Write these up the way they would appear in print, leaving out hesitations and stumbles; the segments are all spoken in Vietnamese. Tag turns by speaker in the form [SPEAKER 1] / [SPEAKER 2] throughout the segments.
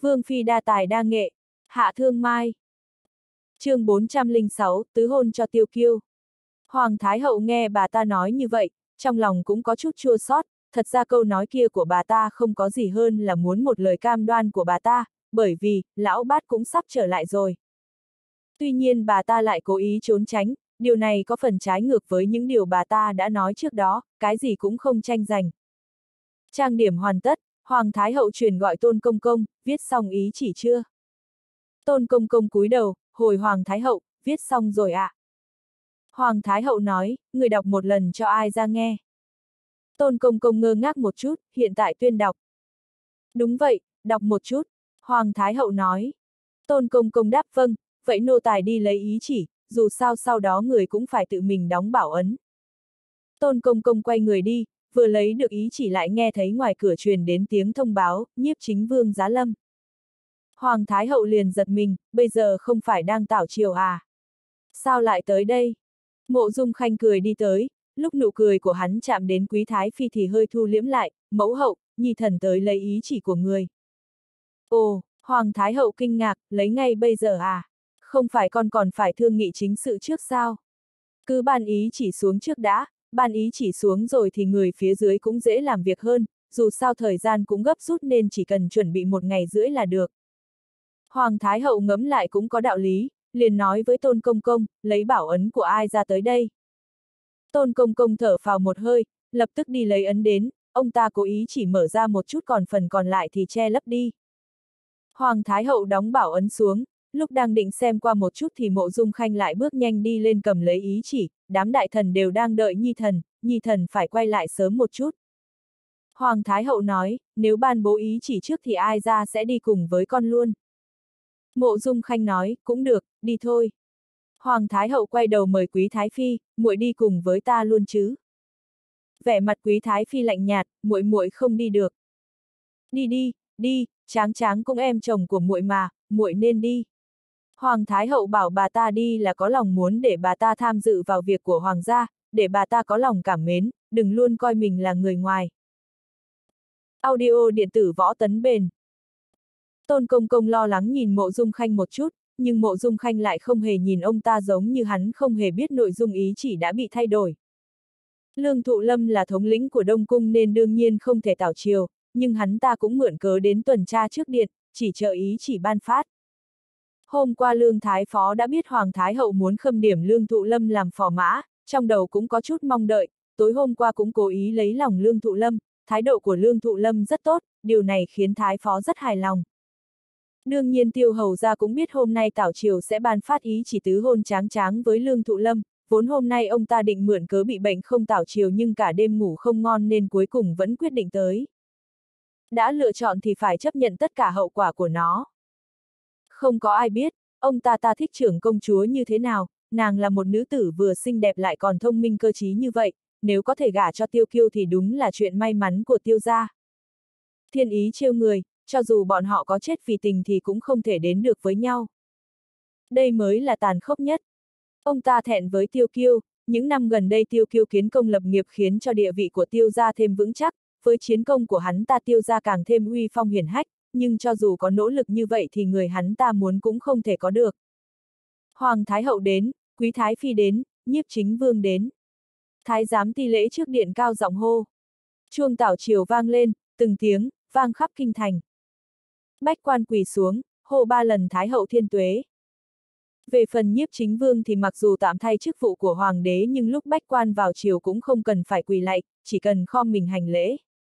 [SPEAKER 1] Vương phi đa tài đa nghệ, hạ thương mai. Chương 406, tứ hôn cho Tiêu Kiêu. Hoàng Thái Hậu nghe bà ta nói như vậy, trong lòng cũng có chút chua xót, thật ra câu nói kia của bà ta không có gì hơn là muốn một lời cam đoan của bà ta, bởi vì, lão bát cũng sắp trở lại rồi. Tuy nhiên bà ta lại cố ý trốn tránh, điều này có phần trái ngược với những điều bà ta đã nói trước đó, cái gì cũng không tranh giành. Trang điểm hoàn tất, Hoàng Thái Hậu truyền gọi Tôn Công Công, viết xong ý chỉ chưa? Tôn Công Công cúi đầu, hồi Hoàng Thái Hậu, viết xong rồi ạ. Hoàng Thái Hậu nói, người đọc một lần cho ai ra nghe. Tôn Công Công ngơ ngác một chút, hiện tại tuyên đọc. Đúng vậy, đọc một chút, Hoàng Thái Hậu nói. Tôn Công Công đáp vâng, vậy nô tài đi lấy ý chỉ, dù sao sau đó người cũng phải tự mình đóng bảo ấn. Tôn Công Công quay người đi, vừa lấy được ý chỉ lại nghe thấy ngoài cửa truyền đến tiếng thông báo, nhiếp chính vương giá lâm. Hoàng Thái Hậu liền giật mình, bây giờ không phải đang tảo triều à? Sao lại tới đây? Mộ Dung Khanh cười đi tới, lúc nụ cười của hắn chạm đến Quý Thái Phi thì hơi thu liễm lại, mẫu hậu, nhi thần tới lấy ý chỉ của người. Ồ, Hoàng Thái Hậu kinh ngạc, lấy ngay bây giờ à? Không phải con còn phải thương nghị chính sự trước sao? Cứ ban ý chỉ xuống trước đã, ban ý chỉ xuống rồi thì người phía dưới cũng dễ làm việc hơn, dù sao thời gian cũng gấp rút nên chỉ cần chuẩn bị 1 ngày rưỡi là được. Hoàng Thái Hậu ngẫm lại cũng có đạo lý, liền nói với Tôn Công Công, lấy bảo ấn của ai ra tới đây. Tôn Công Công thở phào một hơi, lập tức đi lấy ấn đến, ông ta cố ý chỉ mở ra một chút còn phần còn lại thì che lấp đi. Hoàng Thái Hậu đóng bảo ấn xuống, lúc đang định xem qua một chút thì Mộ Dung Khanh lại bước nhanh đi lên cầm lấy ý chỉ, đám đại thần đều đang đợi nhi thần phải quay lại sớm một chút. Hoàng Thái Hậu nói, nếu ban bố ý chỉ trước thì ai ra sẽ đi cùng với con luôn. Mộ Dung Khanh nói, cũng được, đi thôi. Hoàng Thái Hậu quay đầu mời Quý Thái Phi, muội đi cùng với ta luôn chứ. Vẻ mặt Quý Thái Phi lạnh nhạt, muội không đi được. Đi, Tráng Tráng cũng em chồng của muội mà, muội nên đi. Hoàng Thái Hậu bảo bà ta đi là có lòng muốn để bà ta tham dự vào việc của Hoàng gia, để bà ta có lòng cảm mến, đừng luôn coi mình là người ngoài. Audio điện tử Võ Tấn Bền. Tôn Công Công lo lắng nhìn Mộ Dung Khanh một chút, nhưng Mộ Dung Khanh lại không hề nhìn ông ta giống như hắn không hề biết nội dung ý chỉ đã bị thay đổi. Lương Thụ Lâm là thống lĩnh của Đông Cung nên đương nhiên không thể tảo triều, nhưng hắn ta cũng mượn cớ đến tuần tra trước điện, chỉ chờ ý chỉ ban phát. Hôm qua Lương Thái Phó đã biết Hoàng Thái Hậu muốn khâm điểm Lương Thụ Lâm làm phò mã, trong đầu cũng có chút mong đợi, tối hôm qua cũng cố ý lấy lòng Lương Thụ Lâm, thái độ của Lương Thụ Lâm rất tốt, điều này khiến Thái Phó rất hài lòng. Đương nhiên Tiêu Hầu gia cũng biết hôm nay tảo triều sẽ ban phát ý chỉ tứ hôn Tráng Tráng với Lương Thụ Lâm, vốn hôm nay ông ta định mượn cớ bị bệnh không tảo triều nhưng cả đêm ngủ không ngon nên cuối cùng vẫn quyết định tới. Đã lựa chọn thì phải chấp nhận tất cả hậu quả của nó. Không có ai biết, ông ta thích trưởng công chúa như thế nào, nàng là một nữ tử vừa xinh đẹp lại còn thông minh cơ trí như vậy, nếu có thể gả cho Tiêu Kiêu thì đúng là chuyện may mắn của Tiêu gia. Thiên ý trêu người, cho dù bọn họ có chết vì tình thì cũng không thể đến được với nhau. Đây mới là tàn khốc nhất. Ông ta thẹn với Tiêu Kiêu, những năm gần đây Tiêu Kiêu kiến công lập nghiệp khiến cho địa vị của Tiêu gia thêm vững chắc, với chiến công của hắn ta Tiêu gia càng thêm uy phong hiển hách, nhưng cho dù có nỗ lực như vậy thì người hắn ta muốn cũng không thể có được. Hoàng Thái Hậu đến, Quý Thái Phi đến, nhiếp chính vương đến. Thái giám ti lễ trước điện cao giọng hô. Chuông tảo triều vang lên, từng tiếng, vang khắp kinh thành. Bách quan quỳ xuống, hô 3 lần Thái Hậu thiên tuế. Về phần nhiếp chính vương thì mặc dù tạm thay chức vụ của hoàng đế nhưng lúc bách quan vào triều cũng không cần phải quỳ lạy, chỉ cần khom mình hành lễ.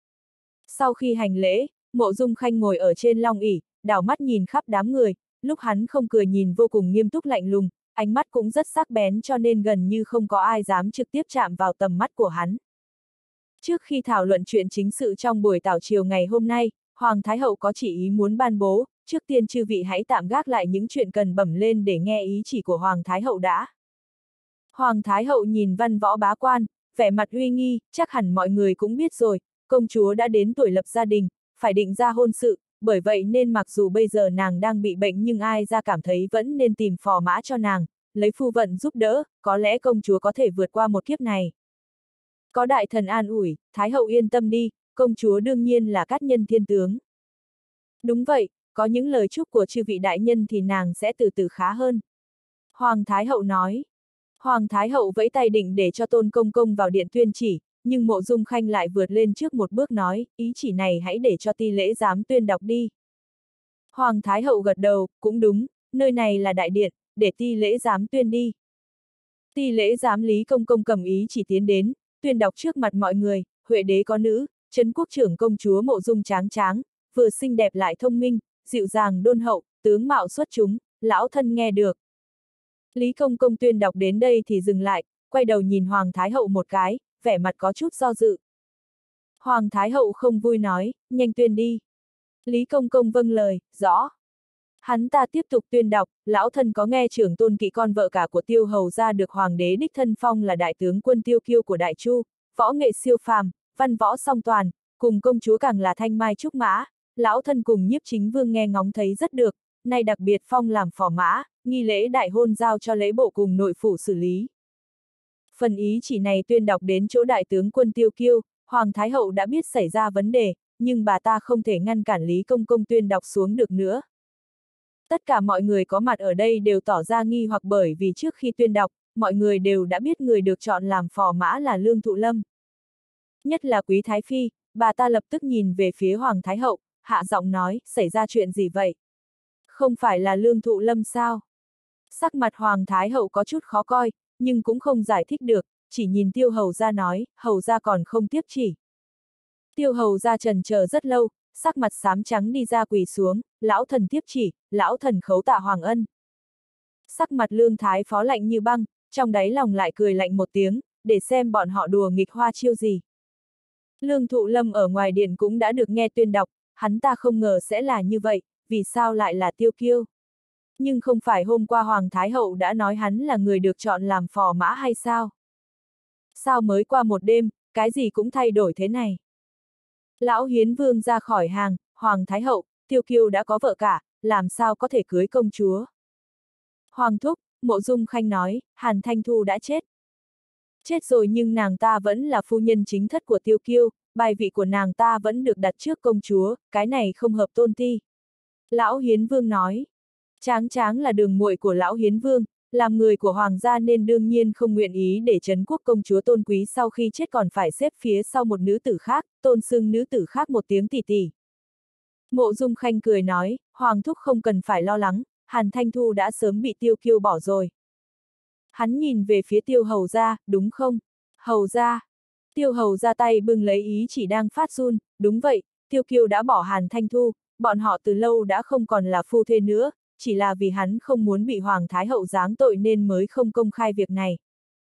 [SPEAKER 1] Sau khi hành lễ, Mộ Dung Khanh ngồi ở trên long ỷ, đảo mắt nhìn khắp đám người, lúc hắn không cười nhìn vô cùng nghiêm túc lạnh lùng, ánh mắt cũng rất sắc bén cho nên gần như không có ai dám trực tiếp chạm vào tầm mắt của hắn. Trước khi thảo luận chuyện chính sự trong buổi tảo triều ngày hôm nay, Hoàng Thái Hậu có chỉ ý muốn ban bố, trước tiên chư vị hãy tạm gác lại những chuyện cần bẩm lên để nghe ý chỉ của Hoàng Thái Hậu đã. Hoàng Thái Hậu nhìn văn võ bá quan, vẻ mặt uy nghi, chắc hẳn mọi người cũng biết rồi, công chúa đã đến tuổi lập gia đình, phải định ra hôn sự, bởi vậy nên mặc dù bây giờ nàng đang bị bệnh nhưng ai ra cảm thấy vẫn nên tìm phò mã cho nàng, lấy phu vận giúp đỡ, có lẽ công chúa có thể vượt qua một kiếp này. Có đại thần an ủi, Thái Hậu yên tâm đi, công chúa đương nhiên là cát nhân thiên tướng. Đúng vậy, có những lời chúc của chư vị đại nhân thì nàng sẽ từ từ khá hơn. Hoàng Thái Hậu nói. Hoàng Thái Hậu vẫy tay định để cho Tôn Công Công vào điện tuyên chỉ, nhưng Mộ Dung Khanh lại vượt lên trước một bước nói, ý chỉ này hãy để cho Ti Lễ Giám tuyên đọc đi. Hoàng Thái Hậu gật đầu, cũng đúng, nơi này là đại điện, để Ti Lễ Giám tuyên đi. Ti Lễ Giám Lý Công Công cầm ý chỉ tiến đến, tuyên đọc trước mặt mọi người, Huệ đế có nữ, Trấn quốc trưởng công chúa Mộ Dung Tráng Tráng, vừa xinh đẹp lại thông minh, dịu dàng đôn hậu, tướng mạo xuất chúng, lão thân nghe được. Lý Công Công tuyên đọc đến đây thì dừng lại, quay đầu nhìn Hoàng Thái Hậu một cái, vẻ mặt có chút do dự. Hoàng Thái Hậu không vui nói, nhanh tuyên đi. Lý Công Công vâng lời, rõ. Hắn ta tiếp tục tuyên đọc, lão thân có nghe trưởng tôn kỵ con vợ cả của Tiêu Hầu ra được Hoàng đế đích thân phong là đại tướng quân Tiêu Kiêu của Đại Chu, võ nghệ siêu phàm, văn võ song toàn, cùng công chúa càng là thanh mai trúc mã, lão thân cùng Nhiếp Chính Vương nghe ngóng thấy rất được, nay đặc biệt phong làm phò mã, nghi lễ đại hôn giao cho lễ bộ cùng nội phủ xử lý. Phần ý chỉ này tuyên đọc đến chỗ đại tướng quân Tiêu Kiêu, Hoàng Thái Hậu đã biết xảy ra vấn đề, nhưng bà ta không thể ngăn cản Lý Công Công tuyên đọc xuống được nữa. Tất cả mọi người có mặt ở đây đều tỏ ra nghi hoặc bởi vì trước khi tuyên đọc, mọi người đều đã biết người được chọn làm phò mã là Lương Thụ Lâm. Nhất là Quý Thái Phi, bà ta lập tức nhìn về phía Hoàng Thái Hậu, hạ giọng nói, xảy ra chuyện gì vậy? Không phải là Lương Thụ Lâm sao? Sắc mặt Hoàng Thái Hậu có chút khó coi, nhưng cũng không giải thích được, chỉ nhìn Tiêu Hầu ra nói, Hầu ra còn không tiếp chỉ. Tiêu Hầu ra trần chờ rất lâu, sắc mặt xám trắng đi ra quỳ xuống, lão thần tiếp chỉ, lão thần khấu tạ Hoàng ân. Sắc mặt Lương Thái Phó lạnh như băng, trong đáy lòng lại cười lạnh một tiếng, để xem bọn họ đùa nghịch hoa chiêu gì. Lương Thụ Lâm ở ngoài điện cũng đã được nghe tuyên đọc, hắn ta không ngờ sẽ là như vậy, vì sao lại là Tiêu Kiêu? Nhưng không phải hôm qua Hoàng Thái Hậu đã nói hắn là người được chọn làm phò mã hay sao? Sao mới qua một đêm, cái gì cũng thay đổi thế này? Lão Hiến Vương ra khỏi hàng, Hoàng Thái Hậu, Tiêu Kiêu đã có vợ cả, làm sao có thể cưới công chúa? Hoàng thúc, Mộ Dung Khanh nói, Hàn Thanh Thu đã chết. Chết rồi nhưng nàng ta vẫn là phu nhân chính thất của Tiêu Kiêu, bài vị của nàng ta vẫn được đặt trước công chúa, cái này không hợp tôn ti. Lão Hiến Vương nói, Tráng Tráng là đường muội của Lão Hiến Vương, làm người của Hoàng gia nên đương nhiên không nguyện ý để Trấn quốc công chúa Tôn Quý sau khi chết còn phải xếp phía sau một nữ tử khác, tôn xưng nữ tử khác một tiếng tỷ tỷ. Mộ Dung Khanh cười nói, Hoàng thúc không cần phải lo lắng, Hàn Thanh Thu đã sớm bị Tiêu Kiêu bỏ rồi. Hắn nhìn về phía Tiêu Hầu gia, đúng không? Hầu gia. Tiêu Hầu ra tay bưng lấy ý chỉ đang phát run, đúng vậy, Tiêu Kiêu đã bỏ Hàn Thanh Thu, bọn họ từ lâu đã không còn là phu thê nữa, chỉ là vì hắn không muốn bị Hoàng Thái Hậu giáng tội nên mới không công khai việc này.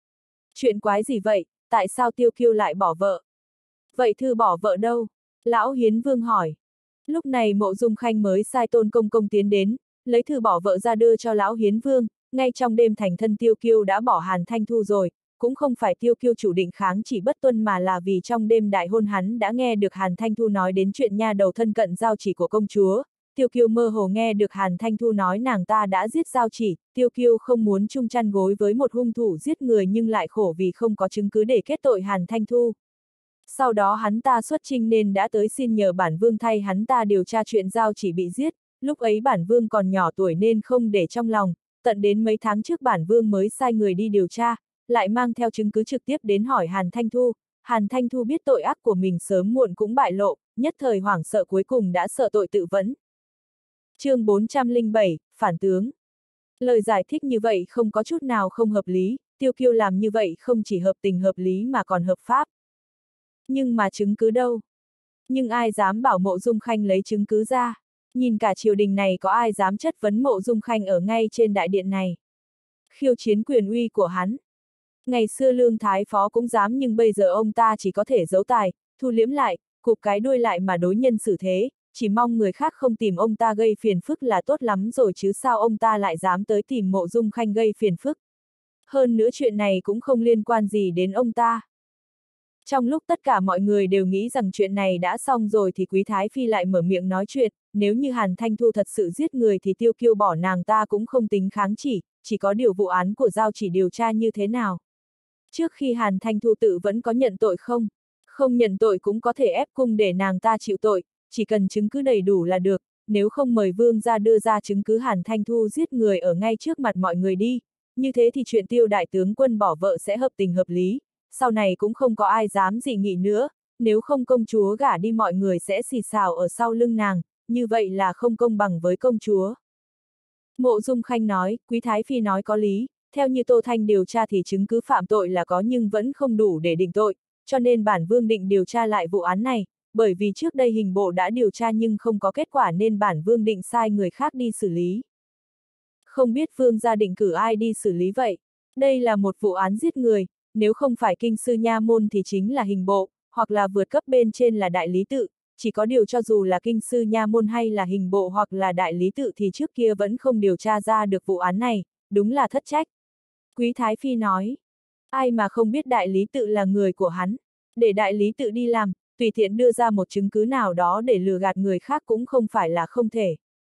[SPEAKER 1] Chuyện quái gì vậy, tại sao Tiêu Kiêu lại bỏ vợ? Vậy thư bỏ vợ đâu? Lão Hiến Vương hỏi. Lúc này Mộ Dung Khanh mới sai Tôn Công Công tiến đến, lấy thư bỏ vợ ra đưa cho Lão Hiến Vương, ngay trong đêm thành thân Tiêu Kiêu đã bỏ Hàn Thanh Thu rồi, cũng không phải Tiêu Kiêu chủ định kháng chỉ bất tuân mà là vì trong đêm đại hôn hắn đã nghe được Hàn Thanh Thu nói đến chuyện nha đầu thân cận giao chỉ của công chúa. Tiêu Kiêu mơ hồ nghe được Hàn Thanh Thu nói nàng ta đã giết giao chỉ, Tiêu Kiêu không muốn chung chăn gối với một hung thủ giết người nhưng lại khổ vì không có chứng cứ để kết tội Hàn Thanh Thu. Sau đó hắn ta xuất chinh nên đã tới xin nhờ bản vương thay hắn ta điều tra chuyện giao chỉ bị giết, lúc ấy bản vương còn nhỏ tuổi nên không để trong lòng, tận đến mấy tháng trước bản vương mới sai người đi điều tra, lại mang theo chứng cứ trực tiếp đến hỏi Hàn Thanh Thu. Hàn Thanh Thu biết tội ác của mình sớm muộn cũng bại lộ, nhất thời hoảng sợ cuối cùng đã sợ tội tự vẫn. Chương 407, Phản tướng. Lời giải thích như vậy không có chút nào không hợp lý, Tiêu Kiêu làm như vậy không chỉ hợp tình hợp lý mà còn hợp pháp. Nhưng mà chứng cứ đâu? Nhưng ai dám bảo Mộ Dung Khanh lấy chứng cứ ra? Nhìn cả triều đình này có ai dám chất vấn Mộ Dung Khanh ở ngay trên đại điện này? Khiêu chiến quyền uy của hắn. Ngày xưa Lương Thái Phó cũng dám nhưng bây giờ ông ta chỉ có thể giấu tài, thu liễm lại, cụp cái đuôi lại mà đối nhân xử thế, chỉ mong người khác không tìm ông ta gây phiền phức là tốt lắm rồi chứ sao ông ta lại dám tới tìm Mộ Dung Khanh gây phiền phức. Hơn nữa chuyện này cũng không liên quan gì đến ông ta. Trong lúc tất cả mọi người đều nghĩ rằng chuyện này đã xong rồi thì Quý Thái Phi lại mở miệng nói chuyện, nếu như Hàn Thanh Thu thật sự giết người thì Tiêu Kiêu bỏ nàng ta cũng không tính kháng chỉ có điều vụ án của giao chỉ điều tra như thế nào. Trước khi Hàn Thanh Thu tự vẫn có nhận tội không? Không nhận tội cũng có thể ép cung để nàng ta chịu tội, chỉ cần chứng cứ đầy đủ là được, nếu không mời vương gia đưa ra chứng cứ Hàn Thanh Thu giết người ở ngay trước mặt mọi người đi, như thế thì chuyện Tiêu đại tướng quân bỏ vợ sẽ hợp tình hợp lý, sau này cũng không có ai dám dị nghị nữa, nếu không công chúa gả đi mọi người sẽ xì xào ở sau lưng nàng, như vậy là không công bằng với công chúa. Mộ Dung Khanh nói, Quý Thái Phi nói có lý, theo như Tô Thanh điều tra thì chứng cứ phạm tội là có nhưng vẫn không đủ để định tội, cho nên bản vương định điều tra lại vụ án này, bởi vì trước đây hình bộ đã điều tra nhưng không có kết quả nên bản vương định sai người khác đi xử lý. Không biết vương gia định cử ai đi xử lý vậy? Đây là một vụ án giết người, nếu không phải kinh sư nha môn thì chính là hình bộ, hoặc là vượt cấp bên trên là đại lý tự, chỉ có điều cho dù là kinh sư nha môn hay là hình bộ hoặc là đại lý tự thì trước kia vẫn không điều tra ra được vụ án này, đúng là thất trách. Quý Thái Phi nói, ai mà không biết đại lý tự là người của hắn, để đại lý tự đi làm, tùy tiện đưa ra một chứng cứ nào đó để lừa gạt người khác cũng không phải là không thể.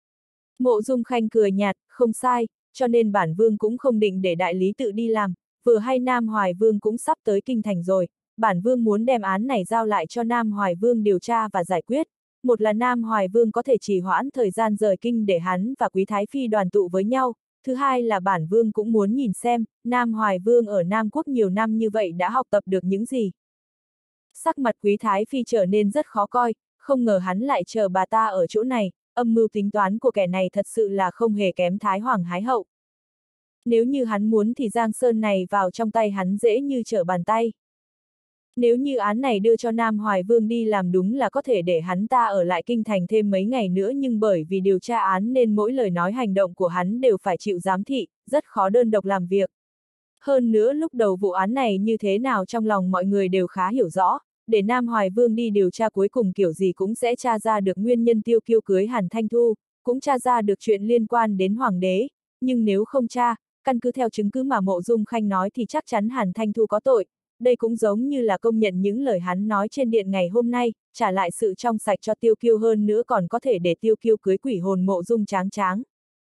[SPEAKER 1] Mộ Dung Khanh cười nhạt, không sai, cho nên bản vương cũng không định để đại lý tự đi làm, vừa hay Nam Hoài Vương cũng sắp tới kinh thành rồi, bản vương muốn đem án này giao lại cho Nam Hoài Vương điều tra và giải quyết. Một là Nam Hoài Vương có thể trì hoãn thời gian rời kinh để hắn và Quý Thái Phi đoàn tụ với nhau, thứ hai là bản vương cũng muốn nhìn xem, Nam Hoài Vương ở Nam Quốc nhiều năm như vậy đã học tập được những gì. Sắc mặt Quý Thái Phi trở nên rất khó coi, không ngờ hắn lại chờ bà ta ở chỗ này, âm mưu tính toán của kẻ này thật sự là không hề kém Thái Hoàng Thái Hậu. Nếu như hắn muốn thì Giang Sơn này vào trong tay hắn dễ như trở bàn tay. Nếu như án này đưa cho Nam Hoài Vương đi làm đúng là có thể để hắn ta ở lại kinh thành thêm mấy ngày nữa nhưng bởi vì điều tra án nên mỗi lời nói hành động của hắn đều phải chịu giám thị, rất khó đơn độc làm việc. Hơn nữa lúc đầu vụ án này như thế nào trong lòng mọi người đều khá hiểu rõ, để Nam Hoài Vương đi điều tra cuối cùng kiểu gì cũng sẽ tra ra được nguyên nhân Tiêu Kiêu cưới Hàn Thanh Thu, cũng tra ra được chuyện liên quan đến Hoàng đế, nhưng nếu không tra, căn cứ theo chứng cứ mà Mộ Dung Khanh nói thì chắc chắn Hàn Thanh Thu có tội. Đây cũng giống như là công nhận những lời hắn nói trên điện ngày hôm nay, trả lại sự trong sạch cho Tiêu Kiêu hơn nữa còn có thể để Tiêu Kiêu cưới quỷ hồn Mộ Dung Tráng Tráng.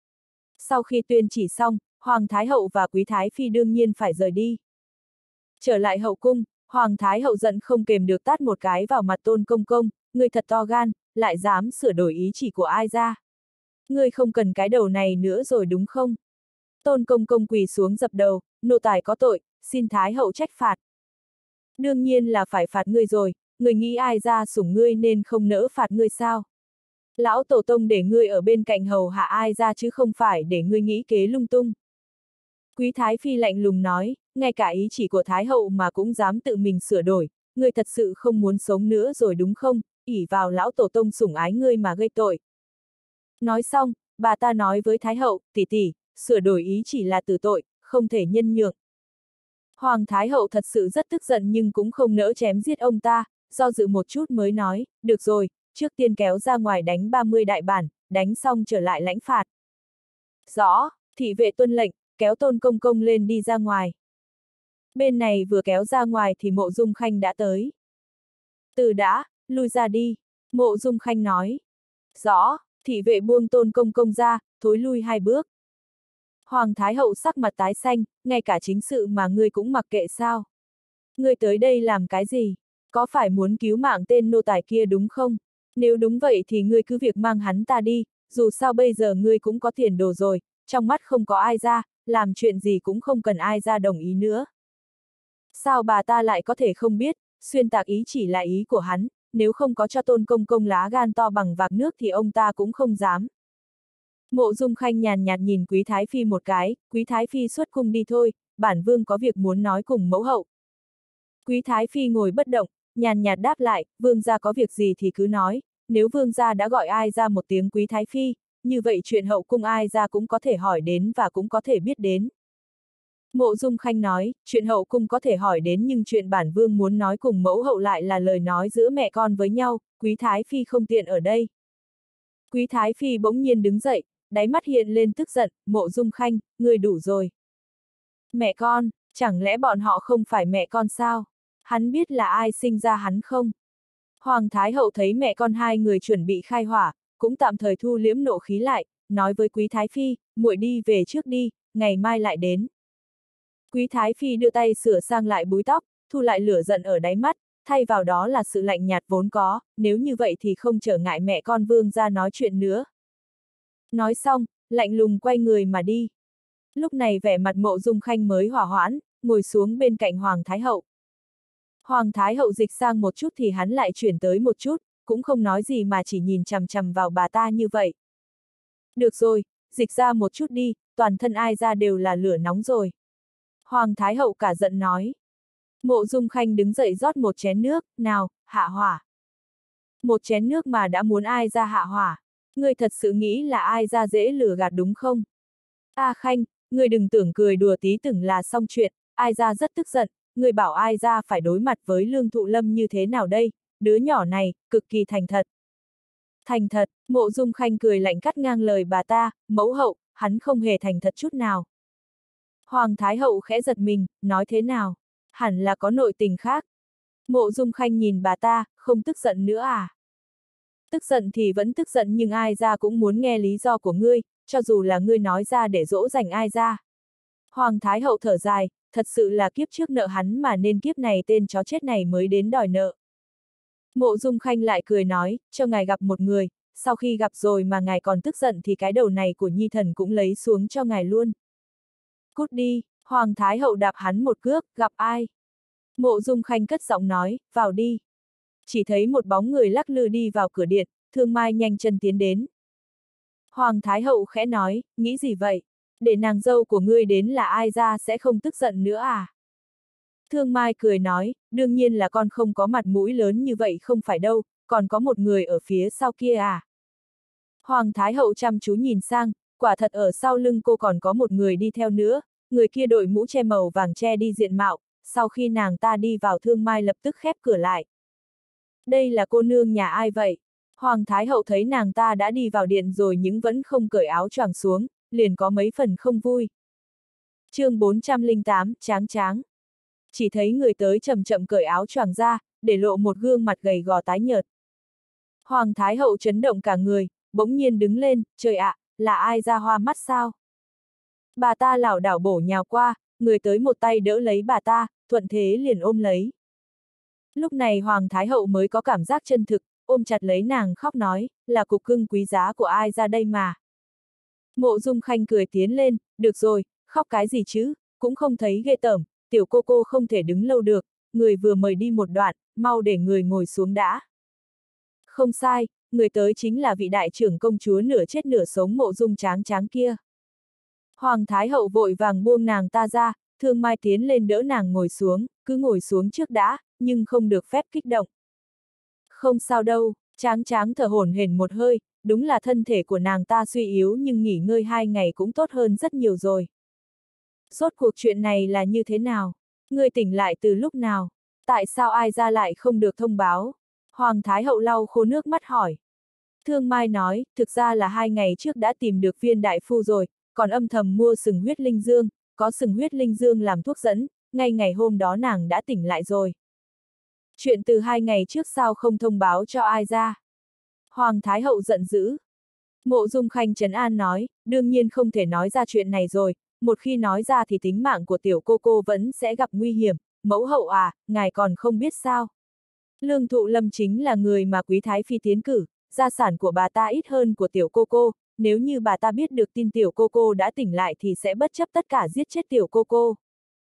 [SPEAKER 1] Sau khi tuyên chỉ xong, Hoàng Thái Hậu và Quý Thái Phi đương nhiên phải rời đi. Trở lại hậu cung, Hoàng Thái Hậu giận không kềm được tát một cái vào mặt Tôn Công Công, ngươi thật to gan, lại dám sửa đổi ý chỉ của ai ra. Ngươi không cần cái đầu này nữa rồi đúng không? Tôn Công Công quỳ xuống dập đầu, nô tài có tội, xin Thái Hậu trách phạt. Đương nhiên là phải phạt ngươi rồi, ngươi nghĩ ai ra sủng ngươi nên không nỡ phạt ngươi sao? Lão Tổ Tông để ngươi ở bên cạnh hầu hạ ai ra chứ không phải để ngươi nghĩ kế lung tung. Quý Thái Phi lạnh lùng nói, ngay cả ý chỉ của Thái Hậu mà cũng dám tự mình sửa đổi, ngươi thật sự không muốn sống nữa rồi đúng không, ỷ vào Lão Tổ Tông sủng ái ngươi mà gây tội. Nói xong, bà ta nói với Thái Hậu, tỷ tỷ, sửa đổi ý chỉ là tử tội, không thể nhân nhượng. Hoàng Thái Hậu thật sự rất tức giận nhưng cũng không nỡ chém giết ông ta, do dự một chút mới nói, được rồi, trước tiên kéo ra ngoài đánh 30 đại bản, đánh xong trở lại lãnh phạt. Rõ, thị vệ tuân lệnh, kéo Tôn Công Công lên đi ra ngoài. Bên này vừa kéo ra ngoài thì Mộ Dung Khanh đã tới. Từ đã, lui ra đi, Mộ Dung Khanh nói. Rõ, thị vệ buông Tôn Công Công ra, thối lui 2 bước. Hoàng Thái Hậu sắc mặt tái xanh, ngay cả chính sự mà ngươi cũng mặc kệ sao? Ngươi tới đây làm cái gì? Có phải muốn cứu mạng tên nô tài kia đúng không? Nếu đúng vậy thì ngươi cứ việc mang hắn ta đi, dù sao bây giờ ngươi cũng có tiền đồ rồi, trong mắt không có ai ra, làm chuyện gì cũng không cần ai ra đồng ý nữa. Sao bà ta lại có thể không biết, xuyên tạc ý chỉ là ý của hắn, nếu không có cho Tôn Công Công lá gan to bằng vạc nước thì ông ta cũng không dám. Mộ Dung Khanh nhàn nhạt nhìn Quý Thái Phi một cái, Quý Thái Phi xuất cung đi thôi, bản vương có việc muốn nói cùng mẫu hậu. Quý Thái Phi ngồi bất động, nhàn nhạt đáp lại, vương gia có việc gì thì cứ nói, nếu vương gia đã gọi ai ra một tiếng Quý Thái Phi, như vậy chuyện hậu cung ai ra cũng có thể hỏi đến và cũng có thể biết đến. Mộ Dung Khanh nói, chuyện hậu cung có thể hỏi đến nhưng chuyện bản vương muốn nói cùng mẫu hậu lại là lời nói giữa mẹ con với nhau, Quý Thái Phi không tiện ở đây. Quý Thái Phi bỗng nhiên đứng dậy, đáy mắt hiện lên tức giận, Mộ Dung Khanh, ngươi đủ rồi. Mẹ con, chẳng lẽ bọn họ không phải mẹ con sao? Hắn biết là ai sinh ra hắn không? Hoàng Thái Hậu thấy mẹ con hai người chuẩn bị khai hỏa, cũng tạm thời thu liễm nộ khí lại, nói với Quý Thái Phi, muội đi về trước đi, ngày mai lại đến. Quý Thái Phi đưa tay sửa sang lại búi tóc, thu lại lửa giận ở đáy mắt, thay vào đó là sự lạnh nhạt vốn có, nếu như vậy thì không trở ngại mẹ con Vương gia nói chuyện nữa. Nói xong, lạnh lùng quay người mà đi. Lúc này vẻ mặt Mộ Dung Khanh mới hỏa hoãn, ngồi xuống bên cạnh Hoàng Thái Hậu. Hoàng Thái Hậu dịch sang một chút thì hắn lại chuyển tới một chút, cũng không nói gì mà chỉ nhìn chằm chằm vào bà ta như vậy. Được rồi, dịch ra một chút đi, toàn thân ai ra đều là lửa nóng rồi. Hoàng Thái Hậu cả giận nói. Mộ Dung Khanh đứng dậy rót một chén nước, nào, hạ hỏa. Một chén nước mà đã muốn ai ra hạ hỏa. Ngươi thật sự nghĩ là ai ra dễ lừa gạt đúng không? A Khanh, ngươi đừng tưởng cười đùa tí từng là xong chuyện, ai ra rất tức giận, ngươi bảo ai ra phải đối mặt với Lương Thụ Lâm như thế nào đây, đứa nhỏ này, cực kỳ thành thật. Thành thật, Mộ Dung Khanh cười lạnh cắt ngang lời bà ta, mẫu hậu, hắn không hề thành thật chút nào. Hoàng Thái Hậu khẽ giật mình, nói thế nào? Hẳn là có nội tình khác. Mộ Dung Khanh nhìn bà ta, không tức giận nữa à? Tức giận thì vẫn tức giận nhưng ai ra cũng muốn nghe lý do của ngươi, cho dù là ngươi nói ra để dỗ dành ai ra. Hoàng Thái Hậu thở dài, thật sự là kiếp trước nợ hắn mà nên kiếp này tên chó chết này mới đến đòi nợ. Mộ Dung Khanh lại cười nói, cho ngài gặp một người, sau khi gặp rồi mà ngài còn tức giận thì cái đầu này của nhi thần cũng lấy xuống cho ngài luôn. Cút đi, Hoàng Thái Hậu đạp hắn một cước, gặp ai? Mộ Dung Khanh cất giọng nói, vào đi. Chỉ thấy một bóng người lắc lư đi vào cửa điện, Thương Mai nhanh chân tiến đến. Hoàng Thái Hậu khẽ nói, nghĩ gì vậy? Để nàng dâu của ngươi đến là ai ra sẽ không tức giận nữa à? Thương Mai cười nói, đương nhiên là con không có mặt mũi lớn như vậy không phải đâu, còn có một người ở phía sau kia à? Hoàng Thái Hậu chăm chú nhìn sang, quả thật ở sau lưng cô còn có một người đi theo nữa, người kia đội mũ che màu vàng che đi diện mạo, sau khi nàng ta đi vào Thương Mai lập tức khép cửa lại. Đây là cô nương nhà ai vậy? Hoàng Thái Hậu thấy nàng ta đã đi vào điện rồi nhưng vẫn không cởi áo choàng xuống, liền có mấy phần không vui. Chương 408, Tráng Tráng. Chỉ thấy người tới chậm chậm cởi áo choàng ra, để lộ một gương mặt gầy gò tái nhợt. Hoàng Thái Hậu chấn động cả người, bỗng nhiên đứng lên, trời ạ, là ai ra hoa mắt sao? Bà ta lảo đảo bổ nhào qua, người tới một tay đỡ lấy bà ta, thuận thế liền ôm lấy. Lúc này Hoàng Thái Hậu mới có cảm giác chân thực, ôm chặt lấy nàng khóc nói, là cục cưng quý giá của ai ra đây mà. Mộ Dung Khanh cười tiến lên, được rồi, khóc cái gì chứ, cũng không thấy ghê tởm, tiểu cô không thể đứng lâu được, người vừa mời đi một đoạn, mau để người ngồi xuống đã. Không sai, người tới chính là vị đại trưởng công chúa nửa chết nửa sống Mộ Dung Tráng Tráng kia. Hoàng Thái Hậu vội vàng buông nàng ta ra, Thương Mai tiến lên đỡ nàng ngồi xuống, cứ ngồi xuống trước đã, nhưng không được phép kích động. Không sao đâu, Tráng Tráng thở hổn hển một hơi, đúng là thân thể của nàng ta suy yếu nhưng nghỉ ngơi 2 ngày cũng tốt hơn rất nhiều rồi. Rốt cuộc chuyện này là như thế nào? Ngươi tỉnh lại từ lúc nào? Tại sao ai ra lại không được thông báo? Hoàng Thái Hậu lau khô nước mắt hỏi. Thương Mai nói, thực ra là 2 ngày trước đã tìm được viên đại phu rồi, còn âm thầm mua sừng huyết linh dương, có sừng huyết linh dương làm thuốc dẫn, ngay ngày hôm đó nàng đã tỉnh lại rồi. Chuyện từ 2 ngày trước sao không thông báo cho ai ra? Hoàng Thái Hậu giận dữ. Mộ Dung Khanh trấn an nói, đương nhiên không thể nói ra chuyện này rồi, một khi nói ra thì tính mạng của tiểu cô vẫn sẽ gặp nguy hiểm, mẫu hậu à, ngài còn không biết sao. Lương Thụ Lâm chính là người mà Quý Thái Phi tiến cử, gia sản của bà ta ít hơn của tiểu cô, nếu như bà ta biết được tin tiểu cô đã tỉnh lại thì sẽ bất chấp tất cả giết chết tiểu cô.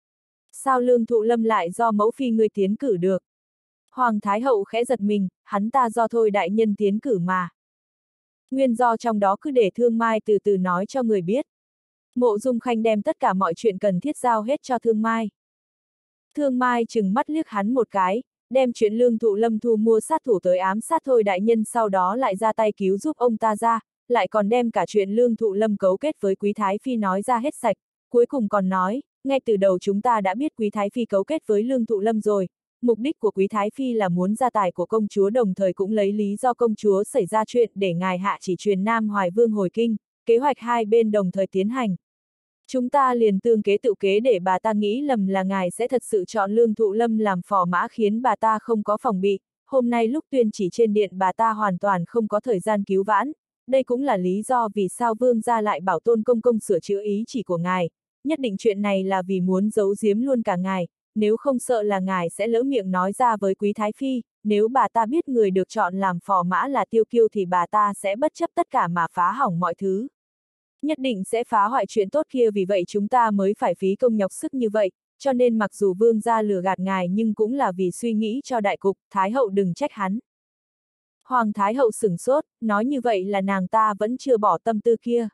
[SPEAKER 1] Sao Lương Thụ Lâm lại do mẫu phi người tiến cử được? Hoàng Thái Hậu khẽ giật mình, hắn ta do thôi đại nhân tiến cử mà. Nguyên do trong đó cứ để Thương Mai từ từ nói cho người biết. Mộ Dung Khanh đem tất cả mọi chuyện cần thiết giao hết cho Thương Mai. Thương Mai trừng mắt liếc hắn một cái, đem chuyện Lương Thụ Lâm thu mua sát thủ tới ám sát thôi đại nhân sau đó lại ra tay cứu giúp ông ta ra, lại còn đem cả chuyện Lương Thụ Lâm cấu kết với Quý Thái Phi nói ra hết sạch, cuối cùng còn nói, ngay từ đầu chúng ta đã biết Quý Thái Phi cấu kết với Lương Thụ Lâm rồi, mục đích của Quý Thái Phi là muốn gia tài của công chúa đồng thời cũng lấy lý do công chúa xảy ra chuyện để ngài hạ chỉ truyền Nam Hoài Vương hồi kinh, kế hoạch hai bên đồng thời tiến hành. Chúng ta liền tương kế tự kế để bà ta nghĩ lầm là ngài sẽ thật sự chọn Lương Thụ Lâm làm phò mã khiến bà ta không có phòng bị, hôm nay lúc tuyên chỉ trên điện bà ta hoàn toàn không có thời gian cứu vãn, đây cũng là lý do vì sao Vương gia lại bảo Tôn Công Công sửa chữa ý chỉ của ngài, nhất định chuyện này là vì muốn giấu giếm luôn cả ngài, nếu không sợ là ngài sẽ lỡ miệng nói ra với quý thái phi, nếu bà ta biết người được chọn làm phò mã là Tiêu Kiêu thì bà ta sẽ bất chấp tất cả mà phá hỏng mọi thứ. Nhất định sẽ phá hoại chuyện tốt kia, vì vậy chúng ta mới phải phí công nhọc sức như vậy, cho nên mặc dù vương gia lừa gạt ngài nhưng cũng là vì suy nghĩ cho đại cục, Thái hậu đừng trách hắn. Hoàng Thái hậu sửng sốt, nói như vậy là nàng ta vẫn chưa bỏ tâm tư kia.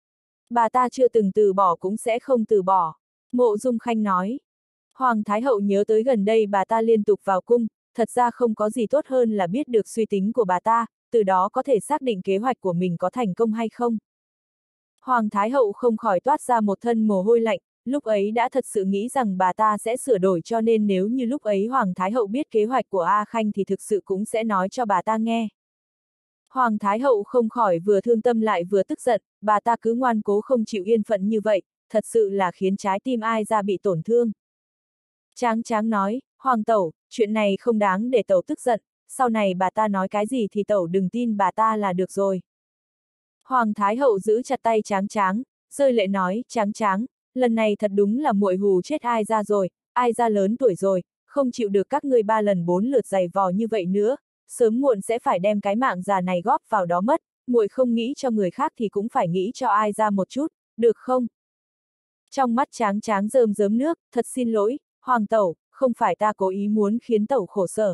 [SPEAKER 1] Bà ta chưa từng từ bỏ cũng sẽ không từ bỏ. Mộ Dung Khanh nói. Hoàng Thái hậu nhớ tới gần đây bà ta liên tục vào cung, thật ra không có gì tốt hơn là biết được suy tính của bà ta, từ đó có thể xác định kế hoạch của mình có thành công hay không. Hoàng Thái hậu không khỏi toát ra một thân mồ hôi lạnh, lúc ấy đã thật sự nghĩ rằng bà ta sẽ sửa đổi, cho nên nếu như lúc ấy Hoàng Thái hậu biết kế hoạch của A Khanh thì thực sự cũng sẽ nói cho bà ta nghe. Hoàng Thái hậu không khỏi vừa thương tâm lại vừa tức giận, bà ta cứ ngoan cố không chịu yên phận như vậy, thật sự là khiến trái tim ai ra bị tổn thương. Tráng Tráng nói, Hoàng tẩu, chuyện này không đáng để tẩu tức giận, sau này bà ta nói cái gì thì tẩu đừng tin bà ta là được rồi. Hoàng Thái hậu giữ chặt tay Tráng Tráng, rơi lệ nói, Tráng Tráng, lần này thật đúng là muội hù chết ai ra rồi, ai ra lớn tuổi rồi, không chịu được các ngươi 3 lần 4 lượt giày vò như vậy nữa, sớm muộn sẽ phải đem cái mạng già này góp vào đó mất, muội không nghĩ cho người khác thì cũng phải nghĩ cho ai ra một chút, được không? Trong mắt Tráng Tráng rơm rớm nước, thật xin lỗi, Hoàng tẩu, không phải ta cố ý muốn khiến tẩu khổ sở.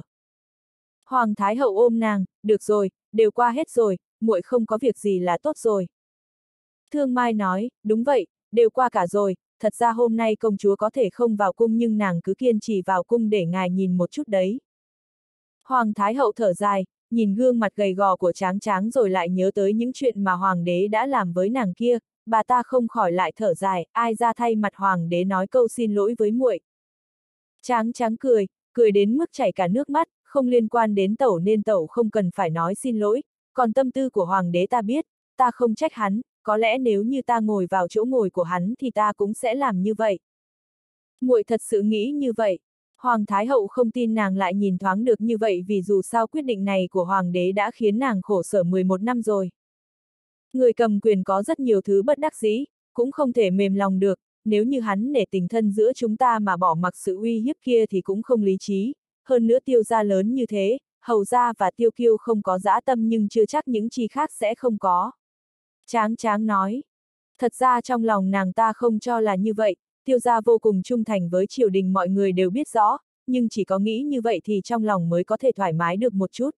[SPEAKER 1] Hoàng Thái hậu ôm nàng, được rồi, đều qua hết rồi, muội không có việc gì là tốt rồi. Thương Mai nói, đúng vậy, đều qua cả rồi, thật ra hôm nay công chúa có thể không vào cung nhưng nàng cứ kiên trì vào cung để ngài nhìn một chút đấy. Hoàng Thái hậu thở dài, nhìn gương mặt gầy gò của Tráng Tráng rồi lại nhớ tới những chuyện mà Hoàng đế đã làm với nàng kia, bà ta không khỏi lại thở dài, ai ra thay mặt Hoàng đế nói câu xin lỗi với muội. Tráng Tráng cười, cười đến mức chảy cả nước mắt, không liên quan đến tẩu nên tẩu không cần phải nói xin lỗi, còn tâm tư của Hoàng đế ta biết, ta không trách hắn, có lẽ nếu như ta ngồi vào chỗ ngồi của hắn thì ta cũng sẽ làm như vậy. Muội thật sự nghĩ như vậy. Hoàng Thái hậu không tin nàng lại nhìn thoáng được như vậy, vì dù sao quyết định này của Hoàng đế đã khiến nàng khổ sở 11 năm rồi. Người cầm quyền có rất nhiều thứ bất đắc dĩ, cũng không thể mềm lòng được, nếu như hắn nể tình thân giữa chúng ta mà bỏ mặc sự uy hiếp kia thì cũng không lý trí, hơn nữa Tiêu gia lớn như thế, Hầu gia và Tiêu Kiêu không có dã tâm nhưng chưa chắc những chi khác sẽ không có. Tráng Tráng nói, thật ra trong lòng nàng ta không cho là như vậy, Tiêu gia vô cùng trung thành với triều đình mọi người đều biết rõ, nhưng chỉ có nghĩ như vậy thì trong lòng mới có thể thoải mái được một chút.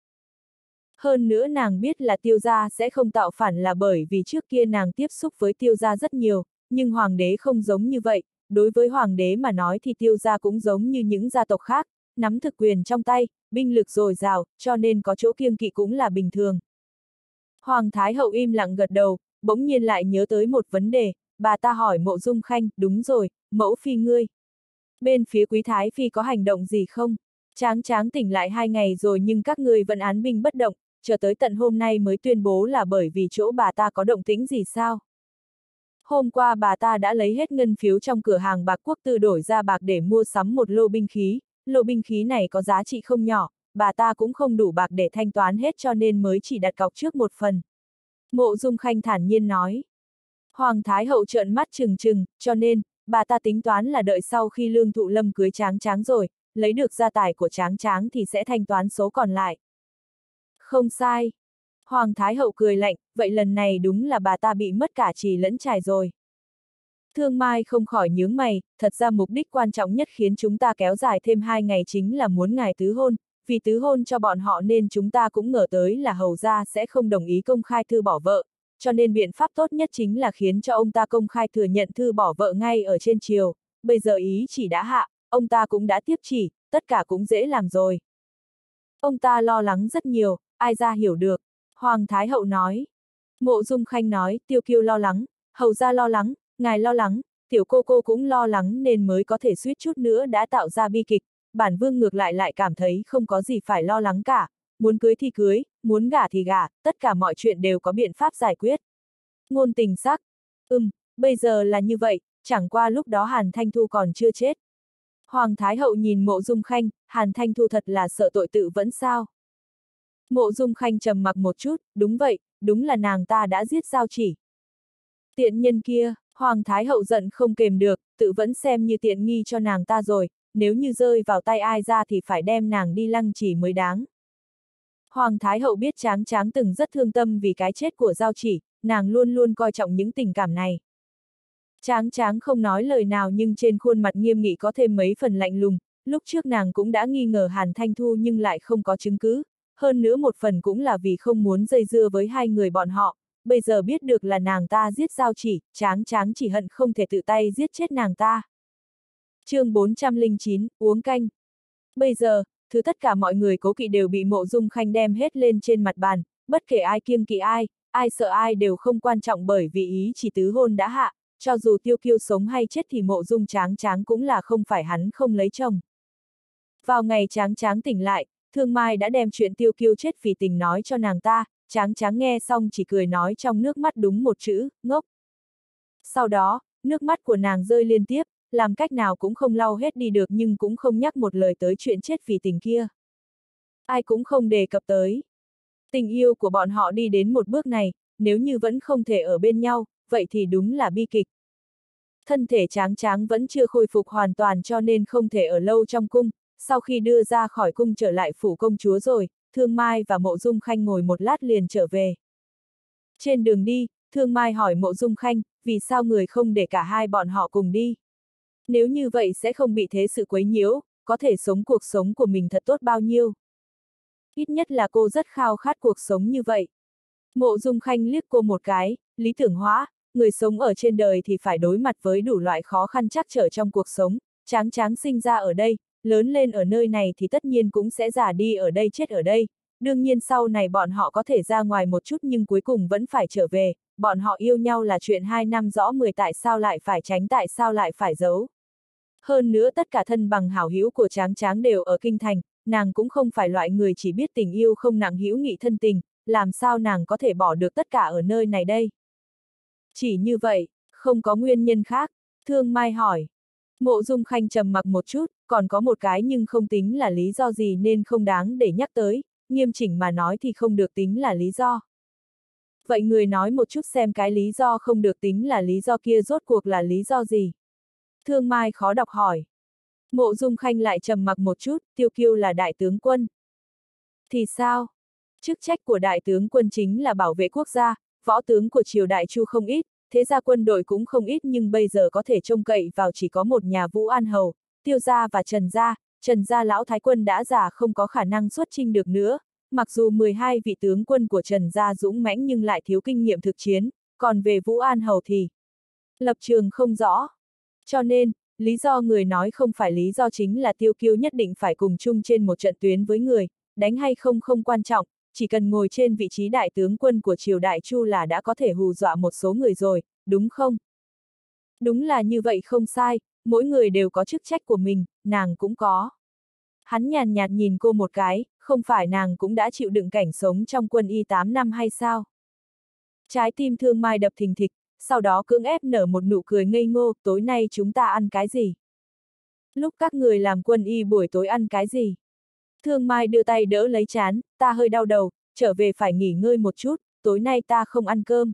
[SPEAKER 1] Hơn nữa nàng biết là Tiêu gia sẽ không tạo phản là bởi vì trước kia nàng tiếp xúc với Tiêu gia rất nhiều, nhưng Hoàng đế không giống như vậy, đối với Hoàng đế mà nói thì Tiêu gia cũng giống như những gia tộc khác, nắm thực quyền trong tay, binh lực dồi dào, cho nên có chỗ kiêng kỵ cũng là bình thường. Hoàng Thái hậu im lặng gật đầu, bỗng nhiên lại nhớ tới một vấn đề, bà ta hỏi Mộ Dung Khanh, đúng rồi, mẫu phi ngươi. Bên phía Quý Thái phi có hành động gì không? Tráng Tráng tỉnh lại 2 ngày rồi nhưng các ngươi vẫn án binh bất động, chờ tới tận hôm nay mới tuyên bố là bởi vì chỗ bà ta có động tĩnh gì sao? Hôm qua bà ta đã lấy hết ngân phiếu trong cửa hàng bạc quốc tư đổi ra bạc để mua sắm một lô binh khí này có giá trị không nhỏ, bà ta cũng không đủ bạc để thanh toán hết cho nên mới chỉ đặt cọc trước một phần. Mộ Dung Khanh thản nhiên nói. Hoàng Thái hậu trợn mắt trừng trừng, cho nên, bà ta tính toán là đợi sau khi Lương Thụ Lâm cưới Tráng Tráng rồi, lấy được gia tài của Tráng Tráng thì sẽ thanh toán số còn lại. Không sai. Hoàng Thái hậu cười lạnh, vậy lần này đúng là bà ta bị mất cả trì lẫn trải rồi. Thương Mai không khỏi nhướng mày, thật ra mục đích quan trọng nhất khiến chúng ta kéo dài thêm 2 ngày chính là muốn ngài tứ hôn, vì tứ hôn cho bọn họ nên chúng ta cũng ngờ tới là Hầu gia sẽ không đồng ý công khai thư bỏ vợ, cho nên biện pháp tốt nhất chính là khiến cho ông ta công khai thừa nhận thư bỏ vợ ngay ở trên triều, bây giờ ý chỉ đã hạ, ông ta cũng đã tiếp chỉ, tất cả cũng dễ làm rồi. Ông ta lo lắng rất nhiều, ai ra hiểu được, Hoàng Thái hậu nói. Mộ Dung Khanh nói, Tiêu Kiêu lo lắng, Hầu gia lo lắng, ngài lo lắng, tiểu cô cũng lo lắng nên mới có thể suýt chút nữa đã tạo ra bi kịch, bản vương ngược lại cảm thấy không có gì phải lo lắng cả, muốn cưới thì cưới, muốn gả thì gả, tất cả mọi chuyện đều có biện pháp giải quyết. Ngôn tình sắc, bây giờ là như vậy, chẳng qua lúc đó Hàn Thanh Thu còn chưa chết. Hoàng Thái hậu nhìn Mộ Dung Khanh, Hàn Thanh Thu thật là sợ tội tự vẫn sao? Mộ Dung Khanh trầm mặc một chút, đúng vậy, đúng là nàng ta đã giết Giao Chỉ. Tiện nhân kia, Hoàng Thái hậu giận không kềm được, tự vẫn xem như tiện nghi cho nàng ta rồi, nếu như rơi vào tay ai ra thì phải đem nàng đi lăng trì mới đáng. Hoàng Thái Hậu biết Tráng Tráng từng rất thương tâm vì cái chết của Giao Chỉ, nàng luôn luôn coi trọng những tình cảm này. Tráng Tráng không nói lời nào nhưng trên khuôn mặt nghiêm nghị có thêm mấy phần lạnh lùng, lúc trước nàng cũng đã nghi ngờ Hàn Thanh Thu nhưng lại không có chứng cứ, hơn nữa một phần cũng là vì không muốn dây dưa với hai người bọn họ, bây giờ biết được là nàng ta giết Giao Chỉ, Tráng Tráng chỉ hận không thể tự tay giết chết nàng ta. Chương 409, uống canh. Bây giờ, thứ tất cả mọi người cố kỵ đều bị Mộ Dung Khanh đem hết lên trên mặt bàn, bất kể ai kiêng kỵ ai sợ ai đều không quan trọng bởi vì ý chỉ tứ hôn đã hạ, cho dù Tiêu Kiêu sống hay chết thì Mộ Dung Tráng Tráng cũng là không phải hắn không lấy chồng. Vào ngày Tráng Tráng tỉnh lại, Thương Mai đã đem chuyện Tiêu Kiêu chết vì tình nói cho nàng ta, Tráng Tráng nghe xong chỉ cười nói trong nước mắt đúng một chữ, ngốc. Sau đó, nước mắt của nàng rơi liên tiếp, làm cách nào cũng không lau hết đi được nhưng cũng không nhắc một lời tới chuyện chết vì tình kia. Ai cũng không đề cập tới. Tình yêu của bọn họ đi đến một bước này, nếu như vẫn không thể ở bên nhau, vậy thì đúng là bi kịch. Thân thể Tráng Tráng vẫn chưa khôi phục hoàn toàn cho nên không thể ở lâu trong cung, sau khi đưa ra khỏi cung trở lại phủ công chúa rồi, Thương Mai và Mộ Dung Khanh ngồi một lát liền trở về. Trên đường đi, Thương Mai hỏi Mộ Dung Khanh, vì sao người không để cả hai bọn họ cùng đi? Nếu như vậy sẽ không bị thế sự quấy nhiễu, có thể sống cuộc sống của mình thật tốt bao nhiêu. Ít nhất là cô rất khao khát cuộc sống như vậy. Mộ Dung Khanh liếc cô một cái, lý tưởng hóa, người sống ở trên đời thì phải đối mặt với đủ loại khó khăn trắc trở trong cuộc sống, Tráng Tráng sinh ra ở đây, lớn lên ở nơi này thì tất nhiên cũng sẽ già đi ở đây chết ở đây. Đương nhiên sau này bọn họ có thể ra ngoài một chút nhưng cuối cùng vẫn phải trở về, bọn họ yêu nhau là chuyện 2 năm rõ 10 tại sao lại phải tránh tại sao lại phải giấu. Hơn nữa tất cả thân bằng hảo hữu của Tráng Tráng đều ở kinh thành, nàng cũng không phải loại người chỉ biết tình yêu không nặng hữu nghị thân tình, làm sao nàng có thể bỏ được tất cả ở nơi này đây? Chỉ như vậy, không có nguyên nhân khác, Thương Mai hỏi. Mộ Dung Khanh trầm mặc một chút, còn có một cái nhưng không tính là lý do gì nên không đáng để nhắc tới, nghiêm chỉnh mà nói thì không được tính là lý do. Vậy người nói một chút xem cái lý do không được tính là lý do kia rốt cuộc là lý do gì? Thương Mai khó đọc hỏi. Mộ Dung Khanh lại trầm mặc một chút, Tiêu Kiêu là đại tướng quân. Thì sao? Chức trách của đại tướng quân chính là bảo vệ quốc gia, võ tướng của triều đại Chu không ít, thế ra quân đội cũng không ít nhưng bây giờ có thể trông cậy vào chỉ có một nhà Vũ An Hầu, Tiêu gia và Trần gia lão thái quân đã già không có khả năng xuất chinh được nữa, mặc dù 12 vị tướng quân của Trần gia dũng mãnh nhưng lại thiếu kinh nghiệm thực chiến, còn về Vũ An Hầu thì lập trường không rõ. Cho nên, lý do người nói không phải lý do chính là Tiêu Kiêu nhất định phải cùng chung trên một trận tuyến với người, đánh hay không không quan trọng, chỉ cần ngồi trên vị trí đại tướng quân của triều đại Chu là đã có thể hù dọa một số người rồi, đúng không? Đúng là như vậy không sai, mỗi người đều có chức trách của mình, nàng cũng có. Hắn nhàn nhạt nhìn cô một cái, không phải nàng cũng đã chịu đựng cảnh sống trong quân y 8 năm hay sao? Trái tim Thương Mai đập thình thịch, sau đó cưỡng ép nở một nụ cười ngây ngô, tối nay chúng ta ăn cái gì? Lúc các người làm quân y buổi tối ăn cái gì? Thương Mai đưa tay đỡ lấy trán, ta hơi đau đầu, trở về phải nghỉ ngơi một chút, tối nay ta không ăn cơm.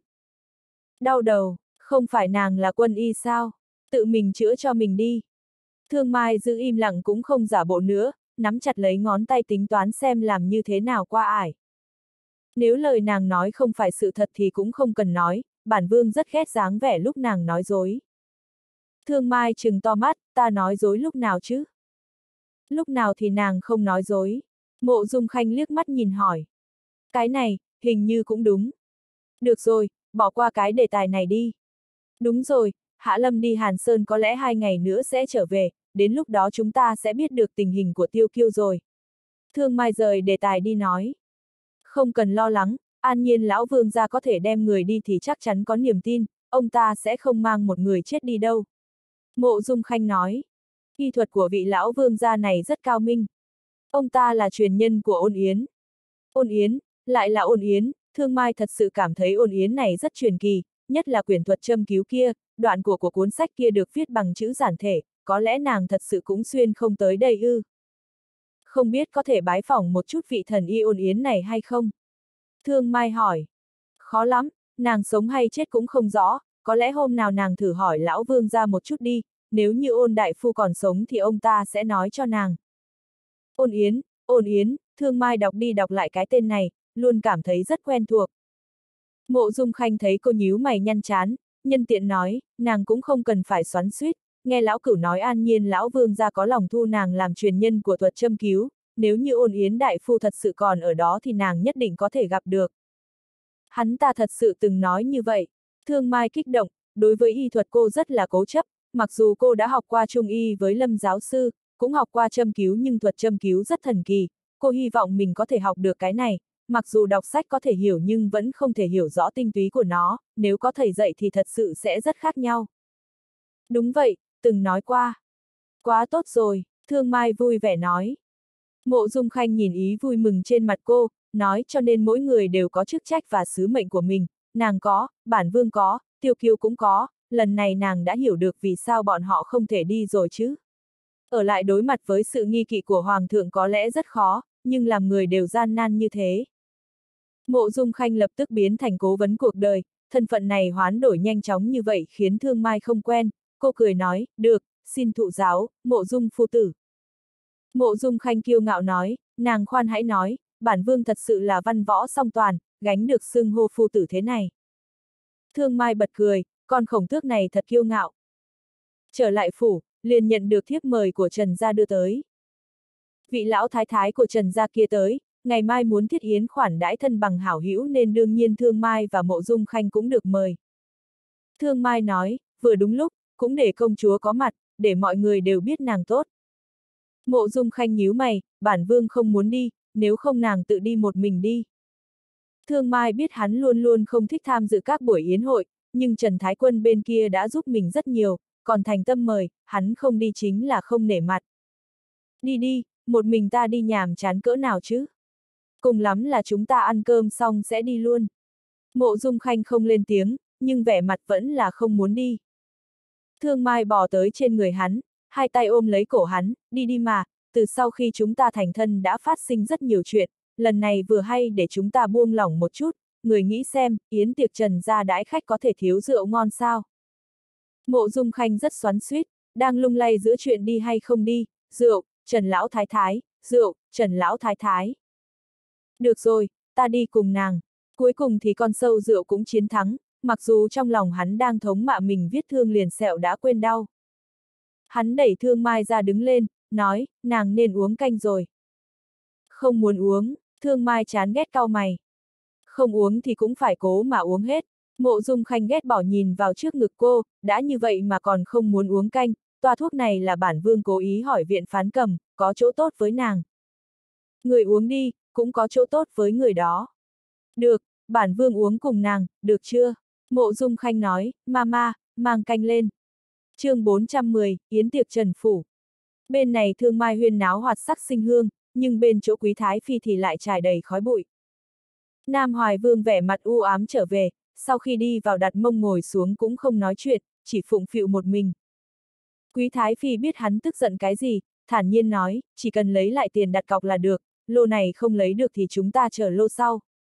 [SPEAKER 1] Đau đầu, không phải nàng là quân y sao? Tự mình chữa cho mình đi. Thương Mai giữ im lặng cũng không giả bộ nữa, nắm chặt lấy ngón tay tính toán xem làm như thế nào qua ải. Nếu lời nàng nói không phải sự thật thì cũng không cần nói, bản vương rất ghét dáng vẻ lúc nàng nói dối. Thương Mai trừng to mắt, ta nói dối lúc nào chứ? Lúc nào thì nàng không nói dối? Mộ Dung Khanh liếc mắt nhìn hỏi. Cái này, hình như cũng đúng. Được rồi, bỏ qua cái đề tài này đi. Đúng rồi, Hạ Lâm đi Hàn Sơn có lẽ 2 ngày nữa sẽ trở về, đến lúc đó chúng ta sẽ biết được tình hình của Tiêu Kiêu rồi. Thương Mai rời đề tài đi nói. Không cần lo lắng, an nhiên lão vương gia có thể đem người đi thì chắc chắn có niềm tin, ông ta sẽ không mang một người chết đi đâu. Mộ Dung Khanh nói. Y thuật của vị lão vương gia này rất cao minh. Ông ta là truyền nhân của Ôn Yến. Ôn Yến, lại là Ôn Yến, Thương Mai thật sự cảm thấy Ôn Yến này rất truyền kỳ, nhất là quyển thuật châm cứu kia, đoạn của cuốn sách kia được viết bằng chữ giản thể, có lẽ nàng thật sự cũng xuyên không tới đây ư. Không biết có thể bái phỏng một chút vị thần y Ôn Yến này hay không? Thương Mai hỏi. Khó lắm, nàng sống hay chết cũng không rõ, có lẽ hôm nào nàng thử hỏi lão vương gia một chút đi, nếu như Ôn đại phu còn sống thì ông ta sẽ nói cho nàng. Ôn Yến, Thương Mai đọc đi đọc lại cái tên này, luôn cảm thấy rất quen thuộc. Mộ Dung Khanh thấy cô nhíu mày nhăn chán, nhân tiện nói, nàng cũng không cần phải xoắn xuýt, nghe lão cửu nói An Nhiên lão vương gia có lòng thu nàng làm truyền nhân của thuật châm cứu, nếu như Ôn Yến đại phu thật sự còn ở đó thì nàng nhất định có thể gặp được. Hắn ta thật sự từng nói như vậy. Thương Mai kích động, đối với y thuật cô rất là cố chấp, mặc dù cô đã học qua trung y với Lâm giáo sư, cũng học qua châm cứu nhưng thuật châm cứu rất thần kỳ, cô hy vọng mình có thể học được cái này, mặc dù đọc sách có thể hiểu nhưng vẫn không thể hiểu rõ tinh túy của nó, nếu có thầy dạy thì thật sự sẽ rất khác nhau. Đúng vậy, từng nói qua. Quá tốt rồi, Thương Mai vui vẻ nói. Mộ Dung Khanh nhìn ý vui mừng trên mặt cô, nói cho nên mỗi người đều có chức trách và sứ mệnh của mình, nàng có, bản vương có, Tiêu Kiêu cũng có, lần này nàng đã hiểu được vì sao bọn họ không thể đi rồi chứ. Ở lại đối mặt với sự nghi kỵ của Hoàng thượng có lẽ rất khó, nhưng làm người đều gian nan như thế. Mộ Dung Khanh lập tức biến thành cố vấn cuộc đời, thân phận này hoán đổi nhanh chóng như vậy khiến Thương Mai không quen, cô cười nói, được, xin thụ giáo, Mộ Dung phu tử. Mộ Dung Khanh kiêu ngạo nói, nàng khoan hãy nói, bản vương thật sự là văn võ song toàn, gánh được xưng hô phu tử thế này. Thương Mai bật cười, con khổng tước này thật kiêu ngạo. Trở lại phủ, liền nhận được thiếp mời của Trần gia đưa tới. Vị lão thái thái của Trần gia kia tới, ngày mai muốn thiết yến khoản đãi thân bằng hảo hữu nên đương nhiên Thương Mai và Mộ Dung Khanh cũng được mời. Thương Mai nói, vừa đúng lúc, cũng để công chúa có mặt, để mọi người đều biết nàng tốt. Mộ Dung Khanh nhíu mày, bản vương không muốn đi, nếu không nàng tự đi một mình đi. Thương Mai biết hắn luôn luôn không thích tham dự các buổi yến hội, nhưng Trần Thái Quân bên kia đã giúp mình rất nhiều, còn thành tâm mời, hắn không đi chính là không nể mặt. Đi đi, một mình ta đi nhàm chán cỡ nào chứ? Cùng lắm là chúng ta ăn cơm xong sẽ đi luôn. Mộ Dung Khanh không lên tiếng, nhưng vẻ mặt vẫn là không muốn đi. Thương Mai bò tới trên người hắn, hai tay ôm lấy cổ hắn, đi đi mà, từ sau khi chúng ta thành thân đã phát sinh rất nhiều chuyện, lần này vừa hay để chúng ta buông lỏng một chút, người nghĩ xem, yến tiệc Trần gia đãi khách có thể thiếu rượu ngon sao? Mộ Dung Khanh rất xoắn xuýt, đang lung lay giữa chuyện đi hay không đi, rượu, Trần lão thái thái, rượu, Trần lão thái thái. Được rồi, ta đi cùng nàng. Cuối cùng thì con sâu rượu cũng chiến thắng, mặc dù trong lòng hắn đang thống mạ mình viết thương liền sẹo đã quên đau. Hắn đẩy Thương Mai ra đứng lên, nói, nàng nên uống canh rồi. Không muốn uống, Thương Mai chán ghét cau mày. Không uống thì cũng phải cố mà uống hết. Mộ Dung Khanh ghét bỏ nhìn vào trước ngực cô, đã như vậy mà còn không muốn uống canh, toa thuốc này là bản vương cố ý hỏi viện phán cầm, có chỗ tốt với nàng. Người uống đi, cũng có chỗ tốt với người đó. Được, bản vương uống cùng nàng, được chưa? Mộ Dung Khanh nói, mama, mang canh lên. Chương 410, yến tiệc Trần phủ. Bên này Thương Mai huyên náo hoạt sắc sinh hương, nhưng bên chỗ Quý Thái Phi thì lại trải đầy khói bụi. Nam Hoài Vương vẻ mặt u ám trở về, sau khi đi vào đặt mông ngồi xuống cũng không nói chuyện, chỉ phụng phịu một mình. Quý Thái Phi biết hắn tức giận cái gì, thản nhiên nói, chỉ cần lấy lại tiền đặt cọc là được, lô này không lấy được thì chúng ta chờ lô sau.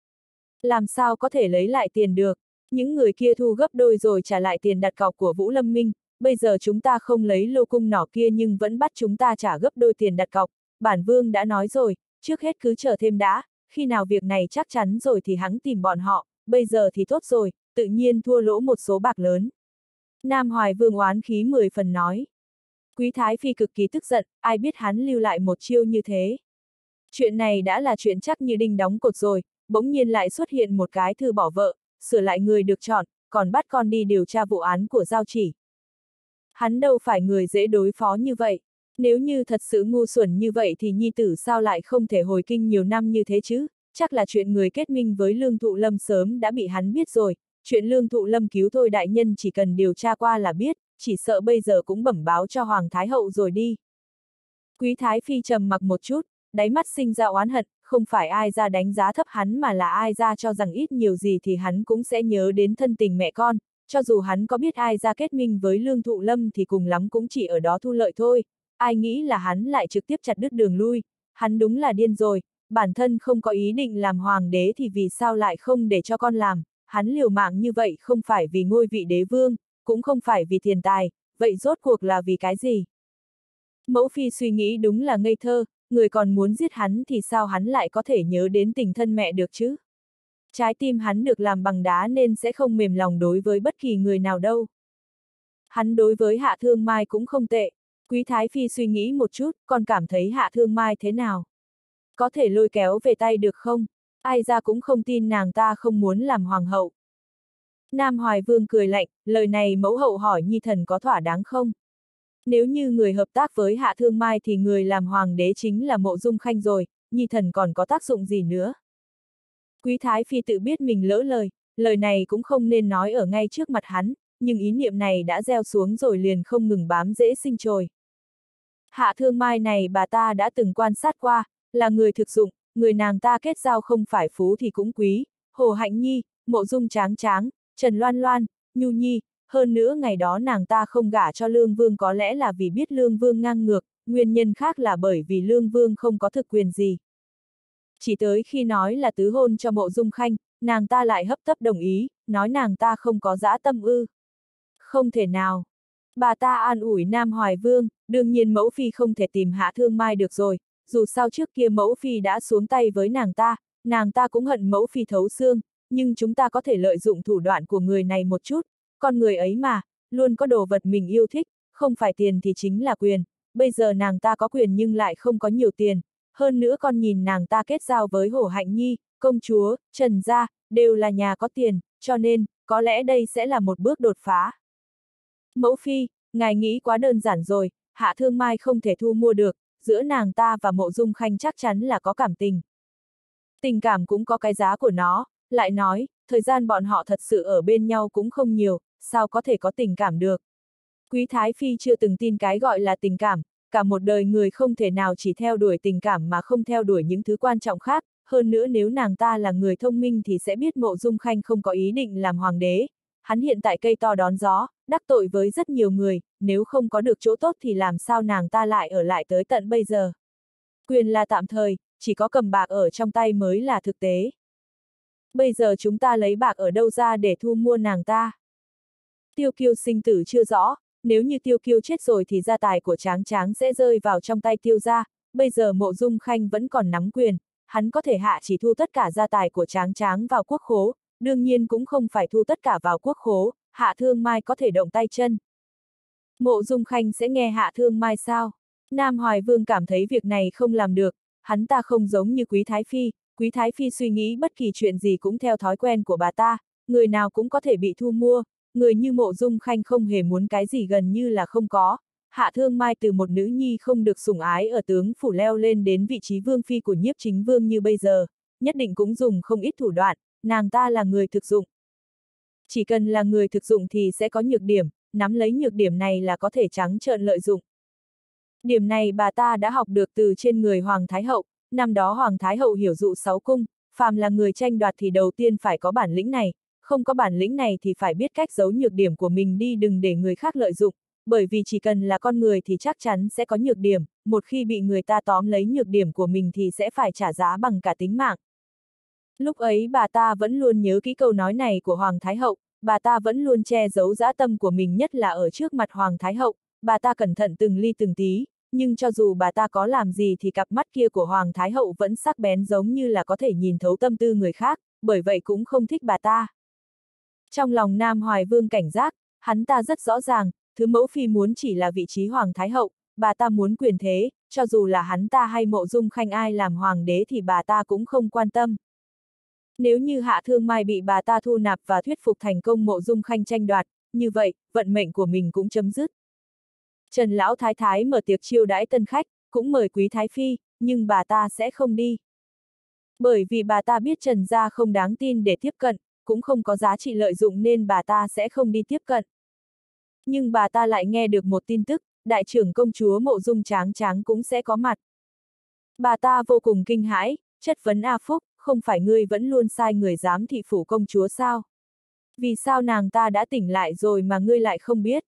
[SPEAKER 1] Làm sao có thể lấy lại tiền được, những người kia thu gấp đôi rồi trả lại tiền đặt cọc của Vũ Lâm Minh, bây giờ chúng ta không lấy lô cung nỏ kia nhưng vẫn bắt chúng ta trả gấp đôi tiền đặt cọc, bản vương đã nói rồi, trước hết cứ chờ thêm đã, khi nào việc này chắc chắn rồi thì hắn tìm bọn họ, bây giờ thì tốt rồi, tự nhiên thua lỗ một số bạc lớn. Nam Hoài Vương oán khí 10 phần nói. Quý Thái Phi cực kỳ tức giận, ai biết hắn lưu lại một chiêu như thế. Chuyện này đã là chuyện chắc như đinh đóng cột rồi, bỗng nhiên lại xuất hiện một cái thư bỏ vợ, sửa lại người được chọn, còn bắt con đi điều tra vụ án của Giao Chỉ. Hắn đâu phải người dễ đối phó như vậy. Nếu như thật sự ngu xuẩn như vậy thì nhi tử sao lại không thể hồi kinh nhiều năm như thế chứ, chắc là chuyện người kết minh với Lương Thụ Lâm sớm đã bị hắn biết rồi, chuyện Lương Thụ Lâm cứu thôi đại nhân chỉ cần điều tra qua là biết, chỉ sợ bây giờ cũng bẩm báo cho Hoàng Thái Hậu rồi đi. Quý Thái Phi trầm mặc một chút, đáy mắt sinh ra oán hận, không phải ai ra đánh giá thấp hắn mà là ai ra cho rằng ít nhiều gì thì hắn cũng sẽ nhớ đến thân tình mẹ con, cho dù hắn có biết ai ra kết minh với Lương Thụ Lâm thì cùng lắm cũng chỉ ở đó thu lợi thôi. Ai nghĩ là hắn lại trực tiếp chặt đứt đường lui, hắn đúng là điên rồi, bản thân không có ý định làm hoàng đế thì vì sao lại không để cho con làm, hắn liều mạng như vậy không phải vì ngôi vị đế vương, cũng không phải vì tiền tài, vậy rốt cuộc là vì cái gì? Mẫu phi suy nghĩ đúng là ngây thơ, người còn muốn giết hắn thì sao hắn lại có thể nhớ đến tình thân mẹ được chứ? Trái tim hắn được làm bằng đá nên sẽ không mềm lòng đối với bất kỳ người nào đâu. Hắn đối với Hạ Thương Mai cũng không tệ. Quý Thái Phi suy nghĩ một chút, còn cảm thấy Hạ Thương Mai thế nào? Có thể lôi kéo về tay được không? Ai ra cũng không tin nàng ta không muốn làm hoàng hậu. Nam Hoài Vương cười lạnh, lời này mẫu hậu hỏi nhi thần có thỏa đáng không? Nếu như người hợp tác với Hạ Thương Mai thì người làm hoàng đế chính là Mộ Dung Khanh rồi, nhi thần còn có tác dụng gì nữa? Quý Thái Phi tự biết mình lỡ lời này cũng không nên nói ở ngay trước mặt hắn, nhưng ý niệm này đã gieo xuống rồi liền không ngừng bám rễ sinh trồi. Hạ Thương Mai này bà ta đã từng quan sát qua, là người thực dụng, người nàng ta kết giao không phải phú thì cũng quý, Hồ Hạnh Nhi, Mộ Dung Tráng Tráng, Trần Loan Loan, Nhu Nhi, hơn nữa ngày đó nàng ta không gả cho Lương Vương có lẽ là vì biết Lương Vương ngang ngược, nguyên nhân khác là bởi vì Lương Vương không có thực quyền gì. Chỉ tới khi nói là tứ hôn cho Mộ Dung Khanh, nàng ta lại hấp tấp đồng ý, nói nàng ta không có dã tâm ư. Không thể nào. Bà ta an ủi Nam Hoài Vương, đương nhiên mẫu phi không thể tìm Hạ Thương Mai được rồi, dù sao trước kia mẫu phi đã xuống tay với nàng ta cũng hận mẫu phi thấu xương, nhưng chúng ta có thể lợi dụng thủ đoạn của người này một chút, con người ấy mà, luôn có đồ vật mình yêu thích, không phải tiền thì chính là quyền, bây giờ nàng ta có quyền nhưng lại không có nhiều tiền, hơn nữa con nhìn nàng ta kết giao với Hổ Hạnh Nhi, công chúa, Trần gia, đều là nhà có tiền, cho nên, có lẽ đây sẽ là một bước đột phá. Mẫu phi, ngài nghĩ quá đơn giản rồi, Hạ Thương Mai không thể thu mua được, giữa nàng ta và Mộ Dung Khanh chắc chắn là có cảm tình. Tình cảm cũng có cái giá của nó, lại nói, thời gian bọn họ thật sự ở bên nhau cũng không nhiều, sao có thể có tình cảm được. Quý Thái Phi chưa từng tin cái gọi là tình cảm, cả một đời người không thể nào chỉ theo đuổi tình cảm mà không theo đuổi những thứ quan trọng khác, hơn nữa nếu nàng ta là người thông minh thì sẽ biết Mộ Dung Khanh không có ý định làm hoàng đế. Hắn hiện tại cây to đón gió, đắc tội với rất nhiều người, nếu không có được chỗ tốt thì làm sao nàng ta lại ở lại tới tận bây giờ. Quyền là tạm thời, chỉ có cầm bạc ở trong tay mới là thực tế. Bây giờ chúng ta lấy bạc ở đâu ra để thu mua nàng ta? Tiêu Kiêu sinh tử chưa rõ, nếu như Tiêu Kiêu chết rồi thì gia tài của Tráng Tráng sẽ rơi vào trong tay Tiêu gia, bây giờ Mộ Dung Khanh vẫn còn nắm quyền, hắn có thể hạ chỉ thu tất cả gia tài của Tráng Tráng vào quốc khố, đương nhiên cũng không phải thu tất cả vào quốc khố, Hạ Thương Mai có thể động tay chân. Mộ Dung Khanh sẽ nghe Hạ Thương Mai sao? Nam Hoài Vương cảm thấy việc này không làm được, hắn ta không giống như Quý Thái Phi suy nghĩ bất kỳ chuyện gì cũng theo thói quen của bà ta, người nào cũng có thể bị thu mua, người như Mộ Dung Khanh không hề muốn cái gì gần như là không có. Hạ Thương Mai từ một nữ nhi không được sủng ái ở tướng phủ leo lên đến vị trí vương phi của Nhiếp Chính Vương như bây giờ, nhất định cũng dùng không ít thủ đoạn, nàng ta là người thực dụng. Chỉ cần là người thực dụng thì sẽ có nhược điểm, nắm lấy nhược điểm này là có thể trắng trợn lợi dụng. Điểm này bà ta đã học được từ trên người Hoàng Thái Hậu, năm đó Hoàng Thái Hậu hiểu dụ 6 cung, phàm là người tranh đoạt thì đầu tiên phải có bản lĩnh này, không có bản lĩnh này thì phải biết cách giấu nhược điểm của mình đi đừng để người khác lợi dụng, bởi vì chỉ cần là con người thì chắc chắn sẽ có nhược điểm, một khi bị người ta tóm lấy nhược điểm của mình thì sẽ phải trả giá bằng cả tính mạng. Lúc ấy bà ta vẫn luôn nhớ kỹ câu nói này của Hoàng Thái Hậu, bà ta vẫn luôn che giấu dã tâm của mình nhất là ở trước mặt Hoàng Thái Hậu, bà ta cẩn thận từng ly từng tí, nhưng cho dù bà ta có làm gì thì cặp mắt kia của Hoàng Thái Hậu vẫn sắc bén giống như là có thể nhìn thấu tâm tư người khác, bởi vậy cũng không thích bà ta. Trong lòng Nam Hoài Vương cảnh giác, hắn ta rất rõ ràng, thứ mẫu phi muốn chỉ là vị trí Hoàng Thái Hậu, bà ta muốn quyền thế, cho dù là hắn ta hay Mộ Dung Khanh ai làm hoàng đế thì bà ta cũng không quan tâm. Nếu như Hạ Thương Mai bị bà ta thu nạp và thuyết phục thành công Mộ Dung Khanh tranh đoạt, như vậy, vận mệnh của mình cũng chấm dứt. Trần Lão Thái Thái mở tiệc chiêu đãi tân khách, cũng mời Quý Thái Phi, nhưng bà ta sẽ không đi. Bởi vì bà ta biết Trần gia không đáng tin để tiếp cận, cũng không có giá trị lợi dụng nên bà ta sẽ không đi tiếp cận. Nhưng bà ta lại nghe được một tin tức, đại trưởng công chúa Mộ Dung Tráng Tráng cũng sẽ có mặt. Bà ta vô cùng kinh hãi, chất vấn A Phúc, không phải ngươi vẫn luôn sai người giám thị phủ công chúa sao? Vì sao nàng ta đã tỉnh lại rồi mà ngươi lại không biết?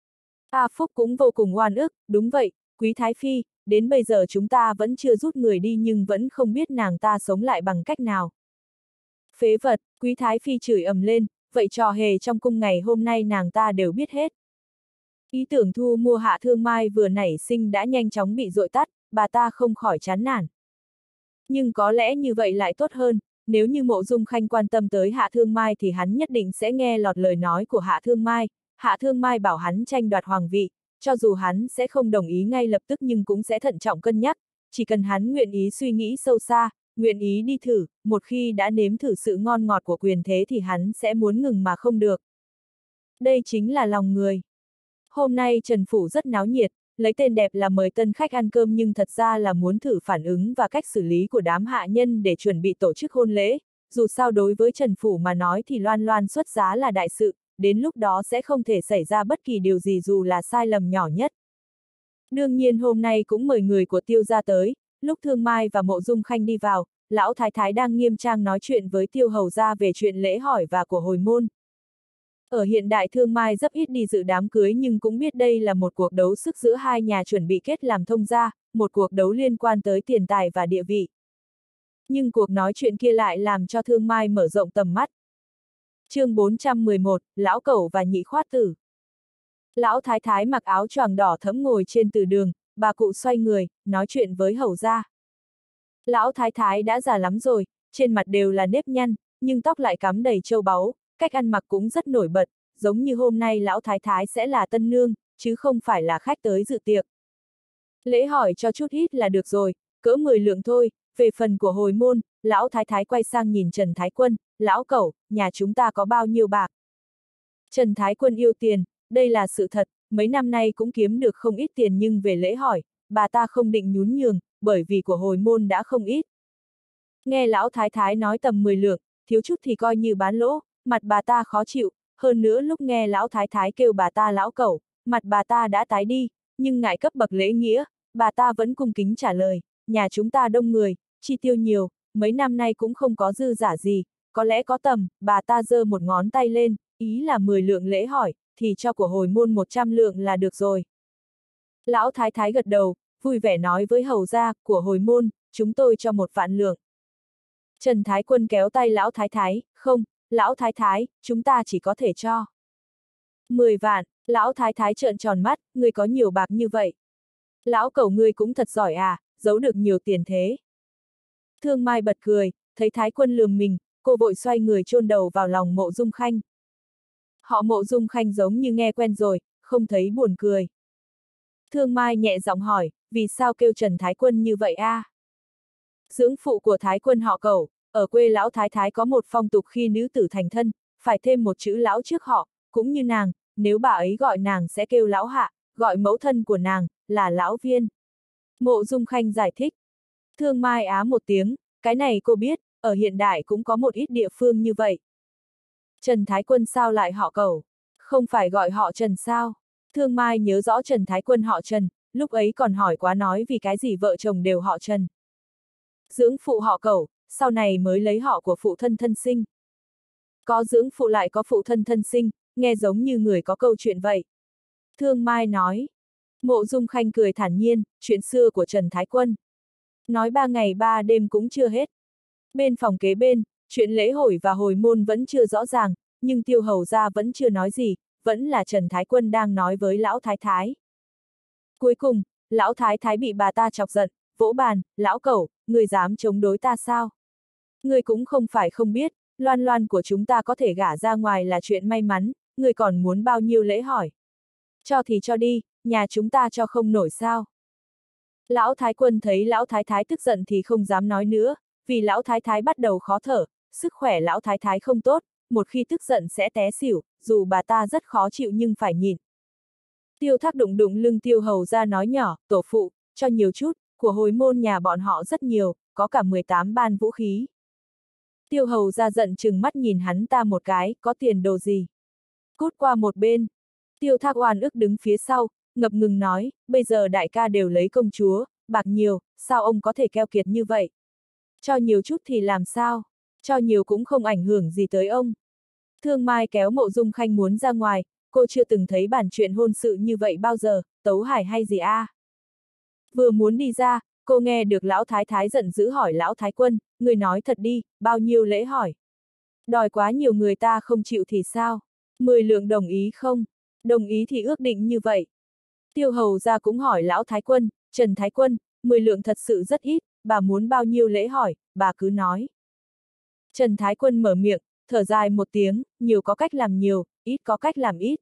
[SPEAKER 1] A Phúc cũng vô cùng oan ức, đúng vậy, Quý Thái Phi, đến bây giờ chúng ta vẫn chưa rút người đi nhưng vẫn không biết nàng ta sống lại bằng cách nào. Phế vật, Quý Thái Phi chửi ầm lên, vậy trò hề trong cung ngày hôm nay nàng ta đều biết hết. Ý tưởng thu mua Hạ Thương Mai vừa nảy sinh đã nhanh chóng bị dội tắt, bà ta không khỏi chán nản. Nhưng có lẽ như vậy lại tốt hơn, nếu như Mộ Dung Khanh quan tâm tới Hạ Thương Mai thì hắn nhất định sẽ nghe lọt lời nói của Hạ Thương Mai. Hạ Thương Mai bảo hắn tranh đoạt hoàng vị, cho dù hắn sẽ không đồng ý ngay lập tức nhưng cũng sẽ thận trọng cân nhắc, chỉ cần hắn nguyện ý suy nghĩ sâu xa, nguyện ý đi thử, một khi đã nếm thử sự ngon ngọt của quyền thế thì hắn sẽ muốn ngừng mà không được. Đây chính là lòng người. Hôm nay Trần Phủ rất náo nhiệt, lấy tên đẹp là mời tân khách ăn cơm nhưng thật ra là muốn thử phản ứng và cách xử lý của đám hạ nhân để chuẩn bị tổ chức hôn lễ. Dù sao đối với Trần Phủ mà nói thì loan loan xuất giá là đại sự, đến lúc đó sẽ không thể xảy ra bất kỳ điều gì dù là sai lầm nhỏ nhất. Đương nhiên hôm nay cũng mời người của Tiêu gia tới, lúc Thương Mai và Mộ Dung Khanh đi vào, lão thái thái đang nghiêm trang nói chuyện với Tiêu hầu gia về chuyện lễ hỏi và của hồi môn. Ở hiện đại Thương Mai rất ít đi dự đám cưới nhưng cũng biết đây là một cuộc đấu sức giữa hai nhà chuẩn bị kết làm thông gia, một cuộc đấu liên quan tới tiền tài và địa vị. Nhưng cuộc nói chuyện kia lại làm cho Thương Mai mở rộng tầm mắt. Chương 411, Lão Cẩu và Nhị Khoát Tử. Lão thái thái mặc áo choàng đỏ thẫm ngồi trên từ đường, bà cụ xoay người, nói chuyện với hầu gia. Lão thái thái đã già lắm rồi, trên mặt đều là nếp nhăn, nhưng tóc lại cắm đầy châu báu, cách ăn mặc cũng rất nổi bật, giống như hôm nay lão thái thái sẽ là tân nương, chứ không phải là khách tới dự tiệc. Lễ hỏi cho chút ít là được rồi, cỡ 10 lượng thôi, về phần của hồi môn, lão thái thái quay sang nhìn Trần Thái Quân, lão cẩu, nhà chúng ta có bao nhiêu bạc? Trần Thái Quân yêu tiền, đây là sự thật, mấy năm nay cũng kiếm được không ít tiền nhưng về lễ hỏi, bà ta không định nhún nhường, bởi vì của hồi môn đã không ít. Nghe lão thái thái nói tầm 10 lượng, thiếu chút thì coi như bán lỗ, mặt bà ta khó chịu, hơn nữa lúc nghe lão thái thái kêu bà ta lão cẩu, mặt bà ta đã tái đi, nhưng ngại cấp bậc lễ nghĩa, bà ta vẫn cung kính trả lời, nhà chúng ta đông người, chi tiêu nhiều, mấy năm nay cũng không có dư giả gì, có lẽ có tầm, bà ta giơ một ngón tay lên, ý là 10 lượng lễ hỏi, thì cho của hồi môn 100 lượng là được rồi. Lão thái thái gật đầu, vui vẻ nói với hầu gia, của hồi môn, chúng tôi cho 1 vạn lượng. Trần Thái Quân kéo tay lão thái thái, không, lão thái thái, chúng ta chỉ có thể cho 10 vạn, lão thái thái trợn tròn mắt, ngươi có nhiều bạc như vậy. Lão cẩu ngươi cũng thật giỏi à, giấu được nhiều tiền thế. Thương Mai bật cười, thấy Thái Quân lườm mình, cô vội xoay người chôn đầu vào lòng Mộ Dung Khanh. Họ Mộ Dung Khanh giống như nghe quen rồi, không thấy buồn cười. Thương Mai nhẹ giọng hỏi, vì sao kêu Trần Thái Quân như vậy a? Dưỡng phụ của Thái Quân họ Cẩu, ở quê lão thái thái có một phong tục khi nữ tử thành thân, phải thêm một chữ lão trước họ, cũng như nàng, nếu bà ấy gọi nàng sẽ kêu lão hạ, gọi mẫu thân của nàng, là lão viên. Mộ Dung Khanh giải thích. Thương Mai á một tiếng, cái này cô biết, ở hiện đại cũng có một ít địa phương như vậy. Trần Thái Quân sao lại họ Cẩu? Không phải gọi họ Trần sao? Thương Mai nhớ rõ Trần Thái Quân họ Trần, lúc ấy còn hỏi quá nói vì cái gì vợ chồng đều họ Trần. Dưỡng phụ họ Cẩu, sau này mới lấy họ của phụ thân thân sinh. Có dưỡng phụ lại có phụ thân thân sinh, nghe giống như người có câu chuyện vậy. Thương Mai nói. Mộ Dung Khanh cười thản nhiên, chuyện xưa của Trần Thái Quân. Nói 3 ngày 3 đêm cũng chưa hết. Bên phòng kế bên, chuyện lễ hỏi và hồi môn vẫn chưa rõ ràng, nhưng Tiêu hầu gia vẫn chưa nói gì, vẫn là Trần Thái Quân đang nói với lão thái thái. Cuối cùng, lão thái thái bị bà ta chọc giận, vỗ bàn, lão cẩu, người dám chống đối ta sao? Người cũng không phải không biết, loan loan của chúng ta có thể gả ra ngoài là chuyện may mắn, người còn muốn bao nhiêu lễ hỏi? Cho thì cho đi, nhà chúng ta cho không nổi sao? Lão Thái Quân thấy lão thái thái tức giận thì không dám nói nữa, vì lão thái thái bắt đầu khó thở, sức khỏe lão thái thái không tốt, một khi tức giận sẽ té xỉu, dù bà ta rất khó chịu nhưng phải nhịn. Tiêu Thác đụng đụng lưng Tiêu hầu ra nói nhỏ, tổ phụ, cho nhiều chút, của hồi môn nhà bọn họ rất nhiều, có cả 18 ban vũ khí. Tiêu hầu ra giận chừng mắt nhìn hắn ta một cái, có tiền đồ gì? Cút qua một bên. Tiêu Thác oan ức đứng phía sau, ngập ngừng nói, bây giờ đại ca đều lấy công chúa, bạc nhiều, sao ông có thể keo kiệt như vậy? Cho nhiều chút thì làm sao? Cho nhiều cũng không ảnh hưởng gì tới ông. Thương Mai kéo Mộ Dung Khanh muốn ra ngoài, cô chưa từng thấy bản chuyện hôn sự như vậy bao giờ, tấu hải hay gì a? Vừa muốn đi ra, cô nghe được lão thái thái giận dữ hỏi lão thái quân, người nói thật đi, bao nhiêu lễ hỏi? Đòi quá nhiều người ta không chịu thì sao? 10 lượng đồng ý không? Đồng ý thì ước định như vậy. Tiêu hầu gia cũng hỏi lão thái quân, Trần Thái quân, 10 lượng thật sự rất ít, bà muốn bao nhiêu lễ hỏi, bà cứ nói. Trần Thái quân mở miệng, thở dài một tiếng, nhiều có cách làm nhiều, ít có cách làm ít.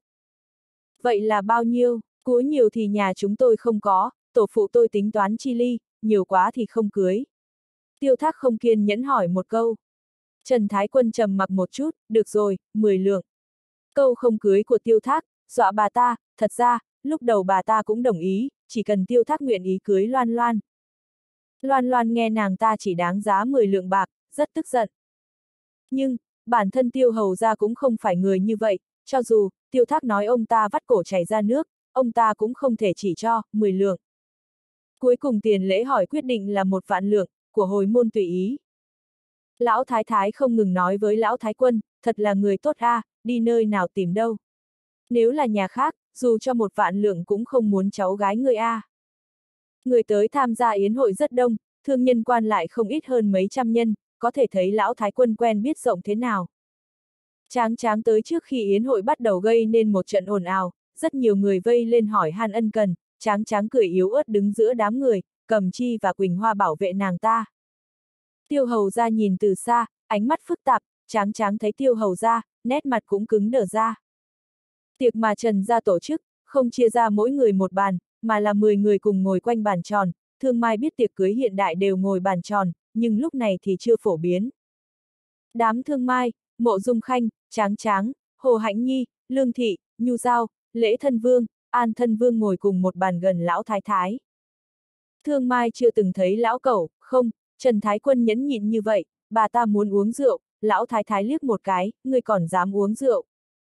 [SPEAKER 1] Vậy là bao nhiêu? Cúi nhiều thì nhà chúng tôi không có, tổ phụ tôi tính toán chi ly, nhiều quá thì không cưới. Tiêu Thác không kiên nhẫn hỏi một câu. Trần Thái quân trầm mặc một chút, được rồi, 10 lượng. Câu không cưới của Tiêu Thác, dọa bà ta, thật ra, lúc đầu bà ta cũng đồng ý, chỉ cần Tiêu Thác nguyện ý cưới Loan Loan. Loan Loan nghe nàng ta chỉ đáng giá 10 lượng bạc, rất tức giận. Nhưng, bản thân Tiêu hầu gia cũng không phải người như vậy, cho dù, Tiêu Thác nói ông ta vắt cổ chảy ra nước, ông ta cũng không thể chỉ cho 10 lượng. Cuối cùng tiền lễ hỏi quyết định là 1 vạn lượng, của hồi môn tùy ý. Lão Thái Thái không ngừng nói với Lão Thái quân, thật là người tốt a, đi nơi nào tìm đâu. Nếu là nhà khác, dù cho 1 vạn lượng cũng không muốn cháu gái người a. Người tới tham gia yến hội rất đông, thương nhân quan lại không ít hơn mấy trăm nhân, có thể thấy Lão Thái quân quen biết rộng thế nào. Tráng Tráng tới trước khi yến hội bắt đầu gây nên một trận ồn ào, rất nhiều người vây lên hỏi han ân cần, Tráng Tráng cười yếu ớt đứng giữa đám người, Cầm Chi và Quỳnh Hoa bảo vệ nàng ta. Tiêu hầu gia nhìn từ xa, ánh mắt phức tạp, Tráng Tráng thấy Tiêu hầu gia, nét mặt cũng cứng đờ ra. Tiệc mà Trần gia tổ chức, không chia ra mỗi người một bàn, mà là 10 người cùng ngồi quanh bàn tròn, Thương Mai biết tiệc cưới hiện đại đều ngồi bàn tròn, nhưng lúc này thì chưa phổ biến. Đám Thương Mai, Mộ Dung Khanh, Tráng Tráng, Hồ Hạnh Nhi, Lương Thị, Nhu Giao, Lễ Thân Vương, An Thân Vương ngồi cùng một bàn gần Lão Thái Thái. Thương Mai chưa từng thấy lão cẩu, không, Trần Thái quân nhẫn nhịn như vậy, bà ta muốn uống rượu, Lão Thái Thái liếc một cái, ngươi còn dám uống rượu.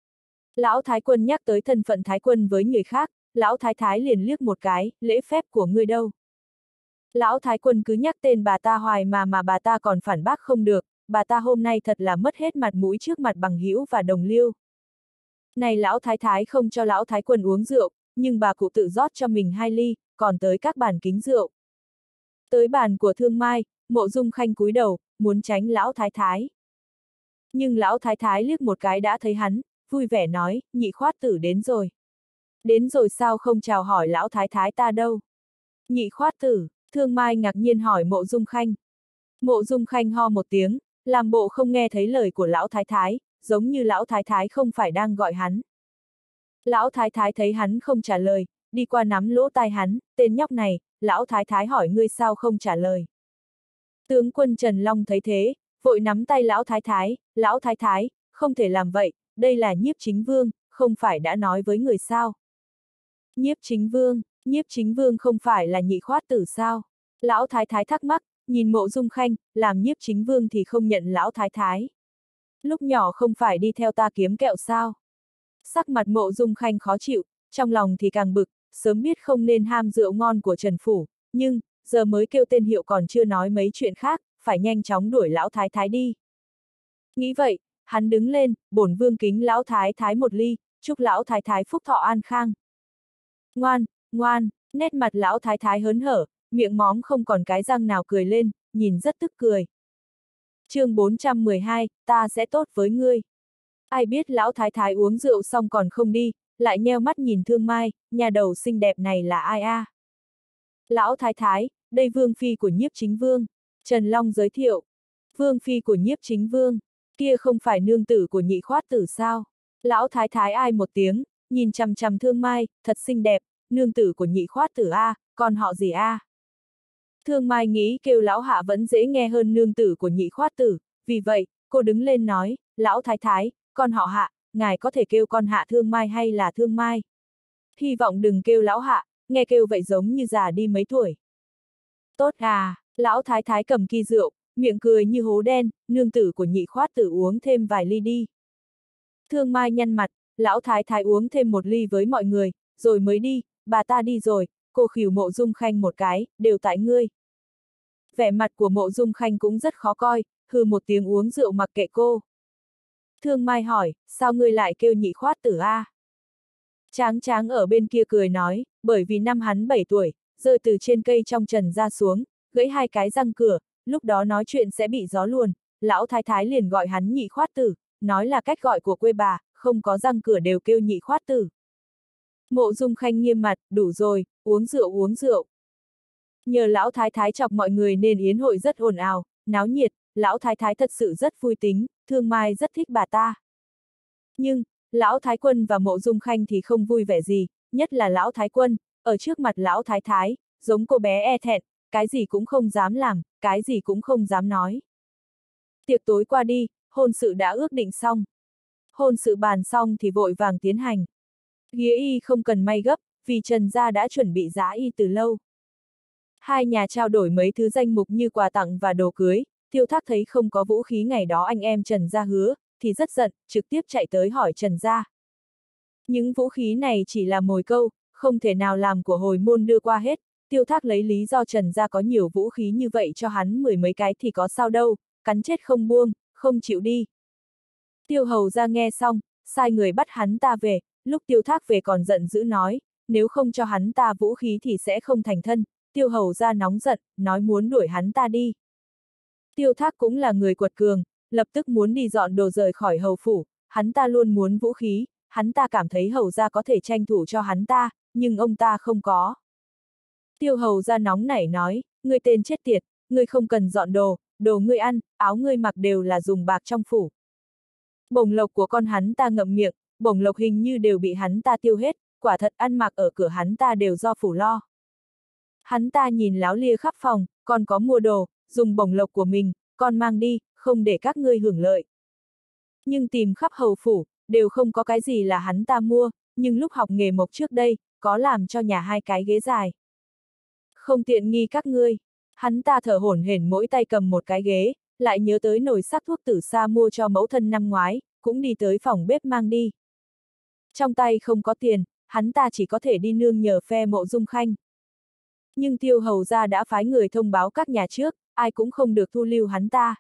[SPEAKER 1] Lão Thái quân nhắc tới thân phận Thái quân với người khác, Lão Thái Thái liền liếc một cái, lễ phép của ngươi đâu. Lão Thái quân cứ nhắc tên bà ta hoài mà bà ta còn phản bác không được, bà ta hôm nay thật là mất hết mặt mũi trước mặt bằng hữu và đồng liêu. Này Lão Thái Thái không cho Lão Thái quân uống rượu, nhưng bà cụ tự rót cho mình 2 ly, còn tới các bàn kính rượu. Tới bàn của Thương Mai, Mộ Dung Khanh cúi đầu, muốn tránh Lão Thái Thái. Nhưng Lão Thái Thái liếc một cái đã thấy hắn, vui vẻ nói, nhị khoát tử đến rồi. Đến rồi sao không chào hỏi Lão Thái Thái ta đâu? Nhị khoát tử, Thương Mai ngạc nhiên hỏi Mộ Dung Khanh. Mộ Dung Khanh ho một tiếng, làm bộ không nghe thấy lời của Lão Thái Thái, giống như Lão Thái Thái không phải đang gọi hắn. Lão Thái Thái thấy hắn không trả lời, đi qua nắm lỗ tai hắn, tên nhóc này, Lão Thái Thái hỏi ngươi sao không trả lời. Tướng quân Trần Long thấy thế, vội nắm tay Lão Thái Thái, không thể làm vậy, đây là Nhiếp Chính Vương, không phải đã nói với người sao. Nhiếp Chính Vương không phải là nhị khoát tử sao? Lão Thái Thái thắc mắc, nhìn Mộ Dung Khanh, làm Nhiếp Chính Vương thì không nhận Lão Thái Thái. Lúc nhỏ không phải đi theo ta kiếm kẹo sao? Sắc mặt Mộ Dung Khanh khó chịu, trong lòng thì càng bực, sớm biết không nên ham rượu ngon của Trần Phủ, nhưng, giờ mới kêu tên hiệu còn chưa nói mấy chuyện khác, phải nhanh chóng đuổi Lão Thái Thái đi. Nghĩ vậy, hắn đứng lên, bổn vương kính Lão Thái Thái một ly, chúc Lão Thái Thái phúc thọ an khang. Ngoan, ngoan, nét mặt Lão Thái Thái hớn hở, miệng móm không còn cái răng nào cười lên, nhìn rất tức cười. chương 412, ta sẽ tốt với ngươi. Ai biết Lão Thái Thái uống rượu xong còn không đi, lại nheo mắt nhìn Thương Mai, nhà đầu xinh đẹp này là ai a? Lão Thái Thái, đây Vương Phi của Nhiếp Chính Vương. Trần Long giới thiệu. Vương Phi của Nhiếp Chính Vương, kia không phải nương tử của nhị khoát tử sao? Lão Thái Thái ai một tiếng, nhìn chằm chằm Thương Mai, thật xinh đẹp, nương tử của nhị khoát tử a, còn họ gì a? Thương Mai nghĩ kêu lão hạ vẫn dễ nghe hơn nương tử của nhị khoát tử, vì vậy, cô đứng lên nói, Lão Thái Thái, con họ Hạ, ngài có thể kêu con Hạ Thương Mai hay là Thương Mai? Hy vọng đừng kêu lão Hạ, nghe kêu vậy giống như già đi mấy tuổi. Tốt à, Lão Thái Thái cầm kỳ rượu, miệng cười như hố đen, nương tử của nhị khoát tử uống thêm vài ly đi. Thương Mai nhăn mặt, Lão Thái Thái uống thêm 1 ly với mọi người, rồi mới đi, bà ta đi rồi, cô khỉu Mộ Dung Khanh một cái, đều tại ngươi. Vẻ mặt của Mộ Dung Khanh cũng rất khó coi, hừ một tiếng uống rượu mặc kệ cô. Thương Mai hỏi, sao ngươi lại kêu nhị khoát tử a? Tráng Tráng ở bên kia cười nói, bởi vì năm hắn 7 tuổi, rơi từ trên cây trong trần ra xuống, gãy 2 cái răng cửa, lúc đó nói chuyện sẽ bị gió luồn, Lão Thái Thái liền gọi hắn nhị khoát tử, nói là cách gọi của quê bà, không có răng cửa đều kêu nhị khoát tử. Mộ Dung Khanh nghiêm mặt, đủ rồi, uống rượu uống rượu. Nhờ lão thái thái chọc mọi người nên yến hội rất ồn ào, náo nhiệt, lão thái thái thật sự rất vui tính, Thương Mai rất thích bà ta. Nhưng, lão thái quân và Mộ Dung Khanh thì không vui vẻ gì, nhất là lão thái quân, ở trước mặt lão thái thái, giống cô bé e thẹn, cái gì cũng không dám làm, cái gì cũng không dám nói. Tiệc tối qua đi, hôn sự đã ước định xong. Hôn sự bàn xong thì vội vàng tiến hành. Ghía y không cần may gấp, vì Trần gia đã chuẩn bị giá y từ lâu. Hai nhà trao đổi mấy thứ danh mục như quà tặng và đồ cưới, Tiêu Thác thấy không có vũ khí ngày đó anh em Trần gia hứa, thì rất giận, trực tiếp chạy tới hỏi Trần gia. Những vũ khí này chỉ là mồi câu, không thể nào làm của hồi môn đưa qua hết. Tiêu Thác lấy lý do Trần gia có nhiều vũ khí như vậy cho hắn 10 mấy cái thì có sao đâu, cắn chết không buông, không chịu đi. Tiêu Hầu gia nghe xong, sai người bắt hắn ta về, lúc Tiêu Thác về còn giận dữ nói, nếu không cho hắn ta vũ khí thì sẽ không thành thân. Tiêu Hầu gia nóng giận, nói muốn đuổi hắn ta đi. Tiêu Thác cũng là người quật cường, lập tức muốn đi dọn đồ rời khỏi hầu phủ, hắn ta luôn muốn vũ khí, hắn ta cảm thấy hầu gia có thể tranh thủ cho hắn ta, nhưng ông ta không có. Tiêu Hầu gia nóng nảy nói, ngươi tên chết tiệt, ngươi không cần dọn đồ, đồ ngươi ăn, áo ngươi mặc đều là dùng bạc trong phủ. Bổng lộc của con hắn ta ngậm miệng, bổng lộc hình như đều bị hắn ta tiêu hết, quả thật ăn mặc ở cửa hắn ta đều do phủ lo. Hắn ta nhìn láo lia khắp phòng, con có mua đồ, dùng bổng lộc của mình, con mang đi, không để các ngươi hưởng lợi. Nhưng tìm khắp hầu phủ, đều không có cái gì là hắn ta mua, nhưng lúc học nghề mộc trước đây, có làm cho nhà hai cái ghế dài. Không tiện nghi các ngươi, hắn ta thở hổn hển mỗi tay cầm một cái ghế, lại nhớ tới nồi sắc thuốc tử sa mua cho mẫu thân năm ngoái, cũng đi tới phòng bếp mang đi. Trong tay không có tiền, hắn ta chỉ có thể đi nương nhờ phe Mộ Dung Khanh. Nhưng Tiêu Hầu gia đã phái người thông báo các nhà trước, ai cũng không được thu lưu hắn ta.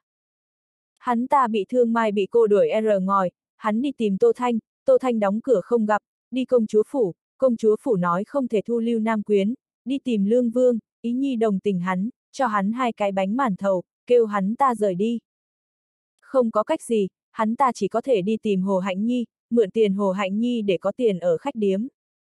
[SPEAKER 1] Hắn ta bị Thương Mai bị cô đuổi ngòi, hắn đi tìm Tô Thanh đóng cửa không gặp, đi công chúa phủ nói không thể thu lưu nam quyến, đi tìm Lương Vương, Ý Nhi đồng tình hắn, cho hắn 2 cái bánh màn thầu, kêu hắn ta rời đi. Không có cách gì, hắn ta chỉ có thể đi tìm Hồ Hạnh Nhi, mượn tiền Hồ Hạnh Nhi để có tiền ở khách điếm.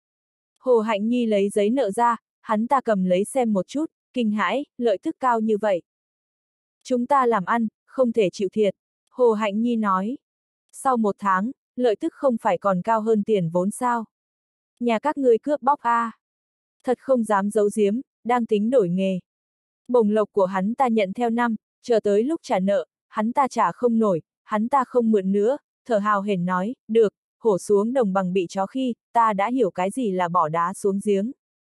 [SPEAKER 1] Hồ Hạnh Nhi lấy giấy nợ ra, hắn ta cầm lấy xem một chút, kinh hãi, lợi tức cao như vậy. Chúng ta làm ăn, không thể chịu thiệt, Hồ Hạnh Nhi nói. Sau 1 tháng, lợi tức không phải còn cao hơn tiền vốn sao? Nhà các ngươi cướp bóc a? Thật không dám giấu giếm, đang tính đổi nghề. Bổng lộc của hắn ta nhận theo năm, chờ tới lúc trả nợ, hắn ta trả không nổi, hắn ta không mượn nữa, thở hào hển nói, được, hổ xuống đồng bằng bị chó khi, ta đã hiểu cái gì là bỏ đá xuống giếng.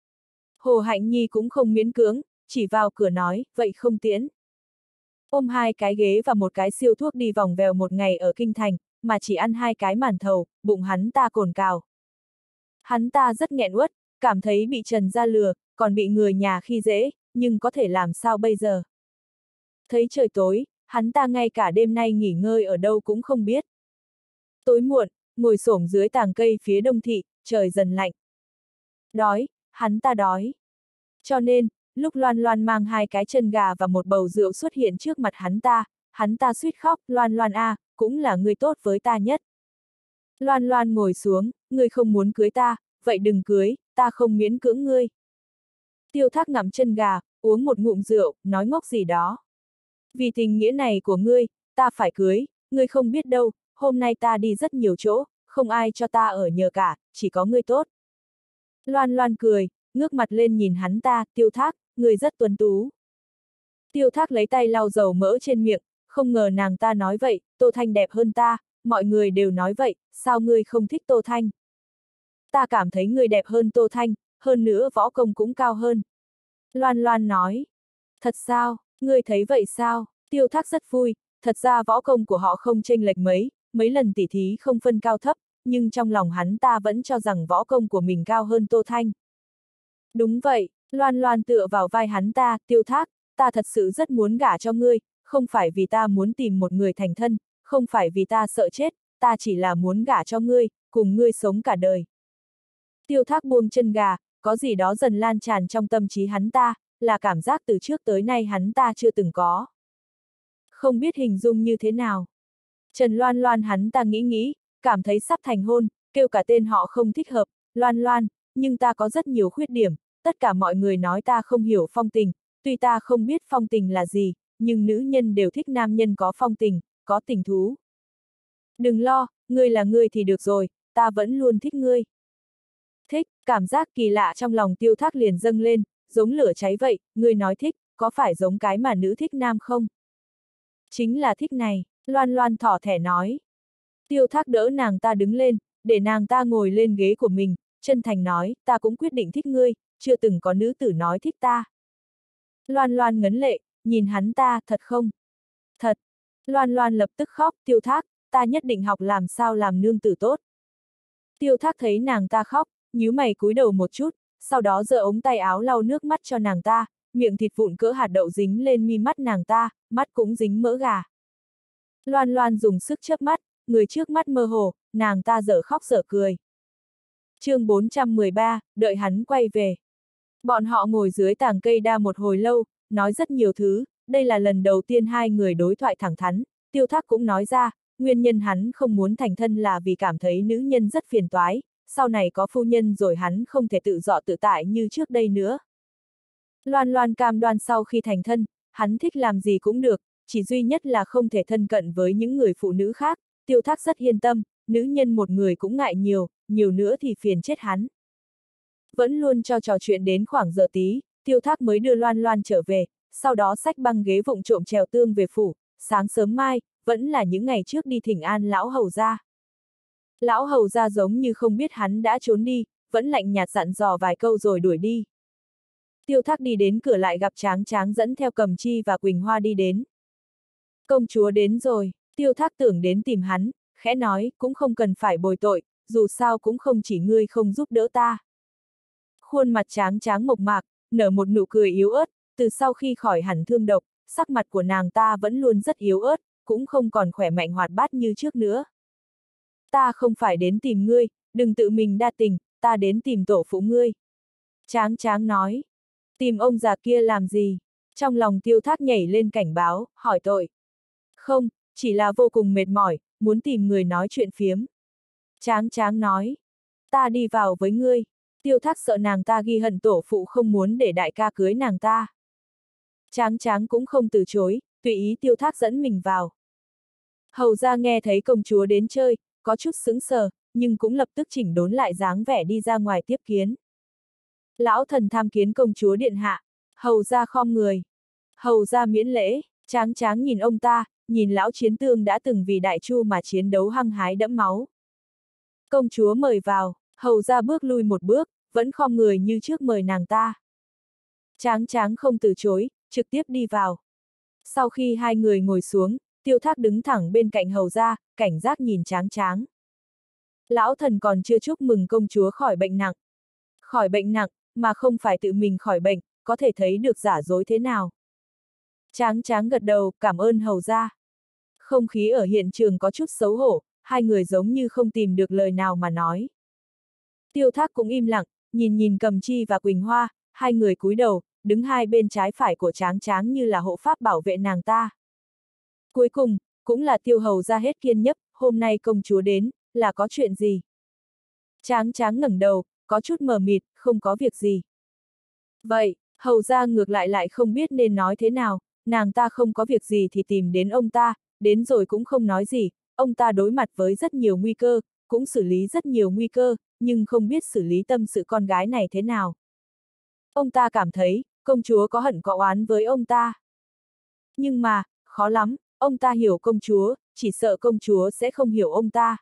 [SPEAKER 1] Hồ Hạnh Nhi cũng không miễn cưỡng, chỉ vào cửa nói, vậy không tiễn. Ôm 2 cái ghế và 1 cái siêu thuốc đi vòng vèo 1 ngày ở kinh thành, mà chỉ ăn 2 cái màn thầu, bụng hắn ta cồn cào. Hắn ta rất nghẹn uất, cảm thấy bị Trần gia lừa, còn bị người nhà khi dễ, nhưng có thể làm sao bây giờ? Thấy trời tối, hắn ta ngay cả đêm nay nghỉ ngơi ở đâu cũng không biết. Tối muộn, ngồi xổm dưới tàng cây phía đông thị, trời dần lạnh. Đói, hắn ta đói. Cho nên, lúc Loan Loan mang 2 cái chân gà và 1 bầu rượu xuất hiện trước mặt hắn ta suýt khóc, Loan Loan a, cũng là người tốt với ta nhất. Loan Loan ngồi xuống, ngươi không muốn cưới ta, vậy đừng cưới, ta không miễn cưỡng ngươi. Tiêu Thác ngậm chân gà, uống một ngụm rượu, nói ngốc gì đó. Vì tình nghĩa này của ngươi, ta phải cưới, ngươi không biết đâu, hôm nay ta đi rất nhiều chỗ, không ai cho ta ở nhờ cả, chỉ có ngươi tốt. Loan Loan cười, ngước mặt lên nhìn hắn ta, Tiêu Thác, ngươi rất tuấn tú. Tiêu Thác lấy tay lau dầu mỡ trên miệng, không ngờ nàng ta nói vậy, Tô Thanh đẹp hơn ta, mọi người đều nói vậy, sao ngươi không thích Tô Thanh? Ta cảm thấy ngươi đẹp hơn Tô Thanh, hơn nữa võ công cũng cao hơn. Loan Loan nói, thật sao, ngươi thấy vậy sao? Tiêu Thác rất vui, thật ra võ công của họ không chênh lệch mấy lần tỉ thí không phân cao thấp, nhưng trong lòng hắn ta vẫn cho rằng võ công của mình cao hơn Tô Thanh. Đúng vậy, Loan Loan tựa vào vai hắn ta, Tiêu Thác, ta thật sự rất muốn gả cho ngươi, không phải vì ta muốn tìm một người thành thân, không phải vì ta sợ chết, ta chỉ là muốn gả cho ngươi, cùng ngươi sống cả đời. Tiêu Thác buông chân gà, có gì đó dần lan tràn trong tâm trí hắn ta, là cảm giác từ trước tới nay hắn ta chưa từng có. Không biết hình dung như thế nào. Trần Loan Loan hắn ta nghĩ, cảm thấy sắp thành hôn, kêu cả tên họ không thích hợp, Loan Loan, nhưng ta có rất nhiều khuyết điểm, tất cả mọi người nói ta không hiểu phong tình, tuy ta không biết phong tình là gì, nhưng nữ nhân đều thích nam nhân có phong tình, có tình thú. Đừng lo, ngươi là ngươi thì được rồi, ta vẫn luôn thích ngươi. Thích, cảm giác kỳ lạ trong lòng Tiêu Thác liền dâng lên, giống lửa cháy vậy, ngươi nói thích, có phải giống cái mà nữ thích nam không? Chính là thích này, Loan Loan thỏ thẻ nói. Tiêu Thác đỡ nàng ta đứng lên, để nàng ta ngồi lên ghế của mình, chân thành nói, ta cũng quyết định thích ngươi, chưa từng có nữ tử nói thích ta. Loan Loan ngấn lệ, nhìn hắn ta, thật không? Thật. Loan Loan lập tức khóc, Tiêu Thác, ta nhất định học làm sao làm nương tử tốt. Tiêu Thác thấy nàng ta khóc, nhíu mày cúi đầu một chút, sau đó giơ ống tay áo lau nước mắt cho nàng ta, miệng thịt vụn cỡ hạt đậu dính lên mi mắt nàng ta, mắt cũng dính mỡ gà. Loan Loan dùng sức chớp mắt, người trước mắt mơ hồ, nàng ta dở khóc dở cười. Chương 413, đợi hắn quay về. Bọn họ ngồi dưới tàng cây đa một hồi lâu, nói rất nhiều thứ, đây là lần đầu tiên hai người đối thoại thẳng thắn, Tiêu Thác cũng nói ra, nguyên nhân hắn không muốn thành thân là vì cảm thấy nữ nhân rất phiền toái, sau này có phu nhân rồi hắn không thể tự do tự tại như trước đây nữa. Loan Loan cam đoan sau khi thành thân, hắn thích làm gì cũng được, chỉ duy nhất là không thể thân cận với những người phụ nữ khác, Tiêu Thác rất yên tâm, nữ nhân một người cũng ngại nhiều, nhiều nữa thì phiền chết hắn. Vẫn luôn cho trò chuyện đến khoảng giờ tí, Tiêu Thác mới đưa Loan Loan trở về, sau đó xách băng ghế vụng trộm trèo tương về phủ, sáng sớm mai, vẫn là những ngày trước đi thỉnh an lão hầu gia. Lão hầu gia giống như không biết hắn đã trốn đi, vẫn lạnh nhạt dặn dò vài câu rồi đuổi đi. Tiêu Thác đi đến cửa lại gặp Tráng Tráng dẫn theo Cầm Chi và Quỳnh Hoa đi đến. Công chúa đến rồi, Tiêu Thác tưởng đến tìm hắn, khẽ nói, cũng không cần phải bồi tội, dù sao cũng không chỉ ngươi không giúp đỡ ta. Khuôn mặt Tráng Tráng mộc mạc, nở một nụ cười yếu ớt, từ sau khi khỏi hẳn thương độc, sắc mặt của nàng ta vẫn luôn rất yếu ớt, cũng không còn khỏe mạnh hoạt bát như trước nữa. Ta không phải đến tìm ngươi, đừng tự mình đa tình, ta đến tìm tổ phụ ngươi. Tráng Tráng nói, tìm ông già kia làm gì? Trong lòng Tiêu Thác nhảy lên cảnh báo, hỏi tội. Không, chỉ là vô cùng mệt mỏi, muốn tìm người nói chuyện phiếm. Tráng Tráng nói, ta đi vào với ngươi. Tiêu Thác sợ nàng ta ghi hận tổ phụ không muốn để đại ca cưới nàng ta. Tráng Tráng cũng không từ chối, tùy ý Tiêu Thác dẫn mình vào. Hầu ra nghe thấy công chúa đến chơi, có chút sững sờ, nhưng cũng lập tức chỉnh đốn lại dáng vẻ đi ra ngoài tiếp kiến. Lão thần tham kiến công chúa điện hạ, hầu ra khom người. Hầu ra miễn lễ, Tráng Tráng nhìn ông ta, nhìn lão chiến tương đã từng vì Đại Chu mà chiến đấu hăng hái đẫm máu. Công chúa mời vào, hầu ra bước lui một bước, vẫn khom người như trước mời nàng ta. Tráng Tráng không từ chối, trực tiếp đi vào. Sau khi hai người ngồi xuống, Tiêu Thác đứng thẳng bên cạnh hầu ra, cảnh giác nhìn Tráng Tráng. Lão thần còn chưa chúc mừng công chúa khỏi bệnh nặng. Khỏi bệnh nặng, mà không phải tự mình khỏi bệnh, có thể thấy được giả dối thế nào. Tráng Tráng gật đầu, cảm ơn hầu ra. Không khí ở hiện trường có chút xấu hổ, hai người giống như không tìm được lời nào mà nói. Tiêu Thác cũng im lặng, nhìn Cầm Chi và Quỳnh Hoa, hai người cúi đầu, đứng hai bên trái phải của Tráng Tráng như là hộ pháp bảo vệ nàng ta. Cuối cùng, cũng là Tiêu hầu ra hết kiên nhẫn, hôm nay công chúa đến, là có chuyện gì? Tráng Tráng ngẩng đầu, có chút mờ mịt, không có việc gì. Vậy, hầu ra ngược lại không biết nên nói thế nào, nàng ta không có việc gì thì tìm đến ông ta, đến rồi cũng không nói gì, ông ta đối mặt với rất nhiều nguy cơ, cũng xử lý rất nhiều nguy cơ, nhưng không biết xử lý tâm sự con gái này thế nào. Ông ta cảm thấy, công chúa có hận có oán với ông ta. Nhưng mà, khó lắm, ông ta hiểu công chúa, chỉ sợ công chúa sẽ không hiểu ông ta.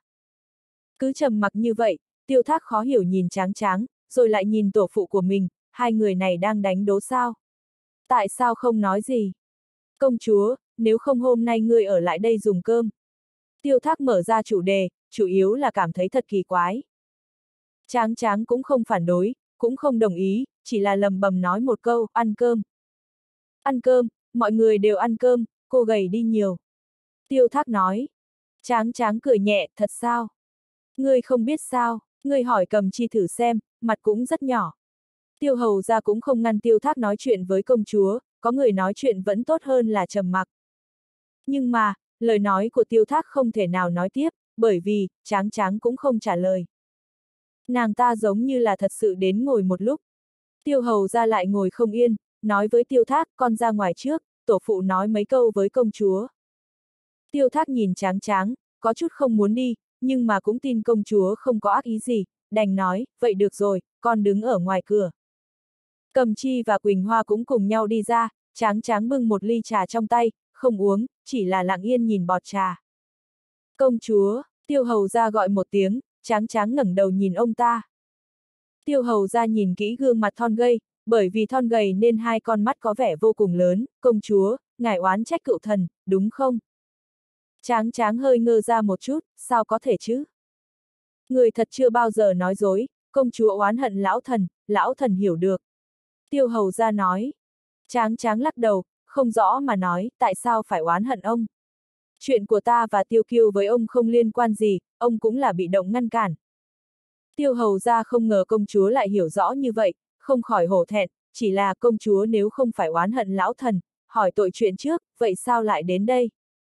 [SPEAKER 1] Cứ trầm mặc như vậy, Tiêu Thác khó hiểu nhìn Tráng Tráng, rồi lại nhìn tổ phụ của mình, hai người này đang đánh đố sao? Tại sao không nói gì? Công chúa, nếu không hôm nay ngươi ở lại đây dùng cơm. Tiêu Thác mở ra chủ đề, chủ yếu là cảm thấy thật kỳ quái. Tráng Tráng cũng không phản đối, cũng không đồng ý, chỉ là lầm bầm nói một câu, ăn cơm. Ăn cơm, mọi người đều ăn cơm, cô gầy đi nhiều. Tiêu Thác nói. Tráng Tráng cười nhẹ, thật sao? Ngươi không biết sao, ngươi hỏi Cầm Chi thử xem, mặt cũng rất nhỏ. Tiêu hầu ra cũng không ngăn Tiêu Thác nói chuyện với công chúa, có người nói chuyện vẫn tốt hơn là trầm mặc. Nhưng mà, lời nói của Tiêu Thác không thể nào nói tiếp, bởi vì, Tráng Tráng cũng không trả lời. Nàng ta giống như là thật sự đến ngồi một lúc. Tiêu hầu ra lại ngồi không yên, nói với Tiêu Thác, con ra ngoài trước, tổ phụ nói mấy câu với công chúa. Tiêu Thác nhìn Tráng Tráng, có chút không muốn đi, nhưng mà cũng tin công chúa không có ác ý gì, đành nói, vậy được rồi, con đứng ở ngoài cửa. Cầm Chi và Quỳnh Hoa cũng cùng nhau đi ra, Tráng Tráng bưng một ly trà trong tay, không uống, chỉ là lặng yên nhìn bọt trà. Công chúa, Tiêu hầu ra gọi một tiếng, Tráng Tráng ngẩng đầu nhìn ông ta. Tiêu hầu ra nhìn kỹ gương mặt thon gầy, bởi vì thon gầy nên hai con mắt có vẻ vô cùng lớn, công chúa, ngài oán trách cựu thần, đúng không? Tráng Tráng hơi ngơ ra một chút, sao có thể chứ? Người thật chưa bao giờ nói dối, công chúa oán hận lão thần hiểu được. Tiêu hầu ra nói. Tráng Tráng lắc đầu, không rõ mà nói, tại sao phải oán hận ông? Chuyện của ta và Tiêu Kiêu với ông không liên quan gì, ông cũng là bị động ngăn cản. Tiêu hầu ra không ngờ công chúa lại hiểu rõ như vậy, không khỏi hổ thẹn, chỉ là công chúa nếu không phải oán hận lão thần, hỏi tội chuyện trước, vậy sao lại đến đây?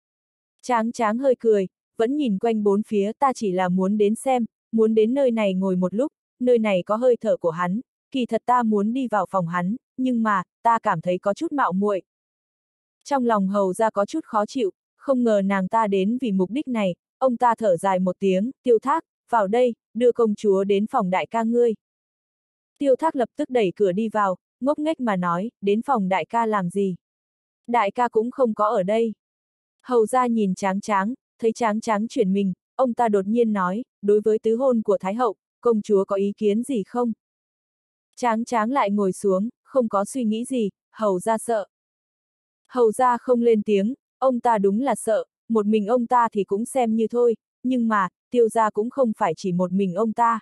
[SPEAKER 1] Tráng Tráng hơi cười, vẫn nhìn quanh bốn phía, ta chỉ là muốn đến xem, muốn đến nơi này ngồi một lúc, nơi này có hơi thở của hắn, kỳ thật ta muốn đi vào phòng hắn, nhưng mà, ta cảm thấy có chút mạo muội. Trong lòng hầu ra có chút khó chịu, không ngờ nàng ta đến vì mục đích này, ông ta thở dài một tiếng, Tiêu Thác, vào đây, đưa công chúa đến phòng đại ca ngươi. Tiêu Thác lập tức đẩy cửa đi vào, ngốc nghếch mà nói, đến phòng đại ca làm gì? Đại ca cũng không có ở đây. Hầu ra nhìn Tráng Tráng, thấy Tráng Tráng chuyển mình, ông ta đột nhiên nói, đối với tứ hôn của Thái hậu, công chúa có ý kiến gì không? Tráng Tráng lại ngồi xuống, không có suy nghĩ gì, hầu ra sợ. Hầu ra không lên tiếng, ông ta đúng là sợ, một mình ông ta thì cũng xem như thôi, nhưng mà, Tiêu gia cũng không phải chỉ một mình ông ta.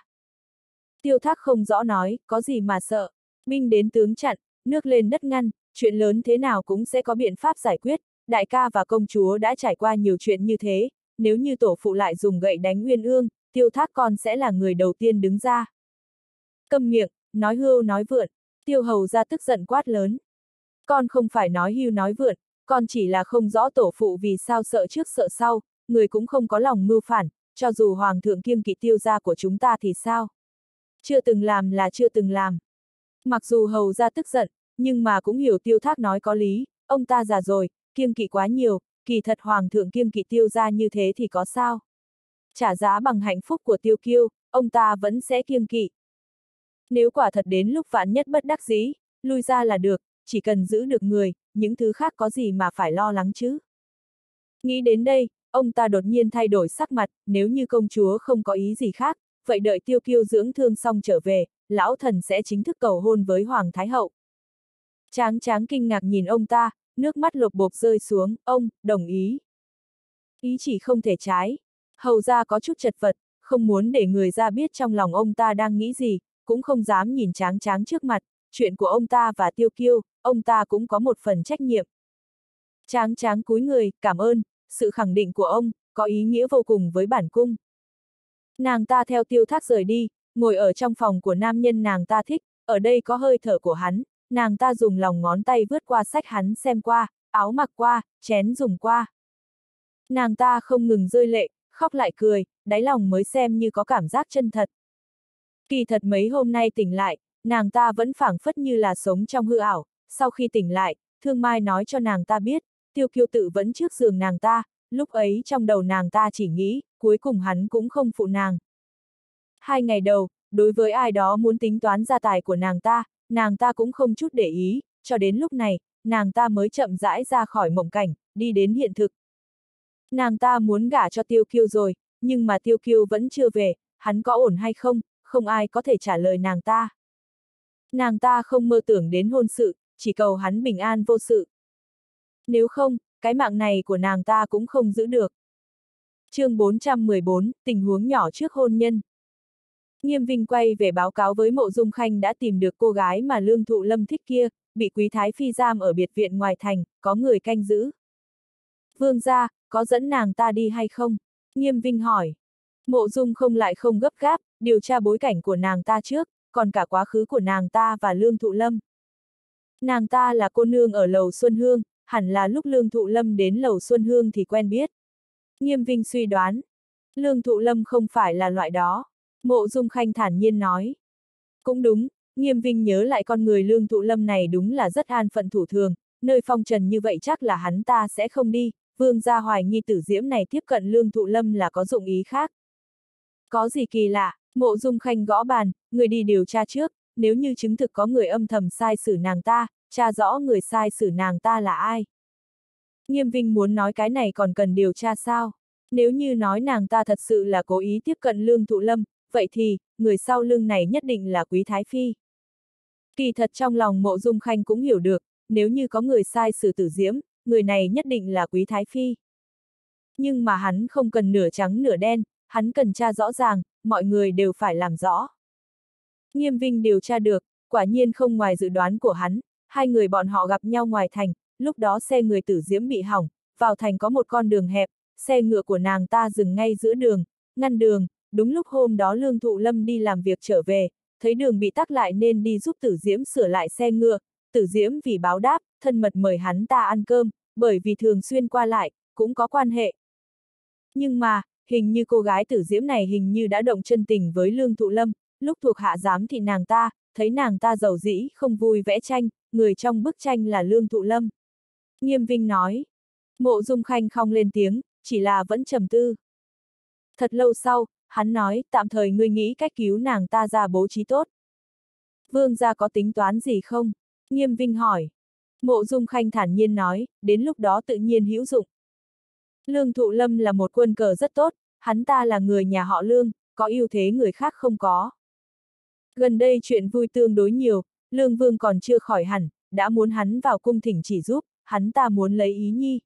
[SPEAKER 1] Tiêu Thác không rõ nói, có gì mà sợ, binh đến tướng chặn, nước lên đất ngăn, chuyện lớn thế nào cũng sẽ có biện pháp giải quyết, đại ca và công chúa đã trải qua nhiều chuyện như thế, nếu như tổ phụ lại dùng gậy đánh Uyên Ương, Tiêu Thác con sẽ là người đầu tiên đứng ra. Câm miệng, nói hưu nói vượn, Tiêu hầu ra tức giận quát lớn. Con không phải nói hưu nói vượn, con chỉ là không rõ tổ phụ vì sao sợ trước sợ sau, người cũng không có lòng mưu phản, cho dù hoàng thượng kiêng kỵ Tiêu gia của chúng ta thì sao? Chưa từng làm là chưa từng làm. Mặc dù hầu ra tức giận, nhưng mà cũng hiểu Tiêu Thác nói có lý, ông ta già rồi, kiêng kỵ quá nhiều, kỳ thật hoàng thượng kiêng kỵ Tiêu gia như thế thì có sao? Trả giá bằng hạnh phúc của Tiêu Kiêu, ông ta vẫn sẽ kiêng kỵ. Nếu quả thật đến lúc vạn nhất bất đắc dĩ, lui ra là được, chỉ cần giữ được người, những thứ khác có gì mà phải lo lắng chứ? Nghĩ đến đây, ông ta đột nhiên thay đổi sắc mặt, nếu như công chúa không có ý gì khác, vậy đợi Tiêu Kiêu dưỡng thương xong trở về, lão thần sẽ chính thức cầu hôn với Hoàng Thái Hậu. Tráng Tráng kinh ngạc nhìn ông ta, nước mắt lột bột rơi xuống, ông, đồng ý. Ý chỉ không thể trái. Hầu ra có chút chật vật, không muốn để người ra biết trong lòng ông ta đang nghĩ gì, cũng không dám nhìn Tráng Tráng trước mặt, chuyện của ông ta và Tiêu Kiêu, ông ta cũng có một phần trách nhiệm. Tráng Tráng cúi người, cảm ơn, sự khẳng định của ông, có ý nghĩa vô cùng với bản cung. Nàng ta theo Tiêu Thác rời đi, ngồi ở trong phòng của nam nhân nàng ta thích, ở đây có hơi thở của hắn, nàng ta dùng lòng ngón tay vướt qua sách hắn xem qua, áo mặc qua, chén dùng qua. Nàng ta không ngừng rơi lệ, khóc lại cười, đáy lòng mới xem như có cảm giác chân thật. Kỳ thật mấy hôm nay tỉnh lại, nàng ta vẫn phảng phất như là sống trong hư ảo, sau khi tỉnh lại, Thương Mai nói cho nàng ta biết, Tiêu Kiêu tự vẫn trước giường nàng ta, lúc ấy trong đầu nàng ta chỉ nghĩ, cuối cùng hắn cũng không phụ nàng. 2 ngày đầu, đối với ai đó muốn tính toán gia tài của nàng ta cũng không chút để ý, cho đến lúc này, nàng ta mới chậm rãi ra khỏi mộng cảnh, đi đến hiện thực. Nàng ta muốn gả cho Tiêu Kiêu rồi, nhưng mà Tiêu Kiêu vẫn chưa về, hắn có ổn hay không, không ai có thể trả lời nàng ta. Nàng ta không mơ tưởng đến hôn sự, chỉ cầu hắn bình an vô sự. Nếu không, cái mạng này của nàng ta cũng không giữ được. Chương 414, tình huống nhỏ trước hôn nhân. Nghiêm Vinh quay về báo cáo với Mộ Dung Khanh đã tìm được cô gái mà Lương Thụ Lâm thích kia, bị Quý Thái Phi giam ở biệt viện ngoài thành, có người canh giữ. Vương gia, có dẫn nàng ta đi hay không? Nghiêm Vinh hỏi. Mộ Dung không lại không gấp gáp, điều tra bối cảnh của nàng ta trước, còn cả quá khứ của nàng ta và Lương Thụ Lâm. Nàng ta là cô nương ở Lầu Xuân Hương, hẳn là lúc Lương Thụ Lâm đến Lầu Xuân Hương thì quen biết. Nghiêm Vinh suy đoán, Lương Thụ Lâm không phải là loại đó. Mộ Dung Khanh thản nhiên nói. Cũng đúng, Nghiêm Vinh nhớ lại con người Lương Thụ Lâm này đúng là rất an phận thủ thường, nơi phong trần như vậy chắc là hắn ta sẽ không đi, vương gia hoài nghi Tử Diễm này tiếp cận Lương Thụ Lâm là có dụng ý khác. Có gì kỳ lạ, Mộ Dung Khanh gõ bàn, người đi điều tra trước, nếu như chứng thực có người âm thầm sai xử nàng ta, tra rõ người sai xử nàng ta là ai. Nghiêm Vinh muốn nói cái này còn cần điều tra sao? Nếu như nói nàng ta thật sự là cố ý tiếp cận Lương Thụ Lâm, vậy thì, người sau lưng này nhất định là Quý Thái Phi. Kỳ thật trong lòng Mộ Dung Khanh cũng hiểu được, nếu như có người sai xử Tử Diễm, người này nhất định là Quý Thái Phi. Nhưng mà hắn không cần nửa trắng nửa đen, hắn cần tra rõ ràng, mọi người đều phải làm rõ. Nghiêm Vinh điều tra được, quả nhiên không ngoài dự đoán của hắn, hai người bọn họ gặp nhau ngoài thành, lúc đó xe người Tử Diễm bị hỏng, vào thành có một con đường hẹp, xe ngựa của nàng ta dừng ngay giữa đường, ngăn đường, đúng lúc hôm đó Lương Thụ Lâm đi làm việc trở về, thấy đường bị tắc lại nên đi giúp Tử Diễm sửa lại xe ngựa, Tử Diễm vì báo đáp, thân mật mời hắn ta ăn cơm, bởi vì thường xuyên qua lại, cũng có quan hệ. Nhưng mà, hình như cô gái Tử Diễm này hình như đã động chân tình với Lương Thụ Lâm, lúc thuộc hạ giám thị nàng ta, thấy nàng ta giàu dĩ không vui vẽ tranh, người trong bức tranh là Lương Thụ Lâm. Nghiêm Vinh nói. Mộ Dung Khanh không lên tiếng, chỉ là vẫn trầm tư. Thật lâu sau, hắn nói, tạm thời ngươi nghĩ cách cứu nàng ta ra bố trí tốt. Vương gia có tính toán gì không? Nghiêm Vinh hỏi. Mộ Dung Khanh thản nhiên nói, đến lúc đó tự nhiên hữu dụng. Lương Thụ Lâm là một quân cờ rất tốt, hắn ta là người nhà họ Lương, có ưu thế người khác không có. Gần đây chuyện vui tương đối nhiều, Lương Vương còn chưa khỏi hẳn, đã muốn hắn vào cung thỉnh chỉ giúp, hắn ta muốn lấy Ý Nhi.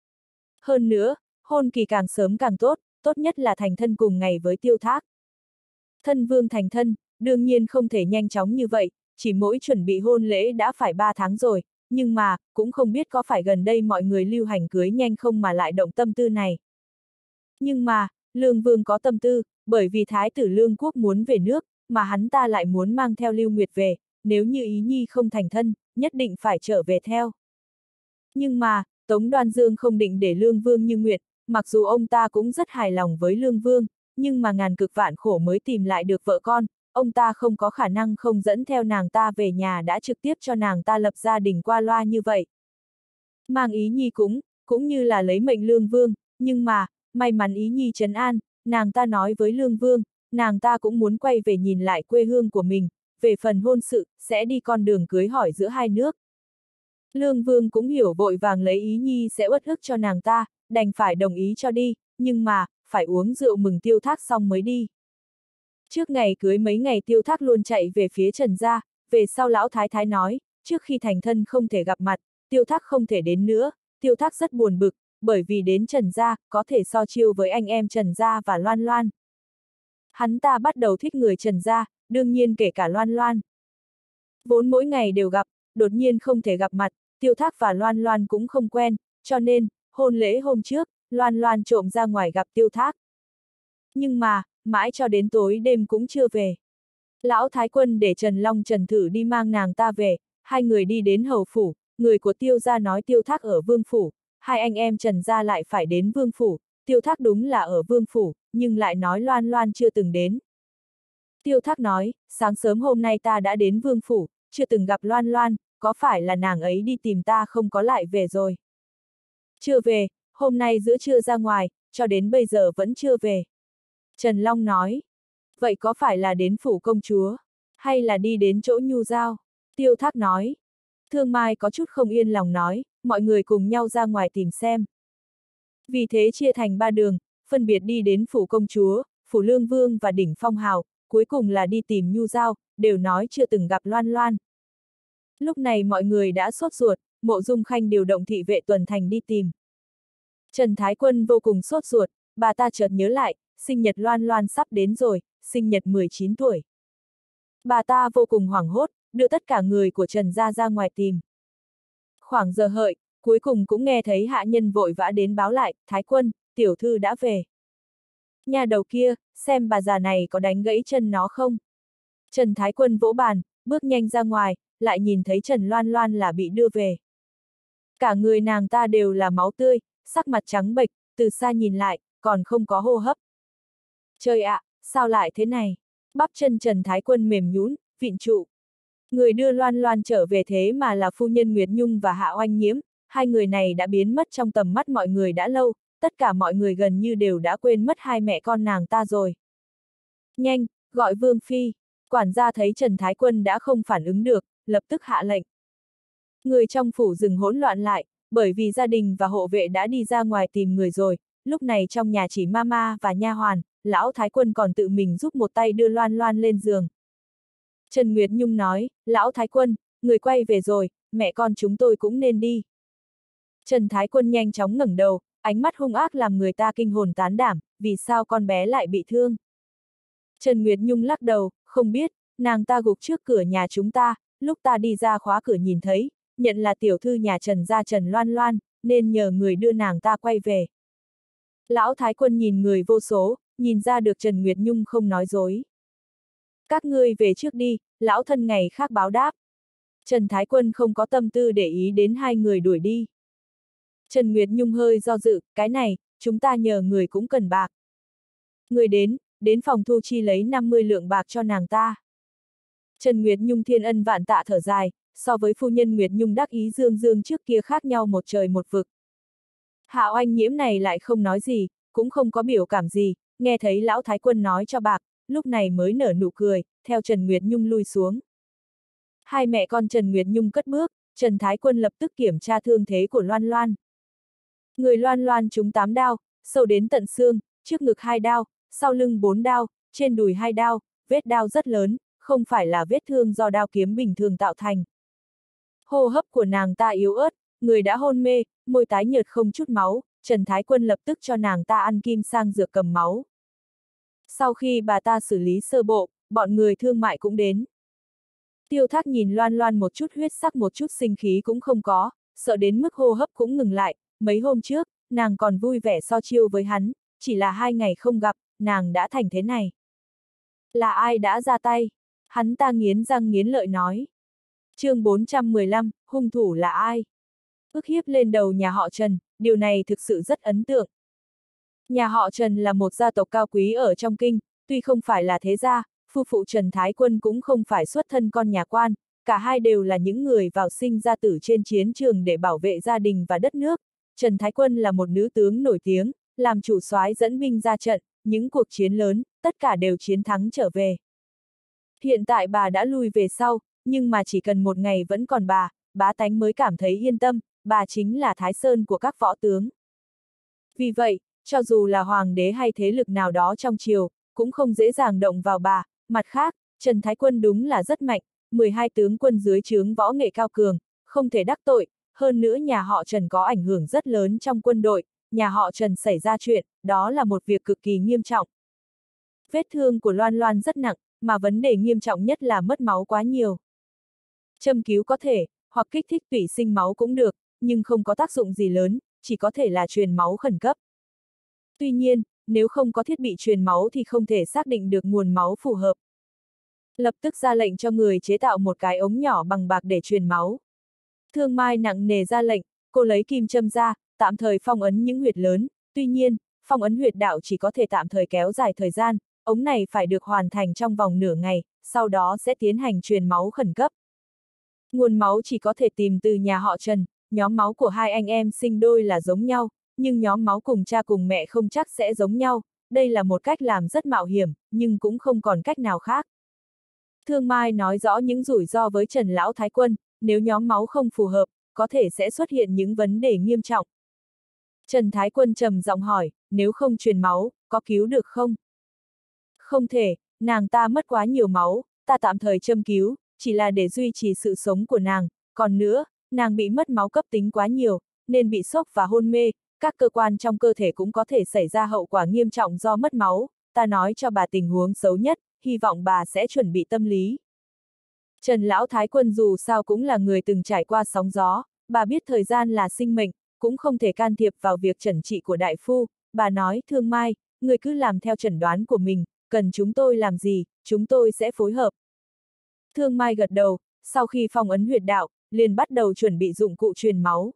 [SPEAKER 1] Hơn nữa, hôn kỳ càng sớm càng tốt, tốt nhất là thành thân cùng ngày với Tiêu Thác. Thân vương thành thân, đương nhiên không thể nhanh chóng như vậy, chỉ mỗi chuẩn bị hôn lễ đã phải 3 tháng rồi, nhưng mà, cũng không biết có phải gần đây mọi người lưu hành cưới nhanh không mà lại động tâm tư này. Nhưng mà, Lương Vương có tâm tư, bởi vì Thái tử Lương Quốc muốn về nước, mà hắn ta lại muốn mang theo Lưu Nguyệt về, nếu như Ý Nhi không thành thân, nhất định phải trở về theo. Nhưng mà, Tống Đoan Dương không định để Lương Vương như nguyện, mặc dù ông ta cũng rất hài lòng với Lương Vương, nhưng mà ngàn cực vạn khổ mới tìm lại được vợ con, ông ta không có khả năng không dẫn theo nàng ta về nhà đã trực tiếp cho nàng ta lập gia đình qua loa như vậy. Mang Ý Nhi cũng như là lấy mệnh Lương Vương, nhưng mà, may mắn Ý Nhi trấn an, nàng ta nói với Lương Vương, nàng ta cũng muốn quay về nhìn lại quê hương của mình, về phần hôn sự, sẽ đi con đường cưới hỏi giữa hai nước. Lương Vương cũng hiểu vội vàng lấy Ý Nhi sẽ uất ức cho nàng ta, đành phải đồng ý cho đi, nhưng mà, phải uống rượu mừng Tiêu Thác xong mới đi. Trước ngày cưới mấy ngày Tiêu Thác luôn chạy về phía Trần gia, về sau lão thái thái nói, trước khi thành thân không thể gặp mặt, Tiêu Thác không thể đến nữa, Tiêu Thác rất buồn bực, bởi vì đến Trần gia, có thể so chiêu với anh em Trần gia và Loan Loan. Hắn ta bắt đầu thích người Trần gia, đương nhiên kể cả Loan Loan. Vốn mỗi ngày đều gặp, đột nhiên không thể gặp mặt, Tiêu Thác và Loan Loan cũng không quen, cho nên, hôn lễ hôm trước, Loan Loan trộm ra ngoài gặp Tiêu Thác. Nhưng mà, mãi cho đến tối đêm cũng chưa về. Lão Thái Quân để Trần Long Trần Thử đi mang nàng ta về, hai người đi đến hầu phủ, người của Tiêu gia nói Tiêu Thác ở Vương phủ, hai anh em Trần gia lại phải đến Vương phủ, Tiêu Thác đúng là ở Vương phủ, nhưng lại nói Loan Loan chưa từng đến. Tiêu Thác nói, sáng sớm hôm nay ta đã đến Vương phủ, chưa từng gặp Loan Loan, có phải là nàng ấy đi tìm ta không có lại về rồi? Chưa về, hôm nay giữa trưa ra ngoài, cho đến bây giờ vẫn chưa về. Trần Long nói, vậy có phải là đến phủ công chúa, hay là đi đến chỗ Nhu Giao? Tiêu Thác nói, Thương Mai có chút không yên lòng nói, mọi người cùng nhau ra ngoài tìm xem. Vì thế chia thành 3 đường, phân biệt đi đến phủ công chúa, phủ Lương Vương và đỉnh Phong Hào, cuối cùng là đi tìm Nhu Giao, đều nói chưa từng gặp Loan Loan. Lúc này mọi người đã sốt ruột, Mộ Dung Khanh điều động thị vệ tuần thành đi tìm. Trần Thái Quân vô cùng sốt ruột, bà ta chợt nhớ lại, sinh nhật Loan Loan sắp đến rồi, sinh nhật 19 tuổi. Bà ta vô cùng hoảng hốt, đưa tất cả người của Trần gia ra ngoài tìm. Khoảng giờ hợi, cuối cùng cũng nghe thấy hạ nhân vội vã đến báo lại, Thái Quân, tiểu thư đã về. Nhà đầu kia, xem bà già này có đánh gãy chân nó không? Trần Thái Quân vỗ bàn, bước nhanh ra ngoài, lại nhìn thấy Trần Loan Loan là bị đưa về. Cả người nàng ta đều là máu tươi, sắc mặt trắng bệch, từ xa nhìn lại, còn không có hô hấp. Trời ạ, sao lại thế này? Bắp chân Trần Thái Quân mềm nhũn, vịn trụ. Người đưa Loan Loan trở về thế mà là phu nhân Nguyệt Nhung và Hạ Oanh Nhiễm, hai người này đã biến mất trong tầm mắt mọi người đã lâu, tất cả mọi người gần như đều đã quên mất hai mẹ con nàng ta rồi. Nhanh, gọi Vương Phi. Quản gia thấy Trần Thái Quân đã không phản ứng được, lập tức hạ lệnh. Người trong phủ rừng hỗn loạn lại, bởi vì gia đình và hộ vệ đã đi ra ngoài tìm người rồi, lúc này trong nhà chỉ mama và nha hoàn, lão Thái Quân còn tự mình giúp một tay đưa Loan Loan lên giường. Trần Nguyệt Nhung nói, lão Thái Quân, người quay về rồi, mẹ con chúng tôi cũng nên đi. Trần Thái Quân nhanh chóng ngẩng đầu, ánh mắt hung ác làm người ta kinh hồn tán đảm, vì sao con bé lại bị thương? Trần Nguyệt Nhung lắc đầu, không biết, nàng ta gục trước cửa nhà chúng ta, lúc ta đi ra khóa cửa nhìn thấy, nhận là tiểu thư nhà Trần gia Trần Loan Loan, nên nhờ người đưa nàng ta quay về. Lão Thái Quân nhìn người vô số, nhìn ra được Trần Nguyệt Nhung không nói dối. Các ngươi về trước đi, lão thân ngày khác báo đáp. Trần Thái Quân không có tâm tư để ý đến hai người đuổi đi. Trần Nguyệt Nhung hơi do dự, cái này, chúng ta nhờ người cũng cần bạc. Người đến phòng thu chi lấy 50 lượng bạc cho nàng ta. Trần Nguyệt Nhung thiên ân vạn tạ thở dài, so với phu nhân Nguyệt Nhung đắc ý dương dương trước kia khác nhau một trời một vực. Hạ Oanh Nhiễm này lại không nói gì, cũng không có biểu cảm gì, nghe thấy lão Thái Quân nói cho bạc, lúc này mới nở nụ cười, theo Trần Nguyệt Nhung lui xuống. Hai mẹ con Trần Nguyệt Nhung cất bước, Trần Thái Quân lập tức kiểm tra thương thế của Loan Loan. Người Loan Loan trúng 8 đao, sâu đến tận xương, trước ngực 2 đao, sau lưng 4 đao, trên đùi 2 đao, vết đao rất lớn, không phải là vết thương do đao kiếm bình thường tạo thành. Hô hấp của nàng ta yếu ớt, người đã hôn mê, môi tái nhợt không chút máu, Trần Thái Quân lập tức cho nàng ta ăn kim sang dược cầm máu. Sau khi bà ta xử lý sơ bộ, bọn người thương mại cũng đến. Tiêu Thác nhìn Loan Loan một chút huyết sắc một chút sinh khí cũng không có, sợ đến mức hô hấp cũng ngừng lại, mấy hôm trước, nàng còn vui vẻ so chiêu với hắn, chỉ là 2 ngày không gặp, nàng đã thành thế này. Là ai đã ra tay? Hắn ta nghiến răng nghiến lợi nói. Chương 415, hung thủ là ai? Ức hiếp lên đầu nhà họ Trần, điều này thực sự rất ấn tượng. Nhà họ Trần là một gia tộc cao quý ở trong kinh, tuy không phải là thế gia, phu phụ Trần Thái Quân cũng không phải xuất thân con nhà quan, cả hai đều là những người vào sinh ra tử trên chiến trường để bảo vệ gia đình và đất nước. Trần Thái Quân là một nữ tướng nổi tiếng, làm chủ soái dẫn binh ra trận, những cuộc chiến lớn, tất cả đều chiến thắng trở về. Hiện tại bà đã lui về sau, nhưng mà chỉ cần một ngày vẫn còn bà, bá tánh mới cảm thấy yên tâm, bà chính là Thái Sơn của các võ tướng. Vì vậy, cho dù là hoàng đế hay thế lực nào đó trong triều, cũng không dễ dàng động vào bà. Mặt khác, Trần Thái Quân đúng là rất mạnh, 12 tướng quân dưới trướng võ nghệ cao cường, không thể đắc tội, hơn nữa nhà họ Trần có ảnh hưởng rất lớn trong quân đội, nhà họ Trần xảy ra chuyện, đó là một việc cực kỳ nghiêm trọng. Vết thương của Loan Loan rất nặng, mà vấn đề nghiêm trọng nhất là mất máu quá nhiều. Châm cứu có thể, hoặc kích thích tủy sinh máu cũng được, nhưng không có tác dụng gì lớn, chỉ có thể là truyền máu khẩn cấp. Tuy nhiên, nếu không có thiết bị truyền máu thì không thể xác định được nguồn máu phù hợp. Lập tức ra lệnh cho người chế tạo một cái ống nhỏ bằng bạc để truyền máu. Thương Mai nặng nề ra lệnh, cô lấy kim châm ra, tạm thời phong ấn những huyệt lớn, tuy nhiên, phong ấn huyệt đạo chỉ có thể tạm thời kéo dài thời gian, ống này phải được hoàn thành trong vòng nửa ngày, sau đó sẽ tiến hành truyền máu khẩn cấp. Nguồn máu chỉ có thể tìm từ nhà họ Trần, nhóm máu của hai anh em sinh đôi là giống nhau, nhưng nhóm máu cùng cha cùng mẹ không chắc sẽ giống nhau, đây là một cách làm rất mạo hiểm, nhưng cũng không còn cách nào khác. Thương Mai nói rõ những rủi ro với Trần Lão Thái Quân, nếu nhóm máu không phù hợp, có thể sẽ xuất hiện những vấn đề nghiêm trọng. Trần Thái Quân trầm giọng hỏi, nếu không truyền máu, có cứu được không? Không thể, nàng ta mất quá nhiều máu, ta tạm thời châm cứu, chỉ là để duy trì sự sống của nàng, còn nữa, nàng bị mất máu cấp tính quá nhiều, nên bị sốc và hôn mê, các cơ quan trong cơ thể cũng có thể xảy ra hậu quả nghiêm trọng do mất máu, ta nói cho bà tình huống xấu nhất, hy vọng bà sẽ chuẩn bị tâm lý. Trần Lão Thái Quân dù sao cũng là người từng trải qua sóng gió, bà biết thời gian là sinh mệnh, cũng không thể can thiệp vào việc chẩn trị của đại phu, bà nói, Thương Mai, người cứ làm theo chẩn đoán của mình, cần chúng tôi làm gì, chúng tôi sẽ phối hợp. Thương Mai gật đầu, sau khi phong ấn huyệt đạo, liền bắt đầu chuẩn bị dụng cụ truyền máu.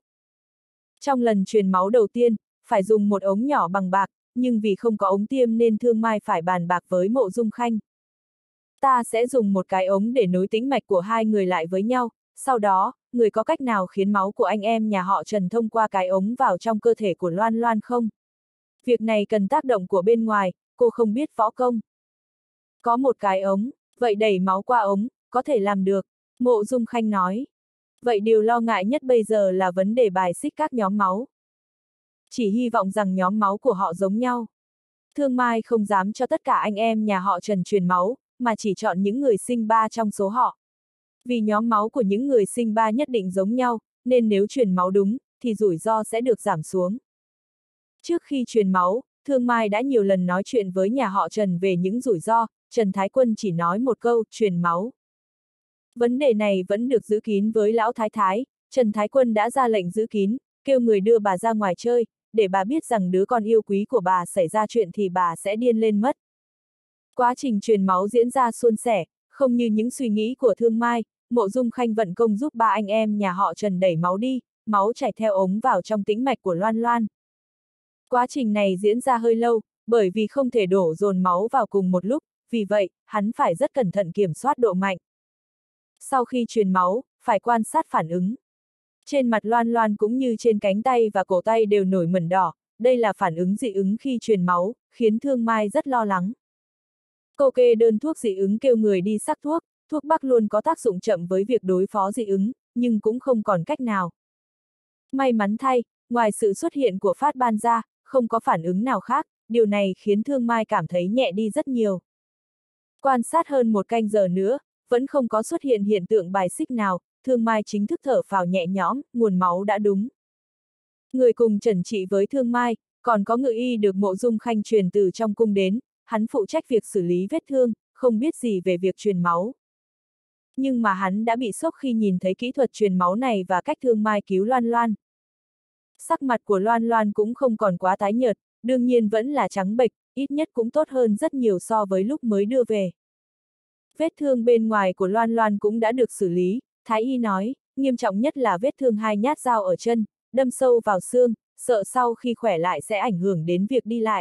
[SPEAKER 1] Trong lần truyền máu đầu tiên, phải dùng một ống nhỏ bằng bạc, nhưng vì không có ống tiêm nên Thương Mai phải bàn bạc với Mộ Dung Khanh. Ta sẽ dùng một cái ống để nối tĩnh mạch của hai người lại với nhau, sau đó, người có cách nào khiến máu của anh em nhà họ Trần thông qua cái ống vào trong cơ thể của Loan Loan không? Việc này cần tác động của bên ngoài, cô không biết võ công. Có một cái ống, vậy đẩy máu qua ống, có thể làm được, Mộ Dung Khanh nói. Vậy điều lo ngại nhất bây giờ là vấn đề bài xích các nhóm máu. Chỉ hy vọng rằng nhóm máu của họ giống nhau. Thương Mai không dám cho tất cả anh em nhà họ Trần truyền máu, mà chỉ chọn những người sinh ba trong số họ. Vì nhóm máu của những người sinh ba nhất định giống nhau, nên nếu truyền máu đúng, thì rủi ro sẽ được giảm xuống. Trước khi truyền máu, Thương Mai đã nhiều lần nói chuyện với nhà họ Trần về những rủi ro, Trần Thái Quân chỉ nói một câu, truyền máu. Vấn đề này vẫn được giữ kín với Lão Thái Thái, Trần Thái Quân đã ra lệnh giữ kín, kêu người đưa bà ra ngoài chơi, để bà biết rằng đứa con yêu quý của bà xảy ra chuyện thì bà sẽ điên lên mất. Quá trình truyền máu diễn ra suôn sẻ, không như những suy nghĩ của Thương Mai, Mộ Dung Khanh vận công giúp ba anh em nhà họ Trần đẩy máu đi, máu chảy theo ống vào trong tĩnh mạch của Loan Loan. Quá trình này diễn ra hơi lâu, bởi vì không thể đổ dồn máu vào cùng một lúc, vì vậy, hắn phải rất cẩn thận kiểm soát độ mạnh. Sau khi truyền máu, phải quan sát phản ứng. Trên mặt Loan Loan cũng như trên cánh tay và cổ tay đều nổi mẩn đỏ, đây là phản ứng dị ứng khi truyền máu, khiến Thương Mai rất lo lắng. Cô kê đơn thuốc dị ứng kêu người đi sắc thuốc, thuốc bắc luôn có tác dụng chậm với việc đối phó dị ứng, nhưng cũng không còn cách nào. May mắn thay, ngoài sự xuất hiện của phát ban ra, không có phản ứng nào khác, điều này khiến Thương Mai cảm thấy nhẹ đi rất nhiều. Quan sát hơn một canh giờ nữa, vẫn không có xuất hiện hiện tượng bài xích nào, Thương Mai chính thức thở phào nhẹ nhõm, nguồn máu đã đúng. Người cùng trần trị với Thương Mai, còn có ngự y được Mộ Dung Khanh truyền từ trong cung đến, hắn phụ trách việc xử lý vết thương, không biết gì về việc truyền máu. Nhưng mà hắn đã bị sốc khi nhìn thấy kỹ thuật truyền máu này và cách Thương Mai cứu Loan Loan. Sắc mặt của Loan Loan cũng không còn quá tái nhợt, đương nhiên vẫn là trắng bệch, ít nhất cũng tốt hơn rất nhiều so với lúc mới đưa về. Vết thương bên ngoài của Loan Loan cũng đã được xử lý, Thái y nói, nghiêm trọng nhất là vết thương 2 nhát dao ở chân, đâm sâu vào xương, sợ sau khi khỏe lại sẽ ảnh hưởng đến việc đi lại.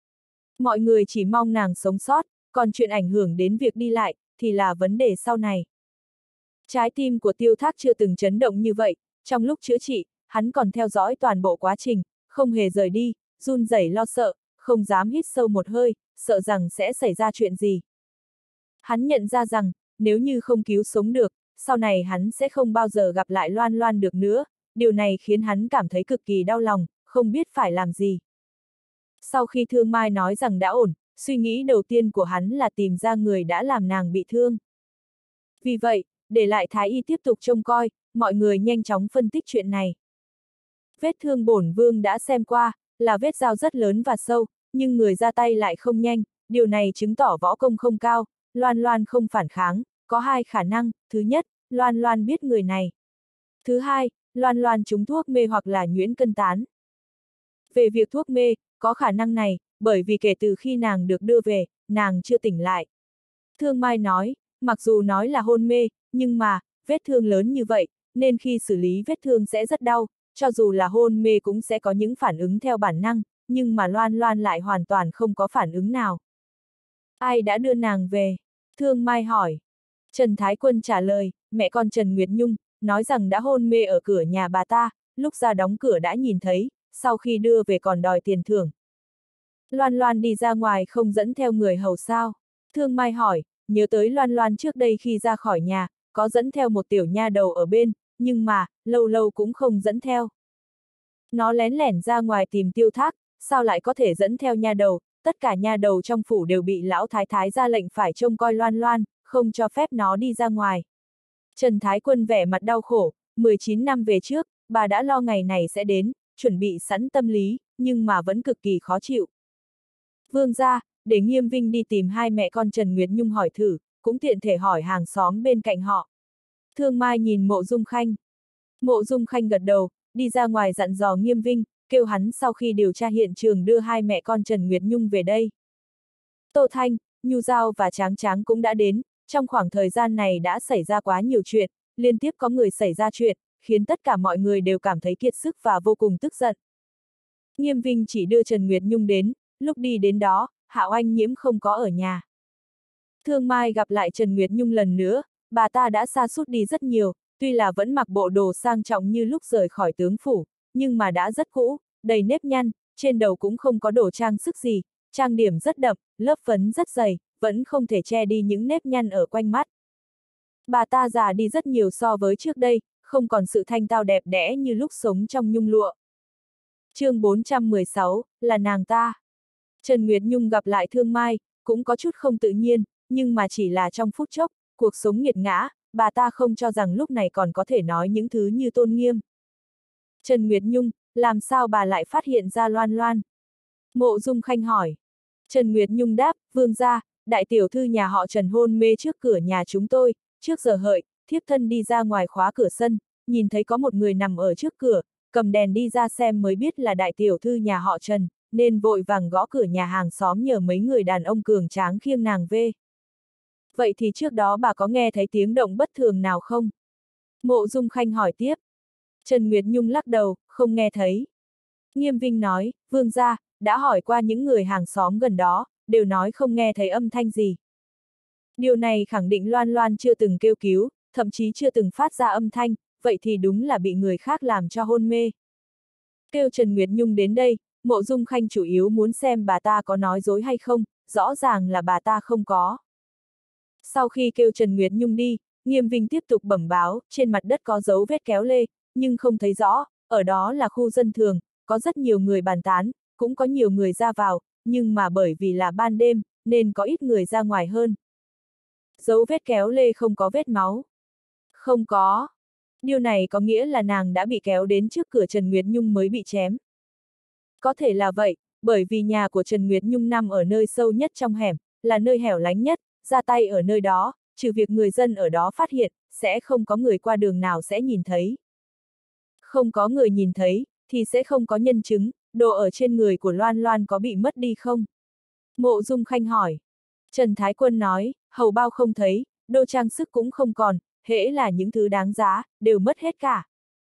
[SPEAKER 1] Mọi người chỉ mong nàng sống sót, còn chuyện ảnh hưởng đến việc đi lại, thì là vấn đề sau này. Trái tim của Tiêu Thác chưa từng chấn động như vậy, trong lúc chữa trị, hắn còn theo dõi toàn bộ quá trình, không hề rời đi, run rẩy lo sợ, không dám hít sâu một hơi, sợ rằng sẽ xảy ra chuyện gì. Hắn nhận ra rằng, nếu như không cứu sống được, sau này hắn sẽ không bao giờ gặp lại Loan Loan được nữa, điều này khiến hắn cảm thấy cực kỳ đau lòng, không biết phải làm gì. Sau khi Thương Mai nói rằng đã ổn, suy nghĩ đầu tiên của hắn là tìm ra người đã làm nàng bị thương. Vì vậy, để lại Thái y tiếp tục trông coi, mọi người nhanh chóng phân tích chuyện này. Vết thương bổn vương đã xem qua, là vết dao rất lớn và sâu, nhưng người ra tay lại không nhanh, điều này chứng tỏ võ công không cao, Loan Loan không phản kháng, có 2 khả năng, thứ nhất, Loan Loan biết người này. Thứ hai, Loan Loan trúng thuốc mê hoặc là nhuyễn cân tán. Về việc thuốc mê, có khả năng này, bởi vì kể từ khi nàng được đưa về, nàng chưa tỉnh lại. Thương Mai nói, mặc dù nói là hôn mê, nhưng mà, vết thương lớn như vậy, nên khi xử lý vết thương sẽ rất đau, cho dù là hôn mê cũng sẽ có những phản ứng theo bản năng, nhưng mà Loan Loan lại hoàn toàn không có phản ứng nào. Ai đã đưa nàng về? Thương Mai hỏi. Trần Thái Quân trả lời, mẹ con Trần Nguyệt Nhung, nói rằng đã hôn mê ở cửa nhà bà ta, lúc ra đóng cửa đã nhìn thấy, sau khi đưa về còn đòi tiền thưởng. Loan Loan đi ra ngoài không dẫn theo người hầu sao? Thương Mai hỏi, nhớ tới Loan Loan trước đây khi ra khỏi nhà, có dẫn theo một tiểu nha đầu ở bên, nhưng mà, lâu lâu cũng không dẫn theo. Nó lén lẻn ra ngoài tìm Tiêu Thác, sao lại có thể dẫn theo nha đầu, tất cả nha đầu trong phủ đều bị lão thái thái ra lệnh phải trông coi Loan Loan, không cho phép nó đi ra ngoài. Trần Thái Quân vẻ mặt đau khổ, 19 năm về trước, bà đã lo ngày này sẽ đến, chuẩn bị sẵn tâm lý, nhưng mà vẫn cực kỳ khó chịu. Vương gia, để Nghiêm Vinh đi tìm 2 mẹ con Trần Nguyệt Nhung hỏi thử, cũng tiện thể hỏi hàng xóm bên cạnh họ. Thương Mai nhìn Mộ Dung Khanh. Mộ Dung Khanh gật đầu, đi ra ngoài dặn dò Nghiêm Vinh, kêu hắn sau khi điều tra hiện trường đưa 2 mẹ con Trần Nguyệt Nhung về đây. Tô Thanh, Nhu Giao và Tráng Tráng cũng đã đến, trong khoảng thời gian này đã xảy ra quá nhiều chuyện, liên tiếp có người xảy ra chuyện, khiến tất cả mọi người đều cảm thấy kiệt sức và vô cùng tức giận. Nghiêm Vinh chỉ đưa Trần Nguyệt Nhung đến, lúc đi đến đó, Hạo Anh Nhiễm không có ở nhà. Thương Mai gặp lại Trần Nguyệt Nhung lần nữa, bà ta đã sa sút đi rất nhiều, tuy là vẫn mặc bộ đồ sang trọng như lúc rời khỏi tướng phủ, nhưng mà đã rất cũ, đầy nếp nhăn, trên đầu cũng không có đồ trang sức gì, trang điểm rất đậm, lớp phấn rất dày, vẫn không thể che đi những nếp nhăn ở quanh mắt. Bà ta già đi rất nhiều so với trước đây, không còn sự thanh tao đẹp đẽ như lúc sống trong nhung lụa. Chương 416, là nàng ta. Trần Nguyệt Nhung gặp lại Thương Mai, cũng có chút không tự nhiên, nhưng mà chỉ là trong phút chốc, cuộc sống nghiệt ngã, bà ta không cho rằng lúc này còn có thể nói những thứ như tôn nghiêm. Trần Nguyệt Nhung, làm sao bà lại phát hiện ra Loan Loan? Mộ Dung Khanh hỏi. Trần Nguyệt Nhung đáp, vương gia, đại tiểu thư nhà họ Trần hôn mê trước cửa nhà chúng tôi, trước giờ hợi, thiếp thân đi ra ngoài khóa cửa sân, nhìn thấy có một người nằm ở trước cửa, cầm đèn đi ra xem mới biết là đại tiểu thư nhà họ Trần, nên vội vàng gõ cửa nhà hàng xóm nhờ mấy người đàn ông cường tráng khiêng nàng về. Vậy thì trước đó bà có nghe thấy tiếng động bất thường nào không? Mộ Dung Khanh hỏi tiếp. Trần Nguyệt Nhung lắc đầu, không nghe thấy. Nghiêm Vinh nói, vương gia, đã hỏi qua những người hàng xóm gần đó, đều nói không nghe thấy âm thanh gì. Điều này khẳng định Loan Loan chưa từng kêu cứu, thậm chí chưa từng phát ra âm thanh, vậy thì đúng là bị người khác làm cho hôn mê. Kêu Trần Nguyệt Nhung đến đây, Mộ Dung Khanh chủ yếu muốn xem bà ta có nói dối hay không, rõ ràng là bà ta không có. Sau khi kêu Trần Nguyệt Nhung đi, Nghiêm Vinh tiếp tục bẩm báo, trên mặt đất có dấu vết kéo lê, nhưng không thấy rõ, ở đó là khu dân thường, có rất nhiều người bàn tán, cũng có nhiều người ra vào, nhưng mà bởi vì là ban đêm, nên có ít người ra ngoài hơn. Dấu vết kéo lê không có vết máu. Không có. Điều này có nghĩa là nàng đã bị kéo đến trước cửa Trần Nguyệt Nhung mới bị chém. Có thể là vậy, bởi vì nhà của Trần Nguyệt Nhung nằm ở nơi sâu nhất trong hẻm, là nơi hẻo lánh nhất, ra tay ở nơi đó, trừ việc người dân ở đó phát hiện, sẽ không có người qua đường nào sẽ nhìn thấy. Không có người nhìn thấy, thì sẽ không có nhân chứng, đồ ở trên người của Loan Loan có bị mất đi không? Mộ Dung Khanh hỏi. Trần Thái Quân nói, hầu bao không thấy, đồ trang sức cũng không còn, hễ là những thứ đáng giá, đều mất hết cả.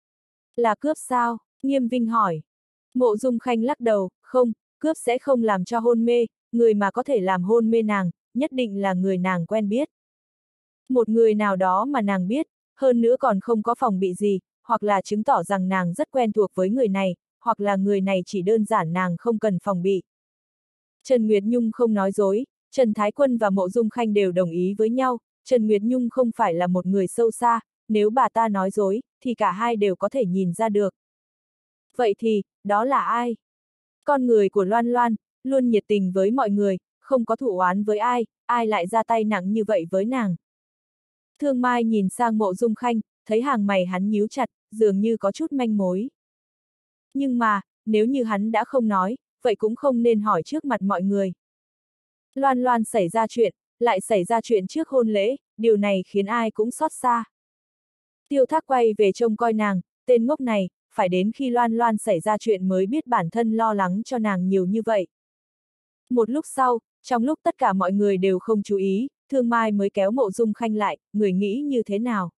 [SPEAKER 1] Là cướp sao? Nghiêm Vinh hỏi. Mộ Dung Khanh lắc đầu, không, cướp sẽ không làm cho hôn mê, người mà có thể làm hôn mê nàng, nhất định là người nàng quen biết. Một người nào đó mà nàng biết, hơn nữa còn không có phòng bị gì, hoặc là chứng tỏ rằng nàng rất quen thuộc với người này, hoặc là người này chỉ đơn giản nàng không cần phòng bị. Trần Nguyệt Nhung không nói dối, Trần Thái Quân và Mộ Dung Khanh đều đồng ý với nhau, Trần Nguyệt Nhung không phải là một người sâu xa, nếu bà ta nói dối, thì cả hai đều có thể nhìn ra được. Vậy thì, đó là ai? Con người của Loan Loan, luôn nhiệt tình với mọi người, không có thù oán với ai, ai lại ra tay nặng như vậy với nàng? Thương Mai nhìn sang Mộ Dung Khanh, thấy hàng mày hắn nhíu chặt, dường như có chút manh mối. Nhưng mà, nếu như hắn đã không nói, vậy cũng không nên hỏi trước mặt mọi người. Loan Loan xảy ra chuyện, lại xảy ra chuyện trước hôn lễ, điều này khiến ai cũng xót xa. Tiêu Thác quay về trông coi nàng, tên ngốc này, phải đến khi Loan Loan xảy ra chuyện mới biết bản thân lo lắng cho nàng nhiều như vậy. Một lúc sau, trong lúc tất cả mọi người đều không chú ý, Thương Mai mới kéo Mộ Dung Khanh lại, người nghĩ như thế nào?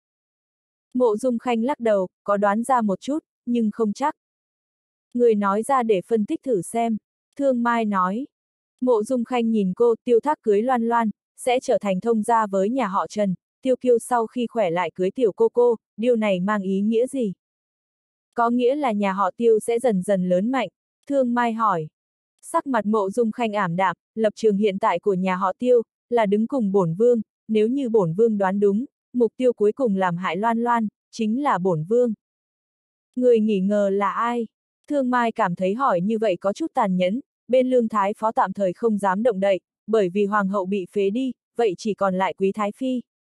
[SPEAKER 1] Mộ Dung Khanh lắc đầu, có đoán ra một chút, nhưng không chắc. Người nói ra để phân tích thử xem. Thương Mai nói. Mộ Dung Khanh nhìn cô, Tiêu Thác cưới Loan Loan, sẽ trở thành thông gia với nhà họ Trần, Tiêu Kiêu sau khi khỏe lại cưới tiểu cô, điều này mang ý nghĩa gì? Có nghĩa là nhà họ Tiêu sẽ dần dần lớn mạnh. Thương Mai hỏi. Sắc mặt Mộ Dung Khanh ảm đạm, lập trường hiện tại của nhà họ Tiêu, là đứng cùng bổn vương, nếu như bổn vương đoán đúng, mục tiêu cuối cùng làm hại Loan Loan, chính là bổn vương. Người nghi ngờ là ai? Thương Mai cảm thấy hỏi như vậy có chút tàn nhẫn, bên Lương Thái Phó tạm thời không dám động đậy, bởi vì hoàng hậu bị phế đi, vậy chỉ còn lại Quý Thái Phi.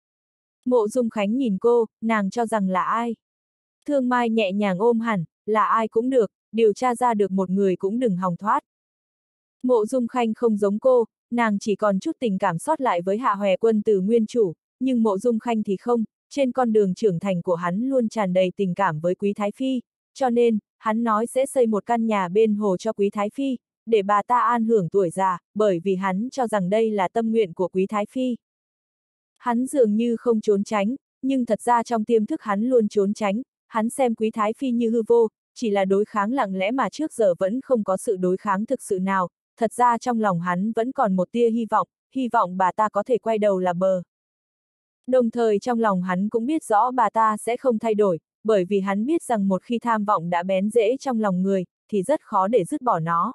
[SPEAKER 1] Mộ Dung Khánh nhìn cô, nàng cho rằng là ai? Thương Mai nhẹ nhàng ôm hẳn, là ai cũng được, điều tra ra được một người cũng đừng hòng thoát. Mộ Dung Khanh không giống cô, nàng chỉ còn chút tình cảm sót lại với Hạ Hòe Quân từ nguyên chủ, nhưng Mộ Dung Khanh thì không, trên con đường trưởng thành của hắn luôn tràn đầy tình cảm với Quý Thái Phi, cho nên, hắn nói sẽ xây một căn nhà bên hồ cho Quý Thái Phi, để bà ta an hưởng tuổi già, bởi vì hắn cho rằng đây là tâm nguyện của Quý Thái Phi. Hắn dường như không trốn tránh, nhưng thật ra trong tiềm thức hắn luôn trốn tránh, hắn xem Quý Thái Phi như hư vô, chỉ là đối kháng lặng lẽ mà trước giờ vẫn không có sự đối kháng thực sự nào, thật ra trong lòng hắn vẫn còn một tia hy vọng, hy vọng bà ta có thể quay đầu là bờ. Đồng thời trong lòng hắn cũng biết rõ bà ta sẽ không thay đổi, bởi vì hắn biết rằng một khi tham vọng đã bén rễ trong lòng người, thì rất khó để dứt bỏ nó.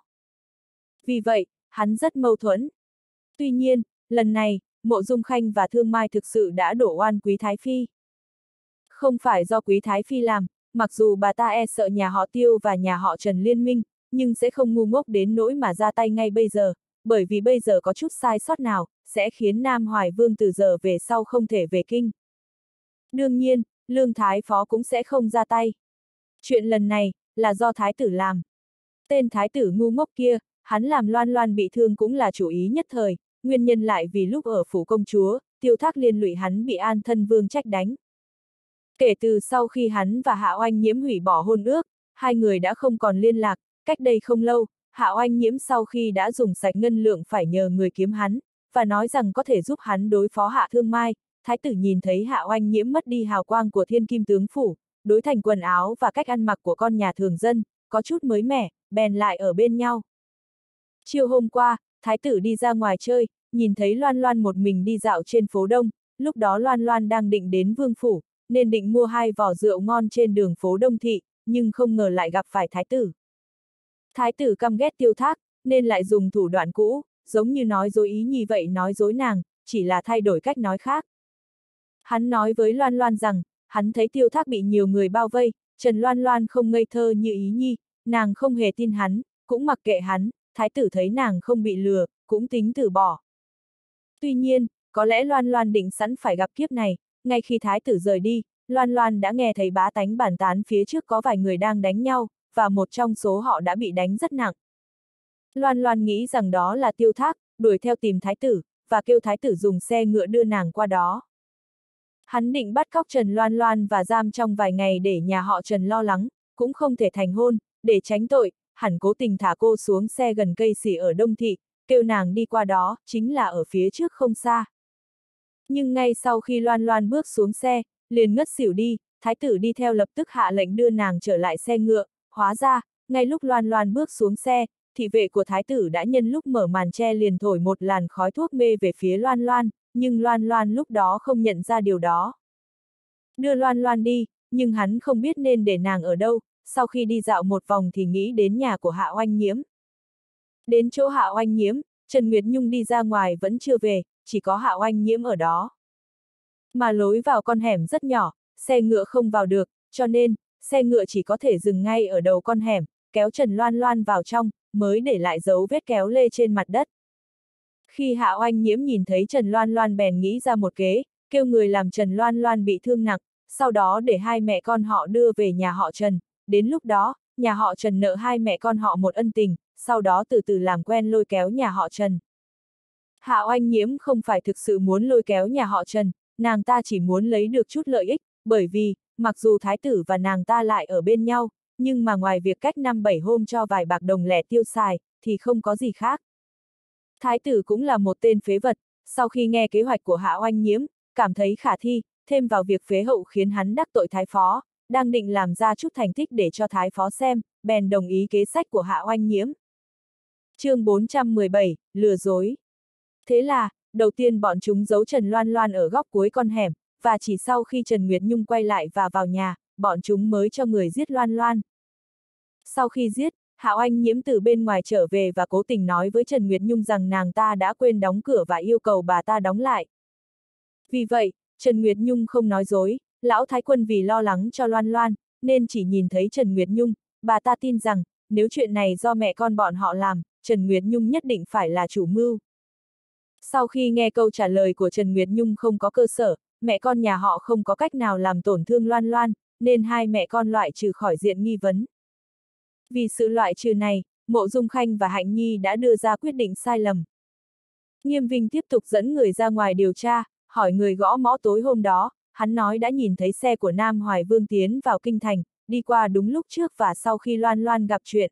[SPEAKER 1] Vì vậy, hắn rất mâu thuẫn. Tuy nhiên, lần này, Mộ Dung Khanh và Thương Mai thực sự đã đổ oan Quý Thái Phi. Không phải do Quý Thái Phi làm, mặc dù bà ta e sợ nhà họ Tiêu và nhà họ Trần liên minh, nhưng sẽ không ngu ngốc đến nỗi mà ra tay ngay bây giờ, bởi vì bây giờ có chút sai sót nào, sẽ khiến Nam Hoài Vương từ giờ về sau không thể về kinh. Đương nhiên, Lương Thái Phó cũng sẽ không ra tay. Chuyện lần này, là do Thái tử làm. Tên Thái tử ngu ngốc kia, hắn làm Loan Loan bị thương cũng là chủ ý nhất thời, nguyên nhân lại vì lúc ở phủ công chúa, Tiêu Thác liên lụy hắn bị An Thân Vương trách đánh. Kể từ sau khi hắn và Hạ Oanh Nhiễm hủy bỏ hôn ước, hai người đã không còn liên lạc, cách đây không lâu, Hạ Oanh Nhiễm sau khi đã dùng sạch ngân lượng phải nhờ người kiếm hắn, và nói rằng có thể giúp hắn đối phó Hạ Thương Mai, Thái tử nhìn thấy Hạ Oanh Nhiễm mất đi hào quang của Thiên Kim tướng phủ, đối thành quần áo và cách ăn mặc của con nhà thường dân, có chút mới mẻ, bèn lại ở bên nhau. Chiều hôm qua, Thái tử đi ra ngoài chơi, nhìn thấy Loan Loan một mình đi dạo trên phố Đông, lúc đó Loan Loan đang định đến Vương phủ, nên định mua 2 vỏ rượu ngon trên đường phố Đông Thị, nhưng không ngờ lại gặp phải Thái tử. Thái tử căm ghét Tiêu Thác, nên lại dùng thủ đoạn cũ, giống như nói dối ý nhi vậy nói dối nàng, chỉ là thay đổi cách nói khác. Hắn nói với Loan Loan rằng, hắn thấy Tiêu Thác bị nhiều người bao vây, Trần Loan Loan không ngây thơ như ý nhi, nàng không hề tin hắn, cũng mặc kệ hắn, Thái tử thấy nàng không bị lừa, cũng tính từ bỏ. Tuy nhiên, có lẽ Loan Loan định sẵn phải gặp kiếp này, ngay khi Thái tử rời đi, Loan Loan đã nghe thấy bá tánh bàn tán phía trước có vài người đang đánh nhau, và một trong số họ đã bị đánh rất nặng. Loan Loan nghĩ rằng đó là Tiêu Thác, đuổi theo tìm Thái tử, và kêu Thái tử dùng xe ngựa đưa nàng qua đó. Hắn định bắt cóc Trần Loan Loan và giam trong vài ngày để nhà họ Trần lo lắng, cũng không thể thành hôn, để tránh tội, hẳn cố tình thả cô xuống xe gần cây xỉ ở Đông Thị, kêu nàng đi qua đó, chính là ở phía trước không xa. Nhưng ngay sau khi Loan Loan bước xuống xe, liền ngất xỉu đi, Thái tử đi theo lập tức hạ lệnh đưa nàng trở lại xe ngựa, hóa ra, ngay lúc Loan Loan bước xuống xe, thị vệ của Thái tử đã nhân lúc mở màn che liền thổi một làn khói thuốc mê về phía Loan Loan, nhưng Loan Loan lúc đó không nhận ra điều đó. Đưa Loan Loan đi, nhưng hắn không biết nên để nàng ở đâu, sau khi đi dạo một vòng thì nghĩ đến nhà của Hạ Oanh Nhiễm. Đến chỗ Hạ Oanh Nhiễm, Trần Nguyệt Nhung đi ra ngoài vẫn chưa về, chỉ có Hạ Oanh Nhiễm ở đó. Mà lối vào con hẻm rất nhỏ, xe ngựa không vào được, cho nên, xe ngựa chỉ có thể dừng ngay ở đầu con hẻm, kéo Trần Loan Loan vào trong, mới để lại dấu vết kéo lê trên mặt đất. Khi Hạ Oanh Nhiễm nhìn thấy Trần Loan Loan bèn nghĩ ra một kế, kêu người làm Trần Loan Loan bị thương nặng, sau đó để hai mẹ con họ đưa về nhà họ Trần, đến lúc đó, nhà họ Trần nợ hai mẹ con họ một ân tình, sau đó từ từ làm quen lôi kéo nhà họ Trần. Hạ Oanh Nhiễm không phải thực sự muốn lôi kéo nhà họ Trần, nàng ta chỉ muốn lấy được chút lợi ích, bởi vì, mặc dù Thái tử và nàng ta lại ở bên nhau, nhưng mà ngoài việc cách 5-7 hôm cho vài bạc đồng lẻ tiêu xài, thì không có gì khác. Thái tử cũng là một tên phế vật, sau khi nghe kế hoạch của Hạ Oanh Nhiễm, cảm thấy khả thi, thêm vào việc phế hậu khiến hắn đắc tội Thái phó, đang định làm ra chút thành tích để cho Thái phó xem, bèn đồng ý kế sách của Hạ Oanh Nhiễm. Chương 417, lừa dối. Thế là, đầu tiên bọn chúng giấu Trần Loan Loan ở góc cuối con hẻm, và chỉ sau khi Trần Nguyệt Nhung quay lại và vào nhà, bọn chúng mới cho người giết Loan Loan. Sau khi giết, Hạ Oanh Nhiễm từ bên ngoài trở về và cố tình nói với Trần Nguyệt Nhung rằng nàng ta đã quên đóng cửa và yêu cầu bà ta đóng lại. Vì vậy, Trần Nguyệt Nhung không nói dối, lão thái quân vì lo lắng cho Loan Loan, nên chỉ nhìn thấy Trần Nguyệt Nhung, bà ta tin rằng, nếu chuyện này do mẹ con bọn họ làm, Trần Nguyệt Nhung nhất định phải là chủ mưu. Sau khi nghe câu trả lời của Trần Nguyệt Nhung không có cơ sở, mẹ con nhà họ không có cách nào làm tổn thương Loan Loan, nên hai mẹ con loại trừ khỏi diện nghi vấn. Vì sự loại trừ này, Mộ Dung Khanh và Hạnh Nhi đã đưa ra quyết định sai lầm. Nghiêm Vinh tiếp tục dẫn người ra ngoài điều tra, hỏi người gõ mõ tối hôm đó, hắn nói đã nhìn thấy xe của Nam Hoài Vương tiến vào kinh thành, đi qua đúng lúc trước và sau khi Loan Loan gặp chuyện.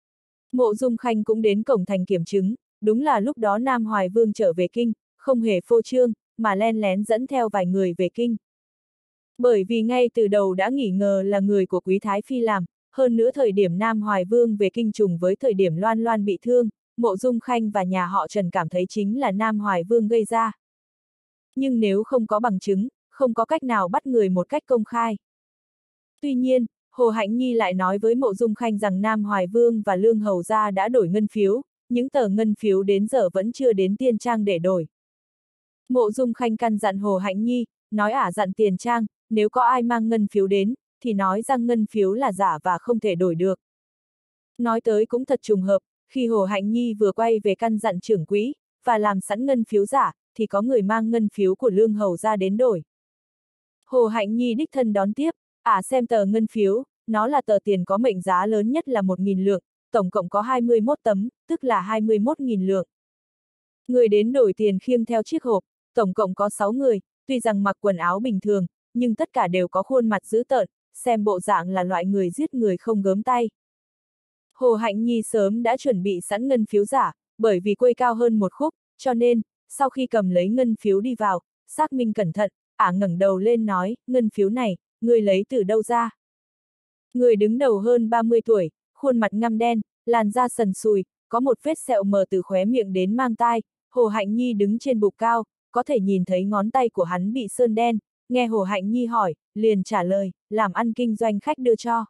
[SPEAKER 1] Mộ Dung Khanh cũng đến cổng thành kiểm chứng, đúng là lúc đó Nam Hoài Vương trở về kinh, không hề phô trương, mà len lén dẫn theo vài người về kinh. Bởi vì ngay từ đầu đã nghi ngờ là người của Quý Thái Phi làm, hơn nữa thời điểm Nam Hoài Vương về kinh trùng với thời điểm Loan Loan bị thương, Mộ Dung Khanh và nhà họ Trần cảm thấy chính là Nam Hoài Vương gây ra. Nhưng nếu không có bằng chứng, không có cách nào bắt người một cách công khai. Tuy nhiên, Hồ Hạnh Nhi lại nói với Mộ Dung Khanh rằng Nam Hoài Vương và Lương Hầu gia đã đổi ngân phiếu, những tờ ngân phiếu đến giờ vẫn chưa đến Tiên Trang để đổi. Mộ Dung Khanh căn dặn Hồ Hạnh Nhi, nói dặn Tiền Trang, nếu có ai mang ngân phiếu đến, thì nói rằng ngân phiếu là giả và không thể đổi được. Nói tới cũng thật trùng hợp, khi Hồ Hạnh Nhi vừa quay về căn dặn trưởng quỹ, và làm sẵn ngân phiếu giả, thì có người mang ngân phiếu của Lương Hầu gia đến đổi. Hồ Hạnh Nhi đích thân đón tiếp, xem tờ ngân phiếu, nó là tờ tiền có mệnh giá lớn nhất là 1.000 lượng, tổng cộng có 21 tấm, tức là 21.000 lượng. Người đến đổi tiền khiêng theo chiếc hộp, tổng cộng có 6 người, tuy rằng mặc quần áo bình thường, nhưng tất cả đều có khuôn mặt dữ tợn, xem bộ dạng là loại người giết người không gớm tay. Hồ Hạnh Nhi sớm đã chuẩn bị sẵn ngân phiếu giả, bởi vì quây cao hơn một khúc, cho nên, sau khi cầm lấy ngân phiếu đi vào, xác minh cẩn thận, ngẩng đầu lên nói, ngân phiếu này, người lấy từ đâu ra? Người đứng đầu hơn 30 tuổi, khuôn mặt ngăm đen, làn da sần sùi, có một vết sẹo mờ từ khóe miệng đến mang tai. Hồ Hạnh Nhi đứng trên bục cao, có thể nhìn thấy ngón tay của hắn bị sơn đen, nghe Hồ Hạnh Nhi hỏi, liền trả lời, làm ăn kinh doanh khách đưa cho.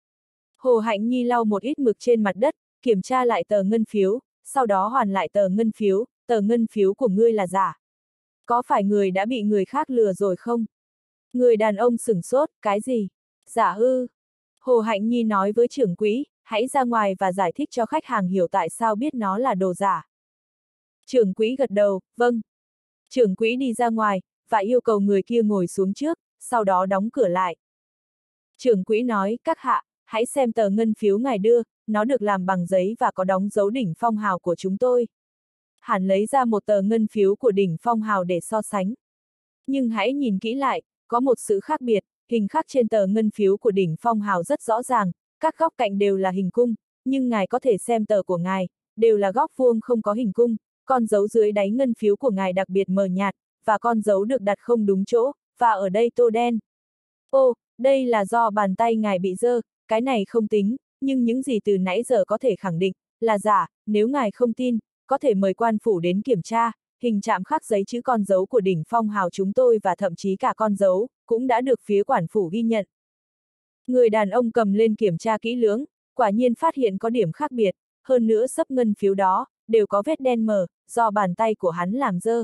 [SPEAKER 1] Hồ Hạnh Nhi lau một ít mực trên mặt đất, kiểm tra lại tờ ngân phiếu, sau đó hoàn lại tờ ngân phiếu của ngươi là giả. Có phải người đã bị người khác lừa rồi không? Người đàn ông sửng sốt, cái gì? Giả ư? Hồ Hạnh Nhi nói với trưởng quỹ, hãy ra ngoài và giải thích cho khách hàng hiểu tại sao biết nó là đồ giả. Trưởng quỹ gật đầu, vâng. Trưởng quỹ đi ra ngoài, và yêu cầu người kia ngồi xuống trước, sau đó đóng cửa lại. Trưởng quỹ nói, các hạ, hãy xem tờ ngân phiếu ngài đưa, nó được làm bằng giấy và có đóng dấu đỉnh phong hào của chúng tôi. Hắn lấy ra một tờ ngân phiếu của đỉnh phong hào để so sánh. Nhưng hãy nhìn kỹ lại, có một sự khác biệt, hình khắc trên tờ ngân phiếu của đỉnh phong hào rất rõ ràng, các góc cạnh đều là hình cung, nhưng ngài có thể xem tờ của ngài, đều là góc vuông không có hình cung, con dấu dưới đáy ngân phiếu của ngài đặc biệt mờ nhạt, và con dấu được đặt không đúng chỗ, và ở đây tô đen. Ô, đây là do bàn tay ngài bị dơ, cái này không tính, nhưng những gì từ nãy giờ có thể khẳng định là giả, nếu ngài không tin, có thể mời quan phủ đến kiểm tra, hình chạm khắc giấy chữ con dấu của đỉnh phong hào chúng tôi và thậm chí cả con dấu, cũng đã được phía quản phủ ghi nhận. Người đàn ông cầm lên kiểm tra kỹ lưỡng, quả nhiên phát hiện có điểm khác biệt, hơn nữa xấp ngân phiếu đó, đều có vết đen mờ, do bàn tay của hắn làm dơ.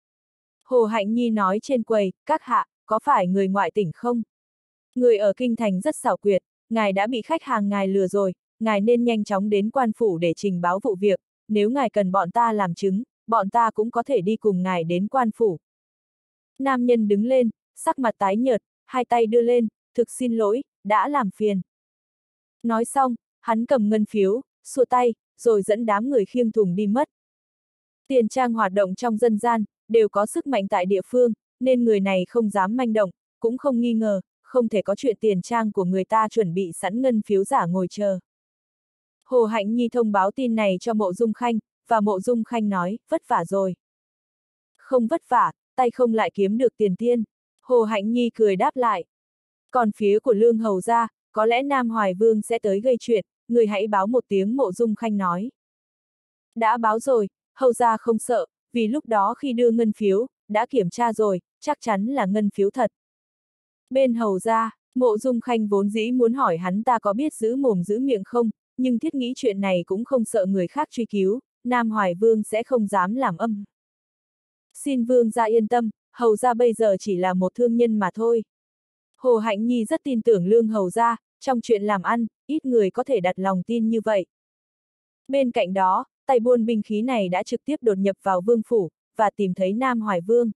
[SPEAKER 1] Hồ Hạnh Nhi nói trên quầy, các hạ, có phải người ngoại tỉnh không? Người ở kinh thành rất xảo quyệt, ngài đã bị khách hàng ngài lừa rồi, ngài nên nhanh chóng đến quan phủ để trình báo vụ việc, nếu ngài cần bọn ta làm chứng, bọn ta cũng có thể đi cùng ngài đến quan phủ. Nam nhân đứng lên, sắc mặt tái nhợt, hai tay đưa lên, thực xin lỗi, đã làm phiền. Nói xong, hắn cầm ngân phiếu, xua tay, rồi dẫn đám người khiêng thùng đi mất. Tiền Trang hoạt động trong dân gian, đều có sức mạnh tại địa phương, nên người này không dám manh động, cũng không nghi ngờ, không thể có chuyện Tiền Trang của người ta chuẩn bị sẵn ngân phiếu giả ngồi chờ. Hồ Hạnh Nhi thông báo tin này cho Mộ Dung Khanh, và Mộ Dung Khanh nói, vất vả rồi. Không vất vả, tay không lại kiếm được tiền tiên. Hồ Hạnh Nhi cười đáp lại. Còn phía của Lương Hầu gia, có lẽ Nam Hoài Vương sẽ tới gây chuyện, người hãy báo một tiếng, Mộ Dung Khanh nói. Đã báo rồi, Hầu gia không sợ, vì lúc đó khi đưa ngân phiếu, đã kiểm tra rồi, chắc chắn là ngân phiếu thật. Bên Hầu gia, Mộ Dung Khanh vốn dĩ muốn hỏi hắn ta có biết giữ mồm giữ miệng không, nhưng thiết nghĩ chuyện này cũng không sợ người khác truy cứu, Nam Hoài Vương sẽ không dám làm âm. Xin Vương gia yên tâm, Hầu gia bây giờ chỉ là một thương nhân mà thôi. Hồ Hạnh Nhi rất tin tưởng Lương Hầu gia, trong chuyện làm ăn, ít người có thể đặt lòng tin như vậy. Bên cạnh đó, tay buôn binh khí này đã trực tiếp đột nhập vào vương phủ, và tìm thấy Nam Hoài Vương.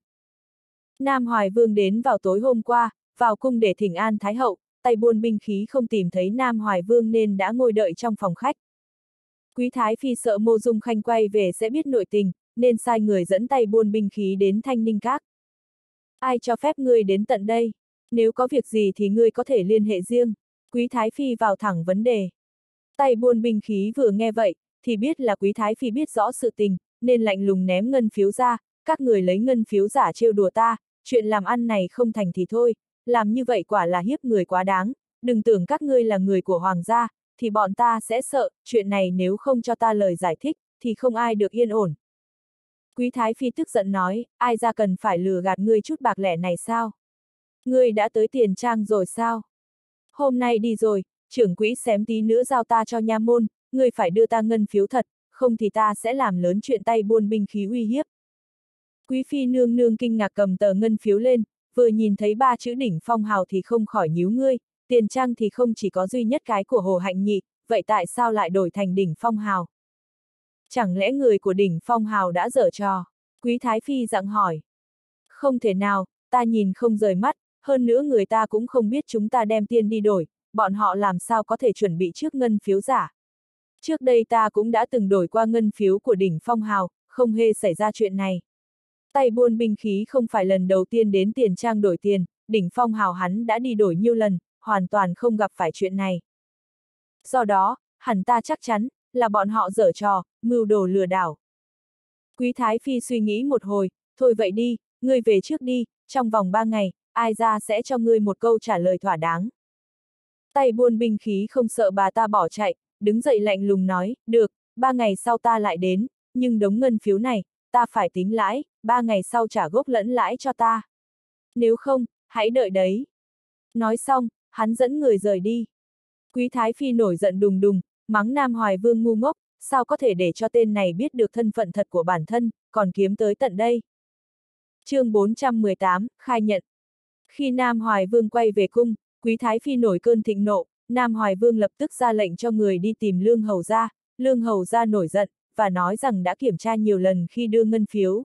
[SPEAKER 1] Nam Hoài Vương đến vào tối hôm qua, vào cung để thỉnh an Thái hậu, tay buôn binh khí không tìm thấy Nam Hoài Vương nên đã ngồi đợi trong phòng khách. Quý Thái Phi sợ Mộ Dung Khanh quay về sẽ biết nội tình, nên sai người dẫn tay buôn binh khí đến Thanh Ninh Các. Ai cho phép ngươi đến tận đây? Nếu có việc gì thì ngươi có thể liên hệ riêng. Quý Thái Phi vào thẳng vấn đề. Tay buôn binh khí vừa nghe vậy, thì biết là Quý Thái Phi biết rõ sự tình, nên lạnh lùng ném ngân phiếu ra, các người lấy ngân phiếu giả trêu đùa ta, chuyện làm ăn này không thành thì thôi, làm như vậy quả là hiếp người quá đáng, đừng tưởng các ngươi là người của hoàng gia, thì bọn ta sẽ sợ, chuyện này nếu không cho ta lời giải thích, thì không ai được yên ổn. Quý Thái Phi tức giận nói, ai ra cần phải lừa gạt ngươi chút bạc lẻ này sao? Ngươi đã tới Tiền Trang rồi sao? Hôm nay đi rồi, trưởng quỹ xém tí nữa giao ta cho nha môn, ngươi phải đưa ta ngân phiếu thật, không thì ta sẽ làm lớn chuyện tay buôn binh khí uy hiếp. Quý phi nương nương kinh ngạc cầm tờ ngân phiếu lên, vừa nhìn thấy 3 chữ đỉnh phong hào thì không khỏi nhíu ngươi, Tiền Trang thì không chỉ có duy nhất cái của Hồ Hạnh Nhị, vậy tại sao lại đổi thành đỉnh phong hào? Chẳng lẽ người của đỉnh phong hào đã giở trò? Quý Thái Phi giọng hỏi. Không thể nào, ta nhìn không rời mắt, hơn nữa người ta cũng không biết chúng ta đem tiền đi đổi, bọn họ làm sao có thể chuẩn bị trước ngân phiếu giả. Trước đây ta cũng đã từng đổi qua ngân phiếu của đỉnh phong hào, không hề xảy ra chuyện này. Tay buôn binh khí không phải lần đầu tiên đến Tiền Trang đổi tiền, đỉnh phong hào hắn đã đi đổi nhiều lần, hoàn toàn không gặp phải chuyện này. Do đó, hẳn ta chắc chắn, là bọn họ giở trò, mưu đồ lừa đảo. Quý Thái Phi suy nghĩ một hồi, thôi vậy đi, ngươi về trước đi, trong vòng 3 ngày, ai ra sẽ cho ngươi một câu trả lời thỏa đáng. Tay buôn binh khí không sợ bà ta bỏ chạy, đứng dậy lạnh lùng nói, được, 3 ngày sau ta lại đến, nhưng đống ngân phiếu này, ta phải tính lãi, 3 ngày sau trả gốc lẫn lãi cho ta. Nếu không, hãy đợi đấy. Nói xong, hắn dẫn người rời đi. Quý Thái Phi nổi giận đùng đùng, mắng Nam Hoài Vương ngu ngốc, sao có thể để cho tên này biết được thân phận thật của bản thân, còn kiếm tới tận đây. Chương 418, khai nhận. Khi Nam Hoài Vương quay về cung, Quý Thái Phi nổi cơn thịnh nộ, Nam Hoài Vương lập tức ra lệnh cho người đi tìm Lương Hầu Gia, Lương Hầu Gia nổi giận, và nói rằng đã kiểm tra nhiều lần khi đưa ngân phiếu.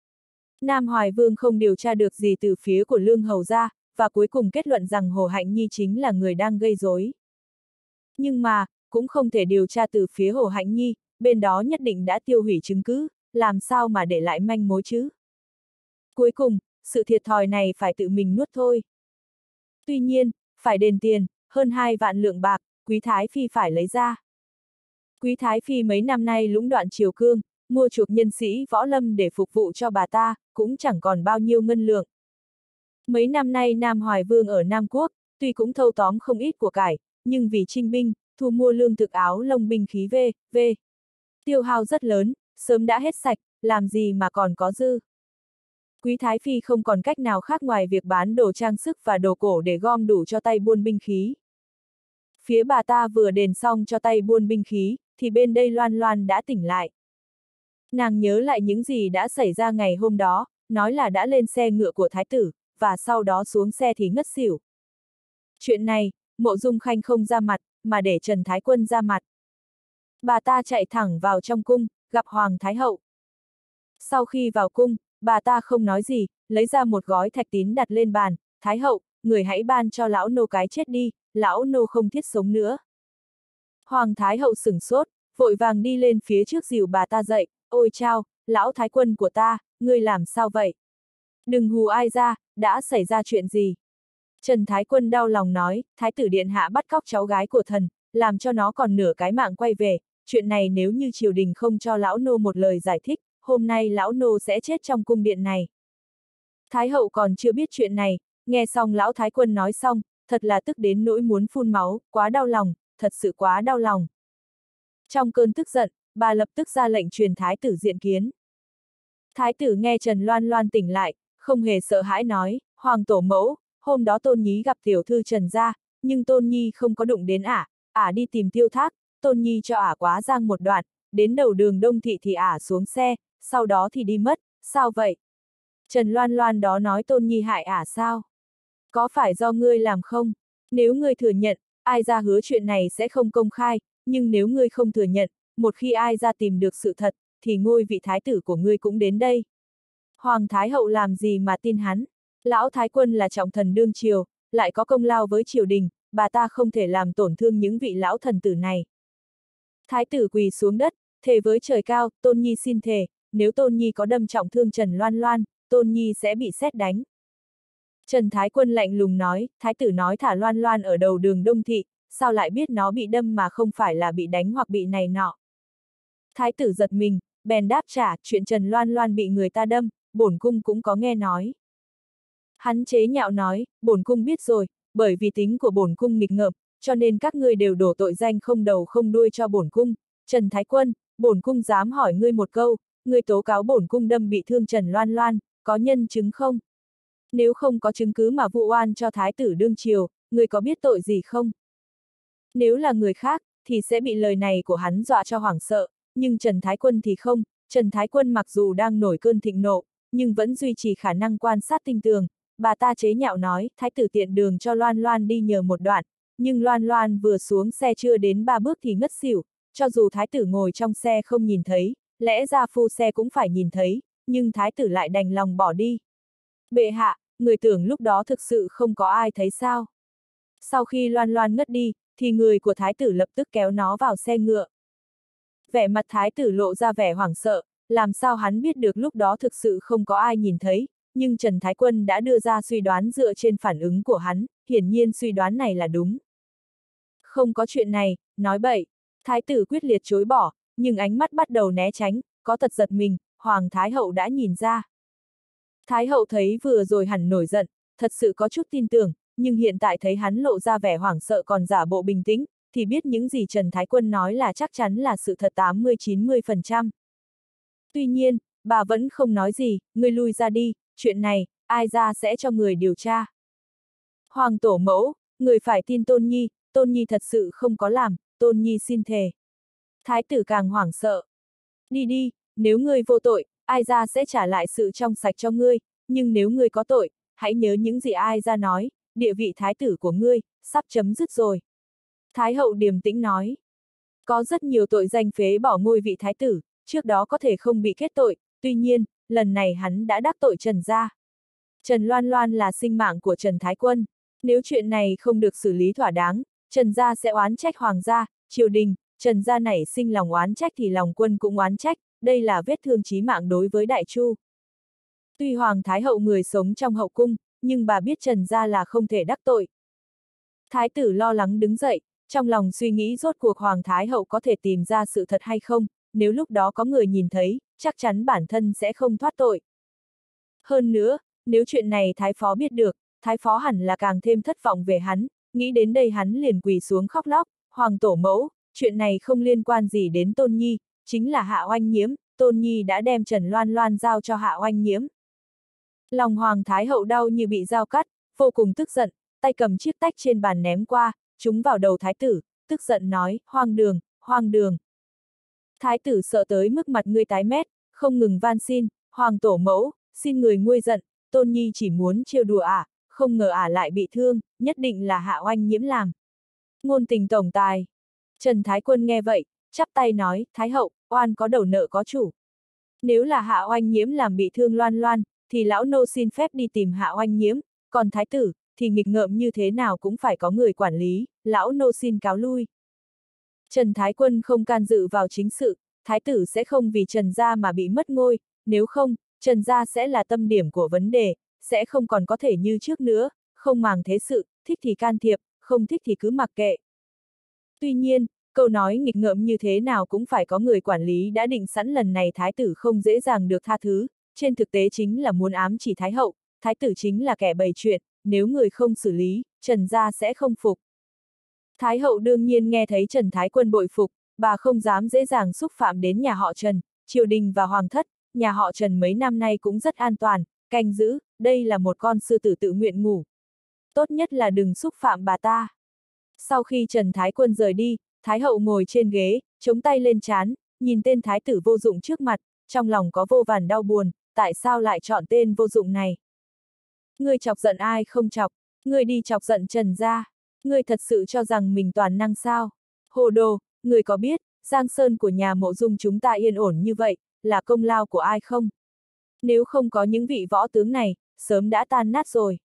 [SPEAKER 1] Nam Hoài Vương không điều tra được gì từ phía của Lương Hầu Gia, và cuối cùng kết luận rằng Hồ Hạnh Nhi chính là người đang gây rối. Nhưng mà, cũng không thể điều tra từ phía Hồ Hạnh Nhi, bên đó nhất định đã tiêu hủy chứng cứ, làm sao mà để lại manh mối chứ? Cuối cùng, sự thiệt thòi này phải tự mình nuốt thôi. Tuy nhiên, phải đền tiền, hơn 2 vạn lượng bạc, Quý Thái Phi phải lấy ra. Quý Thái Phi mấy năm nay lũng đoạn triều cương, mua chuộc nhân sĩ võ lâm để phục vụ cho bà ta, cũng chẳng còn bao nhiêu ngân lượng. Mấy năm nay Nam Hoài Vương ở Nam Quốc, tuy cũng thâu tóm không ít của cải, nhưng vì trinh binh, thu mua lương thực áo lông binh khí v.v. tiêu hao rất lớn, sớm đã hết sạch, làm gì mà còn có dư. Quý Thái Phi không còn cách nào khác ngoài việc bán đồ trang sức và đồ cổ để gom đủ cho tay buôn binh khí. Phía bà ta vừa đền xong cho tay buôn binh khí, thì bên đây Loan Loan đã tỉnh lại. Nàng nhớ lại những gì đã xảy ra ngày hôm đó, nói là đã lên xe ngựa của thái tử, và sau đó xuống xe thì ngất xỉu. Chuyện này, Mộ Dung Khanh không ra mặt, mà để Trần Thái Quân ra mặt. Bà ta chạy thẳng vào trong cung, gặp Hoàng Thái Hậu. Sau khi vào cung, bà ta không nói gì, lấy ra một gói thạch tín đặt lên bàn, Thái Hậu, người hãy ban cho lão nô cái chết đi, lão nô không thiết sống nữa. Hoàng Thái Hậu sửng sốt, vội vàng đi lên phía trước dìu bà ta dậy, ôi chao, lão Thái Quân của ta, ngươi làm sao vậy? Đừng hù ai ra, đã xảy ra chuyện gì? Trần Thái Quân đau lòng nói, Thái tử điện hạ bắt cóc cháu gái của thần, làm cho nó còn nửa cái mạng quay về, chuyện này nếu như triều đình không cho lão nô một lời giải thích, hôm nay lão nô sẽ chết trong cung điện này. Thái hậu còn chưa biết chuyện này, nghe xong lão Thái Quân nói xong, thật là tức đến nỗi muốn phun máu, quá đau lòng, thật sự quá đau lòng. Trong cơn tức giận, bà lập tức ra lệnh truyền thái tử diện kiến. Thái tử nghe Trần Loan Loan tỉnh lại, không hề sợ hãi nói, Hoàng tổ mẫu, hôm đó Tôn Nhi gặp tiểu thư Trần gia, nhưng Tôn Nhi không có đụng đến ả đi tìm Tiêu Thác, Tôn Nhi cho ả quá giang một đoạn, đến đầu đường Đông Thị thì ả xuống xe, sau đó thì đi mất, sao vậy? Trần Loan Loan đó nói Tôn Nhi hại ả sao? Có phải do ngươi làm không? Nếu ngươi thừa nhận, ai ra hứa chuyện này sẽ không công khai, nhưng nếu ngươi không thừa nhận, một khi ai ra tìm được sự thật, thì ngôi vị thái tử của ngươi cũng đến đây. Hoàng Thái Hậu làm gì mà tin hắn? Lão Thái Quân là trọng thần đương triều, lại có công lao với triều đình, bà ta không thể làm tổn thương những vị lão thần tử này. Thái tử quỳ xuống đất, thề với trời cao, Tôn Nhi xin thề, nếu Tôn Nhi có đâm trọng thương Trần Loan Loan, Tôn Nhi sẽ bị sét đánh. Trần Thái Quân lạnh lùng nói, Thái tử nói thả Loan Loan ở đầu đường Đông Thị, sao lại biết nó bị đâm mà không phải là bị đánh hoặc bị này nọ. Thái tử giật mình, bèn đáp trả, chuyện Trần Loan Loan bị người ta đâm, bổn cung cũng có nghe nói. Hắn chế nhạo nói, bổn cung biết rồi, bởi vì tính của bổn cung nghịch ngợm, cho nên các ngươi đều đổ tội danh không đầu không đuôi cho bổn cung. Trần Thái Quân, bổn cung dám hỏi ngươi một câu, ngươi tố cáo bổn cung đâm bị thương Trần Loan Loan, có nhân chứng không? Nếu không có chứng cứ mà vụ oan cho thái tử đương triều, ngươi có biết tội gì không? Nếu là người khác, thì sẽ bị lời này của hắn dọa cho hoảng sợ, nhưng Trần Thái Quân thì không, Trần Thái Quân mặc dù đang nổi cơn thịnh nộ, nhưng vẫn duy trì khả năng quan sát tinh tường. Bà ta chế nhạo nói, thái tử tiện đường cho Loan Loan đi nhờ một đoạn, nhưng Loan Loan vừa xuống xe chưa đến 3 bước thì ngất xỉu, cho dù thái tử ngồi trong xe không nhìn thấy, lẽ ra phu xe cũng phải nhìn thấy, nhưng thái tử lại đành lòng bỏ đi. Bệ hạ, người tưởng lúc đó thực sự không có ai thấy sao? Sau khi Loan Loan ngất đi, thì người của thái tử lập tức kéo nó vào xe ngựa. Vẻ mặt thái tử lộ ra vẻ hoảng sợ, làm sao hắn biết được lúc đó thực sự không có ai nhìn thấy, nhưng Trần Thái Quân đã đưa ra suy đoán dựa trên phản ứng của hắn, hiển nhiên suy đoán này là đúng. Không có chuyện này, nói bậy, thái tử quyết liệt chối bỏ, nhưng ánh mắt bắt đầu né tránh, có tật giật mình, Hoàng Thái Hậu đã nhìn ra. Thái Hậu thấy vừa rồi hẳn nổi giận, thật sự có chút tin tưởng, nhưng hiện tại thấy hắn lộ ra vẻ hoảng sợ còn giả bộ bình tĩnh, thì biết những gì Trần Thái Quân nói là chắc chắn là sự thật 80-90%. Tuy nhiên, bà vẫn không nói gì, ngươi lui ra đi, chuyện này, ai ra sẽ cho người điều tra. Hoàng tổ mẫu, người phải tin Tôn Nhi thật sự không có làm, Tôn Nhi xin thề. Thái tử càng hoảng sợ. Đi đi, nếu ngươi vô tội, ai ra sẽ trả lại sự trong sạch cho ngươi, nhưng nếu ngươi có tội, hãy nhớ những gì ai ra nói, địa vị thái tử của ngươi, sắp chấm dứt rồi. Thái hậu điềm tĩnh nói. Có rất nhiều tội danh phế bỏ ngôi vị thái tử, trước đó có thể không bị kết tội, tuy nhiên, lần này hắn đã đắc tội Trần gia. Trần Loan Loan là sinh mạng của Trần Thái Quân, nếu chuyện này không được xử lý thỏa đáng, Trần gia sẽ oán trách hoàng gia, triều đình, Trần gia nảy sinh lòng oán trách thì lòng quân cũng oán trách, đây là vết thương chí mạng đối với Đại Chu. Tuy Hoàng Thái Hậu người sống trong hậu cung, nhưng bà biết Trần gia là không thể đắc tội. Thái tử lo lắng đứng dậy, trong lòng suy nghĩ rốt cuộc Hoàng Thái Hậu có thể tìm ra sự thật hay không, nếu lúc đó có người nhìn thấy, chắc chắn bản thân sẽ không thoát tội. Hơn nữa, nếu chuyện này Thái Phó biết được, Thái Phó hẳn là càng thêm thất vọng về hắn, nghĩ đến đây hắn liền quỳ xuống khóc lóc, Hoàng tổ mẫu, chuyện này không liên quan gì đến Tôn Nhi, chính là Hạ Oanh Nhiễm, Tôn Nhi đã đem Trần Loan Loan giao cho Hạ Oanh Nhiễm. Lòng Hoàng Thái Hậu đau như bị dao cắt, vô cùng tức giận, tay cầm chiếc tách trên bàn ném qua, trúng vào đầu Thái tử, tức giận nói, hoang đường, hoang đường. Thái tử sợ tới mức mặt ngươi tái mét, không ngừng van xin, Hoàng tổ mẫu, xin người nguôi giận, Tôn Nhi chỉ muốn trêu đùa ả, không ngờ ả lại bị thương, nhất định là Hạ Oanh Nhiễm làm. Ngôn tình tổng tài. Trần Thái Quân nghe vậy, chắp tay nói, Thái Hậu, oan có đầu nợ có chủ. Nếu là Hạ Oanh Nhiễm làm bị thương Loan Loan, thì lão nô xin phép đi tìm Hạ Oanh Nhiễm, còn Thái tử, thì nghịch ngợm như thế nào cũng phải có người quản lý, lão nô xin cáo lui. Trần Thái Quân không can dự vào chính sự, Thái tử sẽ không vì Trần gia mà bị mất ngôi, nếu không, Trần gia sẽ là tâm điểm của vấn đề, sẽ không còn có thể như trước nữa, không màng thế sự, thích thì can thiệp, không thích thì cứ mặc kệ. Tuy nhiên, câu nói nghịch ngợm như thế nào cũng phải có người quản lý đã định sẵn lần này Thái tử không dễ dàng được tha thứ, trên thực tế chính là muốn ám chỉ Thái hậu, Thái tử chính là kẻ bày chuyện, nếu người không xử lý, Trần gia sẽ không phục. Thái hậu đương nhiên nghe thấy Trần Thái Quân bội phục, bà không dám dễ dàng xúc phạm đến nhà họ Trần, triều đình và hoàng thất, nhà họ Trần mấy năm nay cũng rất an toàn, canh giữ, đây là một con sư tử tự nguyện ngủ. Tốt nhất là đừng xúc phạm bà ta. Sau khi Trần Thái Quân rời đi, Thái hậu ngồi trên ghế, chống tay lên trán, nhìn tên thái tử vô dụng trước mặt, trong lòng có vô vàn đau buồn, tại sao lại chọn tên vô dụng này? Ngươi chọc giận ai không chọc, ngươi đi chọc giận Trần gia, ngươi thật sự cho rằng mình toàn năng sao? Hồ đồ, ngươi có biết, Giang Sơn của nhà Mộ Dung chúng ta yên ổn như vậy, là công lao của ai không? Nếu không có những vị võ tướng này, sớm đã tan nát rồi.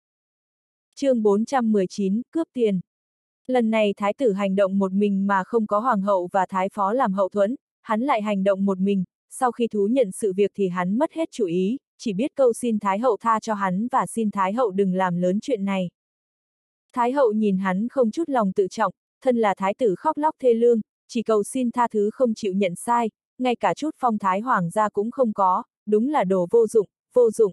[SPEAKER 1] Chương 419, cướp tiền. Lần này thái tử hành động một mình mà không có hoàng hậu và thái phó làm hậu thuẫn, hắn lại hành động một mình, sau khi thú nhận sự việc thì hắn mất hết chủ ý, chỉ biết câu xin thái hậu tha cho hắn và xin thái hậu đừng làm lớn chuyện này. Thái hậu nhìn hắn không chút lòng tự trọng, thân là thái tử khóc lóc thê lương, chỉ cầu xin tha thứ không chịu nhận sai, ngay cả chút phong thái hoàng gia cũng không có, đúng là đồ vô dụng, vô dụng.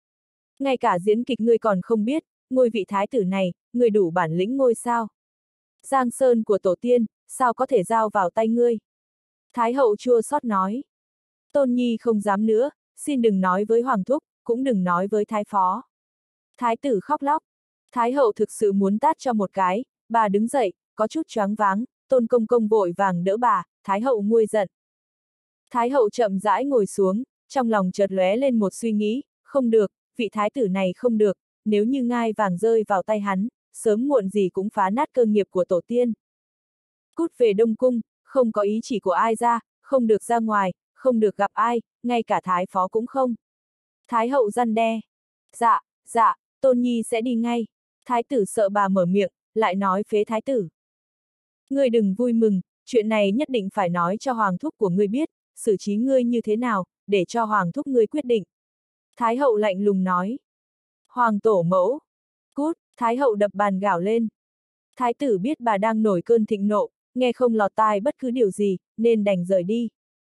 [SPEAKER 1] Ngay cả diễn kịch ngươi còn không biết, ngôi vị thái tử này, ngươi đủ bản lĩnh ngôi sao? Giang sơn của tổ tiên, sao có thể giao vào tay ngươi? Thái hậu chua xót nói. Tôn Nhi không dám nữa, xin đừng nói với Hoàng thúc, cũng đừng nói với Thái phó. Thái tử khóc lóc. Thái hậu thực sự muốn tát cho một cái, bà đứng dậy, có chút choáng váng, Tôn công công vội vàng đỡ bà, Thái hậu nguôi giận. Thái hậu chậm rãi ngồi xuống, trong lòng chợt lóe lên một suy nghĩ, không được, vị thái tử này không được, nếu như ngai vàng rơi vào tay hắn, sớm muộn gì cũng phá nát cơ nghiệp của tổ tiên. Cút về Đông Cung, không có ý chỉ của ai ra, không được ra ngoài, không được gặp ai, ngay cả thái phó cũng không. Thái hậu răn đe. Dạ, dạ, Tôn Nhi sẽ đi ngay. Thái tử sợ bà mở miệng, lại nói phế thái tử. Ngươi đừng vui mừng, chuyện này nhất định phải nói cho hoàng thúc của ngươi biết, xử trí ngươi như thế nào, để cho hoàng thúc ngươi quyết định. Thái hậu lạnh lùng nói. Hoàng tổ mẫu. Cút, thái hậu đập bàn gào lên. Thái tử biết bà đang nổi cơn thịnh nộ, nghe không lọt tai bất cứ điều gì, nên đành rời đi.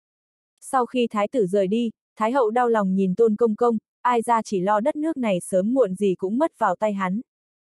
[SPEAKER 1] Sau khi thái tử rời đi, thái hậu đau lòng nhìn Tôn công công, ai ra chỉ lo đất nước này sớm muộn gì cũng mất vào tay hắn.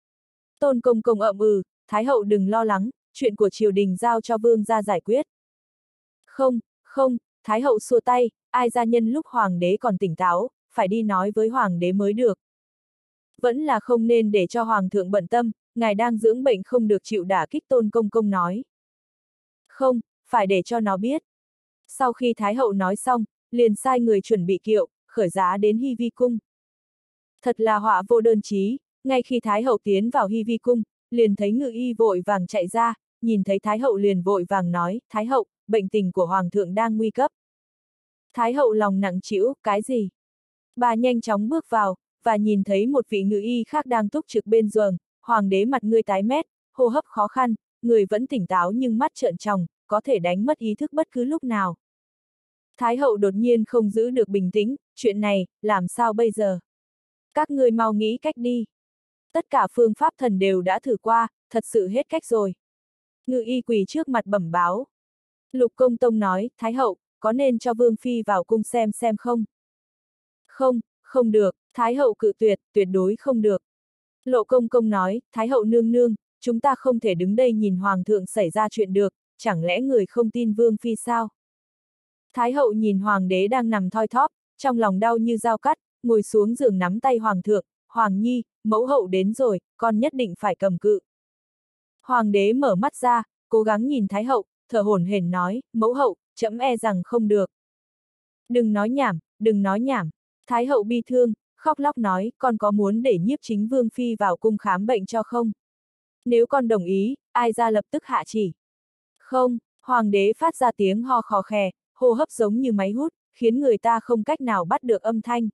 [SPEAKER 1] Tôn công công ậm ừ, thái hậu đừng lo lắng, chuyện của triều đình giao cho vương gia giải quyết. Không, không, thái hậu xua tay, ai ra nhân lúc hoàng đế còn tỉnh táo, phải đi nói với hoàng đế mới được. Vẫn là không nên để cho hoàng thượng bận tâm, ngài đang dưỡng bệnh không được chịu đả kích, Tôn công công nói. Không, phải để cho nó biết. Sau khi thái hậu nói xong, liền sai người chuẩn bị kiệu, khởi giá đến Hy Vi cung. Thật là họa vô đơn chí, ngay khi thái hậu tiến vào Hy Vi cung, liền thấy ngự y vội vàng chạy ra, nhìn thấy thái hậu liền vội vàng nói, thái hậu, bệnh tình của hoàng thượng đang nguy cấp. Thái hậu lòng nặng trĩu, cái gì? Bà nhanh chóng bước vào, và nhìn thấy một vị ngự y khác đang túc trực bên giường, hoàng đế mặt ngươi tái mét, hô hấp khó khăn, người vẫn tỉnh táo nhưng mắt trợn tròng, có thể đánh mất ý thức bất cứ lúc nào. Thái hậu đột nhiên không giữ được bình tĩnh, chuyện này, làm sao bây giờ? Các ngươi mau nghĩ cách đi. Tất cả phương pháp thần đều đã thử qua, thật sự hết cách rồi. Ngự y quỳ trước mặt bẩm báo. Lục Công Tông nói, Thái hậu, có nên cho Vương Phi vào cung xem không? Không, không được, Thái hậu cự tuyệt, tuyệt đối không được. Lộ Công Công nói, Thái hậu nương nương, chúng ta không thể đứng đây nhìn Hoàng thượng xảy ra chuyện được, chẳng lẽ người không tin Vương Phi sao? Thái hậu nhìn Hoàng đế đang nằm thoi thóp, trong lòng đau như dao cắt, ngồi xuống giường nắm tay Hoàng thượng, Hoàng Nhi, mẫu hậu đến rồi, con nhất định phải cầm cự. Hoàng đế mở mắt ra, cố gắng nhìn Thái hậu, thở hổn hển nói, mẫu hậu, trẫm e rằng không được. Đừng nói nhảm, đừng nói nhảm. Thái hậu bi thương, khóc lóc nói, con có muốn để Nhiếp Chính Vương Phi vào cung khám bệnh cho không? Nếu con đồng ý, ai ra lập tức hạ chỉ. Không, Hoàng đế phát ra tiếng ho khò khè, hô hấp giống như máy hút, khiến người ta không cách nào bắt được âm thanh.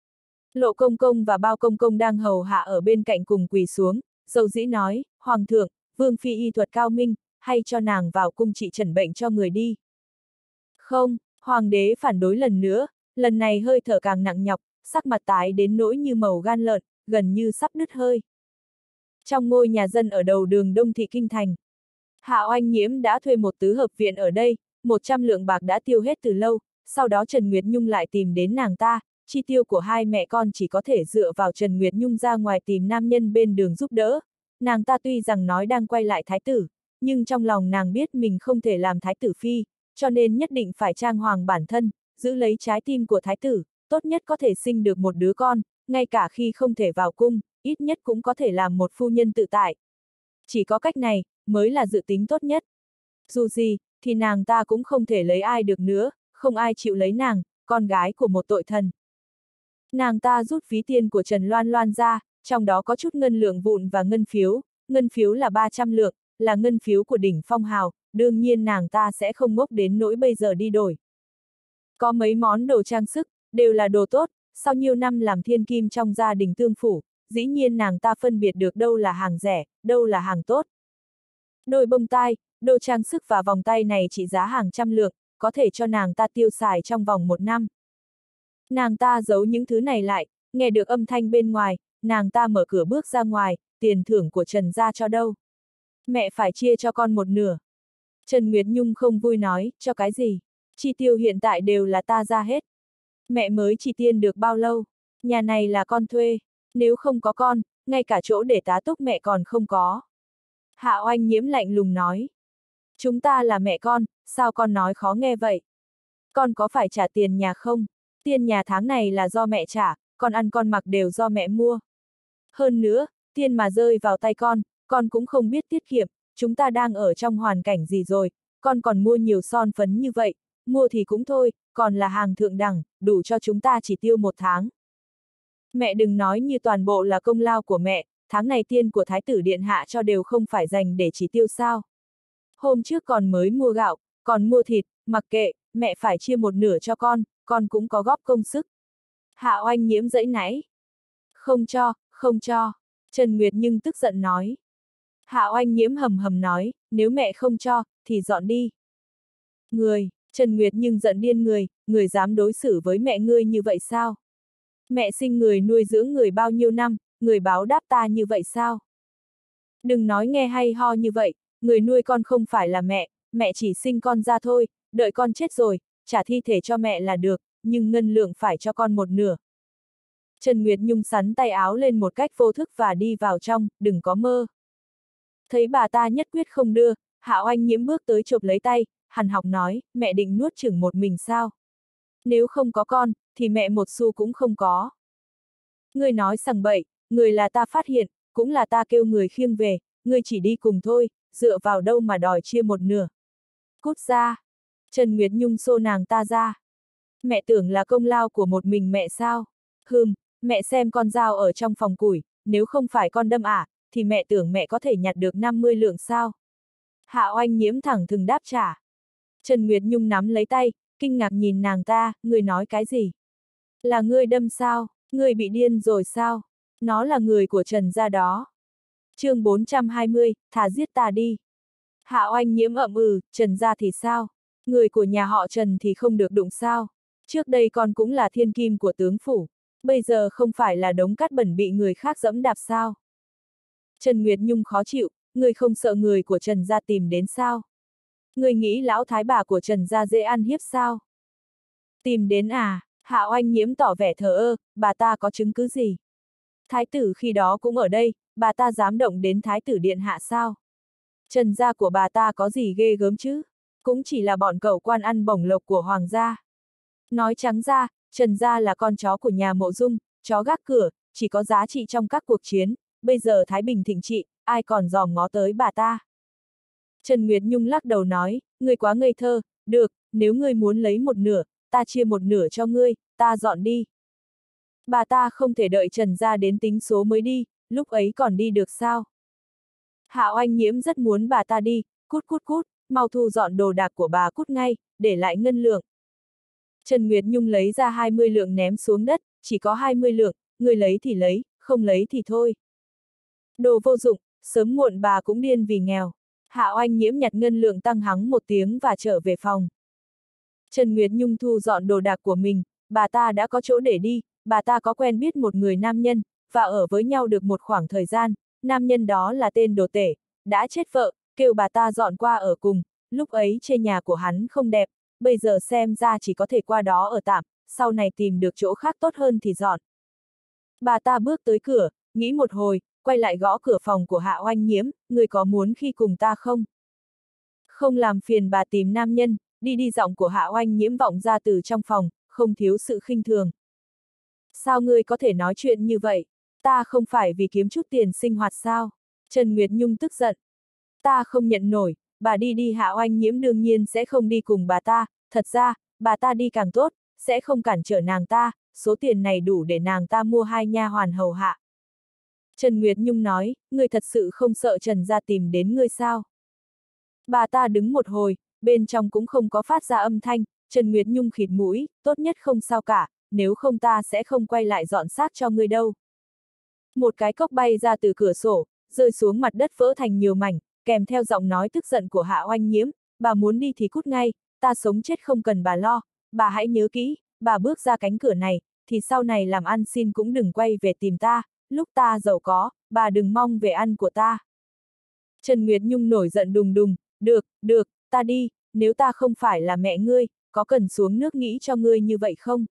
[SPEAKER 1] Lộ Công Công và Bao Công Công đang hầu hạ ở bên cạnh cùng quỳ xuống, dầu dĩ nói, Hoàng thượng, Vương Phi y thuật cao minh, hay cho nàng vào cung trị trần bệnh cho người đi. Không, Hoàng đế phản đối lần nữa, lần này hơi thở càng nặng nhọc, sắc mặt tái đến nỗi như màu gan lợn, gần như sắp đứt hơi. Trong ngôi nhà dân ở đầu đường Đông Thị Kinh Thành, Hạ Oanh Nhiễm đã thuê một tứ hợp viện ở đây, 100 lượng bạc đã tiêu hết từ lâu, sau đó Trần Nguyệt Nhung lại tìm đến nàng ta, chi tiêu của hai mẹ con chỉ có thể dựa vào Trần Nguyệt Nhung ra ngoài tìm nam nhân bên đường giúp đỡ. Nàng ta tuy rằng nói đang quay lại thái tử, nhưng trong lòng nàng biết mình không thể làm thái tử phi, cho nên nhất định phải trang hoàng bản thân, giữ lấy trái tim của thái tử, tốt nhất có thể sinh được một đứa con, ngay cả khi không thể vào cung, ít nhất cũng có thể làm một phu nhân tự tại. Chỉ có cách này, mới là dự tính tốt nhất. Dù gì, thì nàng ta cũng không thể lấy ai được nữa, không ai chịu lấy nàng, con gái của một tội thần. Nàng ta rút ví tiền của Trần Loan Loan ra, trong đó có chút ngân lượng vụn và ngân phiếu là 300 lượng, là ngân phiếu của đỉnh Phong Hào, đương nhiên nàng ta sẽ không ngốc đến nỗi bây giờ đi đổi. Có mấy món đồ trang sức, đều là đồ tốt, sau nhiều năm làm thiên kim trong gia đình tương phủ, dĩ nhiên nàng ta phân biệt được đâu là hàng rẻ, đâu là hàng tốt. Đôi bông tai, đồ trang sức và vòng tay này trị giá hàng trăm lượng, có thể cho nàng ta tiêu xài trong vòng 1 năm. Nàng ta giấu những thứ này lại, nghe được âm thanh bên ngoài, nàng ta mở cửa bước ra ngoài, tiền thưởng của Trần gia cho đâu? Mẹ phải chia cho con một nửa. Trần Nguyệt Nhung không vui nói, cho cái gì? Chi tiêu hiện tại đều là ta ra hết. Mẹ mới chỉ tiên được bao lâu? Nhà này là con thuê, nếu không có con, ngay cả chỗ để tá túc mẹ còn không có. Hạ Oanh Nhiễm lạnh lùng nói. Chúng ta là mẹ con, sao con nói khó nghe vậy? Con có phải trả tiền nhà không? Tiền nhà tháng này là do mẹ trả, con ăn con mặc đều do mẹ mua. Hơn nữa, tiền mà rơi vào tay con cũng không biết tiết kiệm, chúng ta đang ở trong hoàn cảnh gì rồi, con còn mua nhiều son phấn như vậy, mua thì cũng thôi, còn là hàng thượng đẳng, đủ cho chúng ta chỉ tiêu một tháng. Mẹ đừng nói như toàn bộ là công lao của mẹ, tháng này tiền của Thái tử Điện Hạ cho đều không phải dành để chỉ tiêu sao. Hôm trước còn mới mua gạo, còn mua thịt, mặc kệ, mẹ phải chia một nửa cho con cũng có góp công sức. Hạ Oanh Nhiễm giãy nãy. Không cho, không cho. Trần Nguyệt nhưng tức giận nói. Hạ Oanh Nhiễm hầm hầm nói, nếu mẹ không cho, thì dọn đi. Trần Nguyệt nhưng giận điên người dám đối xử với mẹ ngươi như vậy sao? Mẹ sinh người nuôi dưỡng người bao nhiêu năm, người báo đáp ta như vậy sao? Đừng nói nghe hay ho như vậy, người nuôi con không phải là mẹ chỉ sinh con ra thôi, đợi con chết rồi, trả thi thể cho mẹ là được, nhưng ngân lượng phải cho con một nửa. Trần Nguyệt Nhung sắn tay áo lên một cách vô thức và đi vào trong, đừng có mơ. Thấy bà ta nhất quyết không đưa, Hạ Oanh Nhiễm bước tới chộp lấy tay, hằn học nói, mẹ định nuốt chửng một mình sao? Nếu không có con, thì mẹ một xu cũng không có. Ngươi nói sằng bậy, người là ta phát hiện, cũng là ta kêu người khiêng về, ngươi chỉ đi cùng thôi, dựa vào đâu mà đòi chia một nửa. Cút ra! Trần Nguyệt Nhung xô nàng ta ra. Mẹ tưởng là công lao của một mình mẹ sao? Mẹ xem con dao ở trong phòng củi, nếu không phải con đâm thì mẹ tưởng mẹ có thể nhặt được 50 lượng sao? Hạ Oanh Nhiễm thẳng thừng đáp trả. Trần Nguyệt Nhung nắm lấy tay, kinh ngạc nhìn nàng ta, ngươi nói cái gì? Là ngươi đâm sao? Ngươi bị điên rồi sao? Nó là người của Trần gia đó. Chương 420, thả giết ta đi. Hạ Oanh Nhiễm ậm Trần gia thì sao? Người của nhà họ Trần thì không được đụng sao? Trước đây con cũng là thiên kim của tướng phủ, bây giờ không phải là đống cát bẩn bị người khác dẫm đạp sao? Trần Nguyệt Nhung khó chịu, người không sợ người của Trần gia tìm đến sao? Người nghĩ lão thái bà của Trần gia dễ ăn hiếp sao? Tìm đến à? Hạ Oanh Nhiễm tỏ vẻ thờ ơ, bà ta có chứng cứ gì? Thái tử khi đó cũng ở đây, bà ta dám động đến Thái tử Điện Hạ sao? Trần gia của bà ta có gì ghê gớm chứ? Cũng chỉ là bọn cẩu quan ăn bổng lộc của hoàng gia. Nói trắng ra, Trần gia là con chó của nhà Mộ Dung, chó gác cửa, chỉ có giá trị trong các cuộc chiến, bây giờ Thái Bình thịnh trị, ai còn dòm ngó tới bà ta. Trần Nguyệt Nhung lắc đầu nói, ngươi quá ngây thơ, được, nếu ngươi muốn lấy một nửa, ta chia một nửa cho ngươi, ta dọn đi. Bà ta không thể đợi Trần gia đến tính số mới đi, lúc ấy còn đi được sao? Hạ Oanh Nhiễm rất muốn bà ta đi, cút, mau thu dọn đồ đạc của bà cút ngay, để lại ngân lượng. Trần Nguyệt Nhung lấy ra 20 lượng ném xuống đất, chỉ có 20 lượng, người lấy thì lấy, không lấy thì thôi. Đồ vô dụng, sớm muộn bà cũng điên vì nghèo. Hạ Oanh Nhiễm nhặt ngân lượng tăng hắng một tiếng và trở về phòng. Trần Nguyệt Nhung thu dọn đồ đạc của mình, bà ta đã có chỗ để đi, bà ta có quen biết một người nam nhân, và ở với nhau được một khoảng thời gian, nam nhân đó là tên đồ tể, đã chết vợ, kêu bà ta dọn qua ở cùng, lúc ấy trên nhà của hắn không đẹp, bây giờ xem ra chỉ có thể qua đó ở tạm, sau này tìm được chỗ khác tốt hơn thì dọn. Bà ta bước tới cửa, nghĩ một hồi, quay lại gõ cửa phòng của Hạ Oanh Nhiễm, người có muốn khi cùng ta không? Không làm phiền bà tìm nam nhân, đi giọng của Hạ Oanh Nhiễm vọng ra từ trong phòng, không thiếu sự khinh thường. Sao ngươi có thể nói chuyện như vậy? Ta không phải vì kiếm chút tiền sinh hoạt sao? Trần Nguyệt Nhung tức giận. Ta không nhận nổi, bà đi Hạ Oanh Nhiễm đương nhiên sẽ không đi cùng bà ta, thật ra, bà ta đi càng tốt, sẽ không cản trở nàng ta, số tiền này đủ để nàng ta mua 2 nha hoàn hầu hạ. Trần Nguyệt Nhung nói, ngươi thật sự không sợ Trần gia tìm đến ngươi sao? Bà ta đứng một hồi, bên trong cũng không có phát ra âm thanh, Trần Nguyệt Nhung khịt mũi, tốt nhất không sao cả, nếu không ta sẽ không quay lại dọn xác cho ngươi đâu. Một cái cốc bay ra từ cửa sổ, rơi xuống mặt đất vỡ thành nhiều mảnh, kèm theo giọng nói tức giận của Hạ Oanh Nhiễm, bà muốn đi thì cút ngay, ta sống chết không cần bà lo, bà hãy nhớ kỹ, bà bước ra cánh cửa này, thì sau này làm ăn xin cũng đừng quay về tìm ta, lúc ta giàu có, bà đừng mong về ăn của ta. Trần Nguyệt Nhung nổi giận đùng đùng, được, ta đi, nếu ta không phải là mẹ ngươi, có cần xuống nước nghĩ cho ngươi như vậy không?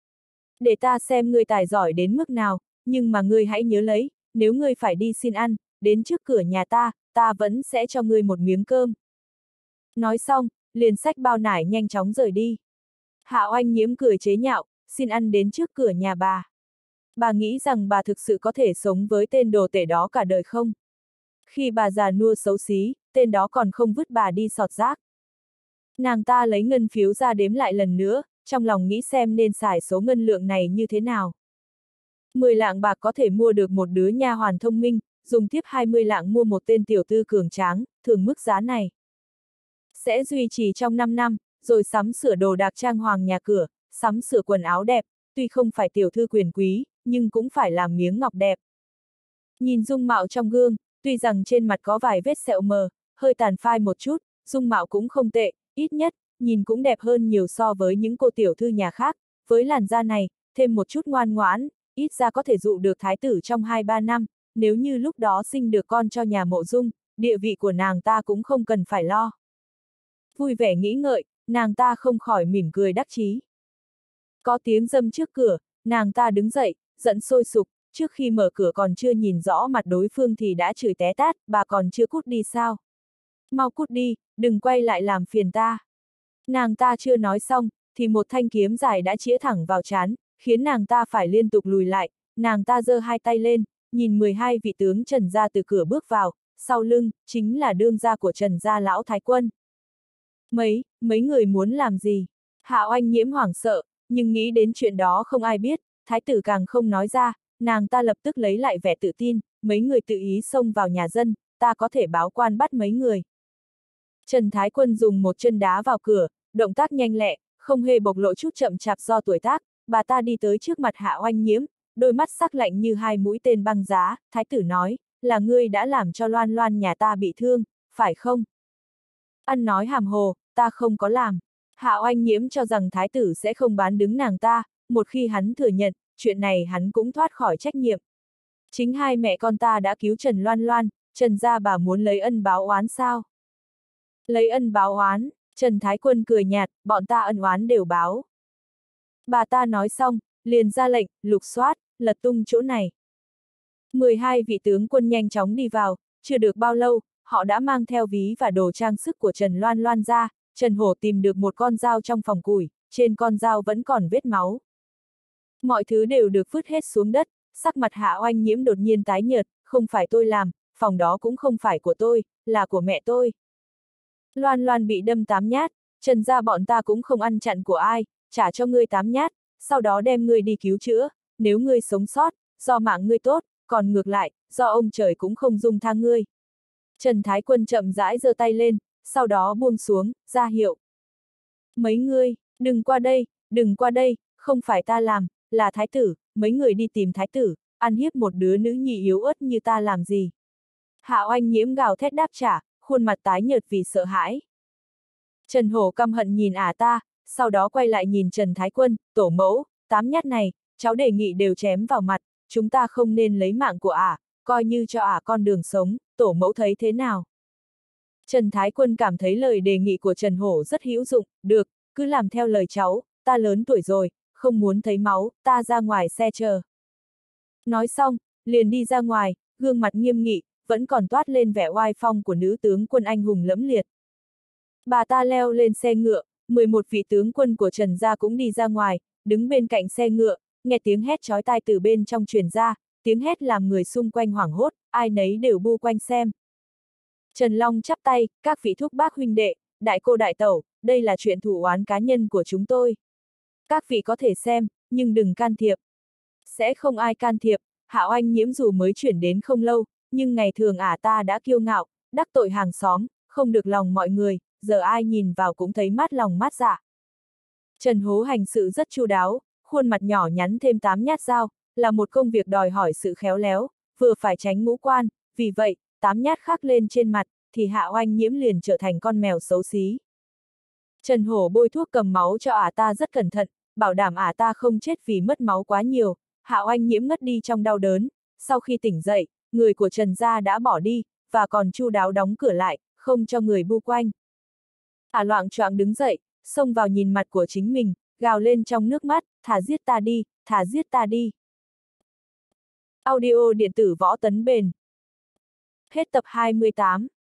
[SPEAKER 1] Để ta xem ngươi tài giỏi đến mức nào, nhưng mà ngươi hãy nhớ lấy, nếu ngươi phải đi xin ăn, đến trước cửa nhà ta vẫn sẽ cho ngươi một miếng cơm. Nói xong, liền xách bao nải nhanh chóng rời đi. Hạ Oanh Nhiễm cười chế nhạo, xin ăn đến trước cửa nhà bà. Bà nghĩ rằng bà thực sự có thể sống với tên đồ tể đó cả đời không? Khi bà già nua xấu xí, tên đó còn không vứt bà đi sọt rác. Nàng ta lấy ngân phiếu ra đếm lại lần nữa, trong lòng nghĩ xem nên xài số ngân lượng này như thế nào. 10 lạng bạc có thể mua được một đứa nha hoàn thông minh, dùng tiếp 20 lạng mua một tên tiểu tư cường tráng, thường mức giá này sẽ duy trì trong 5 năm, rồi sắm sửa đồ đạc trang hoàng nhà cửa, sắm sửa quần áo đẹp, tuy không phải tiểu thư quyền quý, nhưng cũng phải làm miếng ngọc đẹp. Nhìn dung mạo trong gương, tuy rằng trên mặt có vài vết sẹo mờ, hơi tàn phai một chút, dung mạo cũng không tệ, ít nhất, nhìn cũng đẹp hơn nhiều so với những cô tiểu thư nhà khác, với làn da này, thêm một chút ngoan ngoãn, ít ra có thể dụ được thái tử trong 2-3 năm, nếu như lúc đó sinh được con cho nhà Mộ Dung, địa vị của nàng ta cũng không cần phải lo. Vui vẻ nghĩ ngợi, nàng ta không khỏi mỉm cười đắc chí. Có tiếng dâm trước cửa, nàng ta đứng dậy, giận sôi sục, trước khi mở cửa còn chưa nhìn rõ mặt đối phương thì đã chửi té tát, bà còn chưa cút đi sao? Mau cút đi, đừng quay lại làm phiền ta. Nàng ta chưa nói xong, thì một thanh kiếm dài đã chĩa thẳng vào trán, khiến nàng ta phải liên tục lùi lại, nàng ta giơ hai tay lên, nhìn 12 vị tướng Trần gia từ cửa bước vào, sau lưng, chính là đương gia của Trần gia lão thái quân. Mấy người muốn làm gì? Hạ Oanh Nhiễm hoảng sợ, nhưng nghĩ đến chuyện đó không ai biết, thái tử càng không nói ra, nàng ta lập tức lấy lại vẻ tự tin, mấy người tự ý xông vào nhà dân, ta có thể báo quan bắt mấy người. Trần Thái Quân dùng một chân đá vào cửa, động tác nhanh lẹ, không hề bộc lộ chút chậm chạp do tuổi tác, bà ta đi tới trước mặt Hạ Oanh Nhiễm, đôi mắt sắc lạnh như hai mũi tên băng giá, thái tử nói, là ngươi đã làm cho Loan Loan nhà ta bị thương, phải không? Ăn nói hàm hồ, ta không có làm. Hạ Oanh Nhiễm cho rằng thái tử sẽ không bán đứng nàng ta, một khi hắn thừa nhận, chuyện này hắn cũng thoát khỏi trách nhiệm. Chính hai mẹ con ta đã cứu Trần Loan Loan, Trần gia bà muốn lấy ân báo oán sao? Lấy ân báo oán, Trần Thái Quân cười nhạt, bọn ta ân oán đều báo. Bà ta nói xong, liền ra lệnh, lục soát, lật tung chỗ này. 12 vị tướng quân nhanh chóng đi vào, chưa được bao lâu, họ đã mang theo ví và đồ trang sức của Trần Loan Loan ra, Trần Hổ tìm được một con dao trong phòng củi, trên con dao vẫn còn vết máu. Mọi thứ đều được vứt hết xuống đất, sắc mặt Hạ Oanh Nhiễm đột nhiên tái nhợt, không phải tôi làm, phòng đó cũng không phải của tôi, là của mẹ tôi. Loan Loan bị đâm 8 nhát, Trần gia bọn ta cũng không ăn chặn của ai, trả cho ngươi 8 nhát, sau đó đem ngươi đi cứu chữa, nếu ngươi sống sót, do mạng ngươi tốt, còn ngược lại, do ông trời cũng không dung tha ngươi. Trần Thái Quân chậm rãi giơ tay lên, sau đó buông xuống, ra hiệu. Mấy ngươi, đừng qua đây, không phải ta làm, là thái tử, mấy người đi tìm thái tử, ăn hiếp một đứa nữ nhi yếu ớt như ta làm gì. Hạ Oanh Nhiễm gào thét đáp trả, khuôn mặt tái nhợt vì sợ hãi. Trần Hổ căm hận nhìn ả ta, sau đó quay lại nhìn Trần Thái Quân, tổ mẫu, 8 nhát này, cháu đề nghị đều chém vào mặt, chúng ta không nên lấy mạng của ả, coi như cho ả con đường sống, tổ mẫu thấy thế nào? Trần Thái Quân cảm thấy lời đề nghị của Trần Hổ rất hữu dụng, được, cứ làm theo lời cháu, ta lớn tuổi rồi, không muốn thấy máu, ta ra ngoài xe chờ. Nói xong, liền đi ra ngoài, gương mặt nghiêm nghị, vẫn còn toát lên vẻ oai phong của nữ tướng quân anh hùng lẫm liệt. Bà ta leo lên xe ngựa, 11 vị tướng quân của Trần gia cũng đi ra ngoài, đứng bên cạnh xe ngựa, nghe tiếng hét chói tai từ bên trong truyền ra, tiếng hét làm người xung quanh hoảng hốt, ai nấy đều bu quanh xem. Trần Long chắp tay, các vị thúc bác huynh đệ, đại cô đại tẩu, đây là chuyện thù oán cá nhân của chúng tôi. Các vị có thể xem, nhưng đừng can thiệp. Sẽ không ai can thiệp, Hạ Oanh Nhiễm dù mới chuyển đến không lâu, nhưng ngày thường ả ta đã kiêu ngạo, đắc tội hàng xóm, không được lòng mọi người, giờ ai nhìn vào cũng thấy mát lòng mát dạ. Trần Hố hành sự rất chu đáo, khuôn mặt nhỏ nhắn thêm 8 nhát dao, là một công việc đòi hỏi sự khéo léo, vừa phải tránh ngũ quan, vì vậy, 8 nhát khắc lên trên mặt, thì Hạ Oanh Nhiễm liền trở thành con mèo xấu xí. Trần Hổ bôi thuốc cầm máu cho ả ta rất cẩn thận, bảo đảm ả ta không chết vì mất máu quá nhiều, Hạ Oanh Nhiễm ngất đi trong đau đớn, sau khi tỉnh dậy, người của Trần gia đã bỏ đi, và còn chu đáo đóng cửa lại, không cho người bu quanh. Ả loạng choạng đứng dậy, xông vào nhìn mặt của chính mình, gào lên trong nước mắt, thả giết ta đi, thả giết ta đi. Audio điện tử Võ Tấn Bền. Hết tập 28.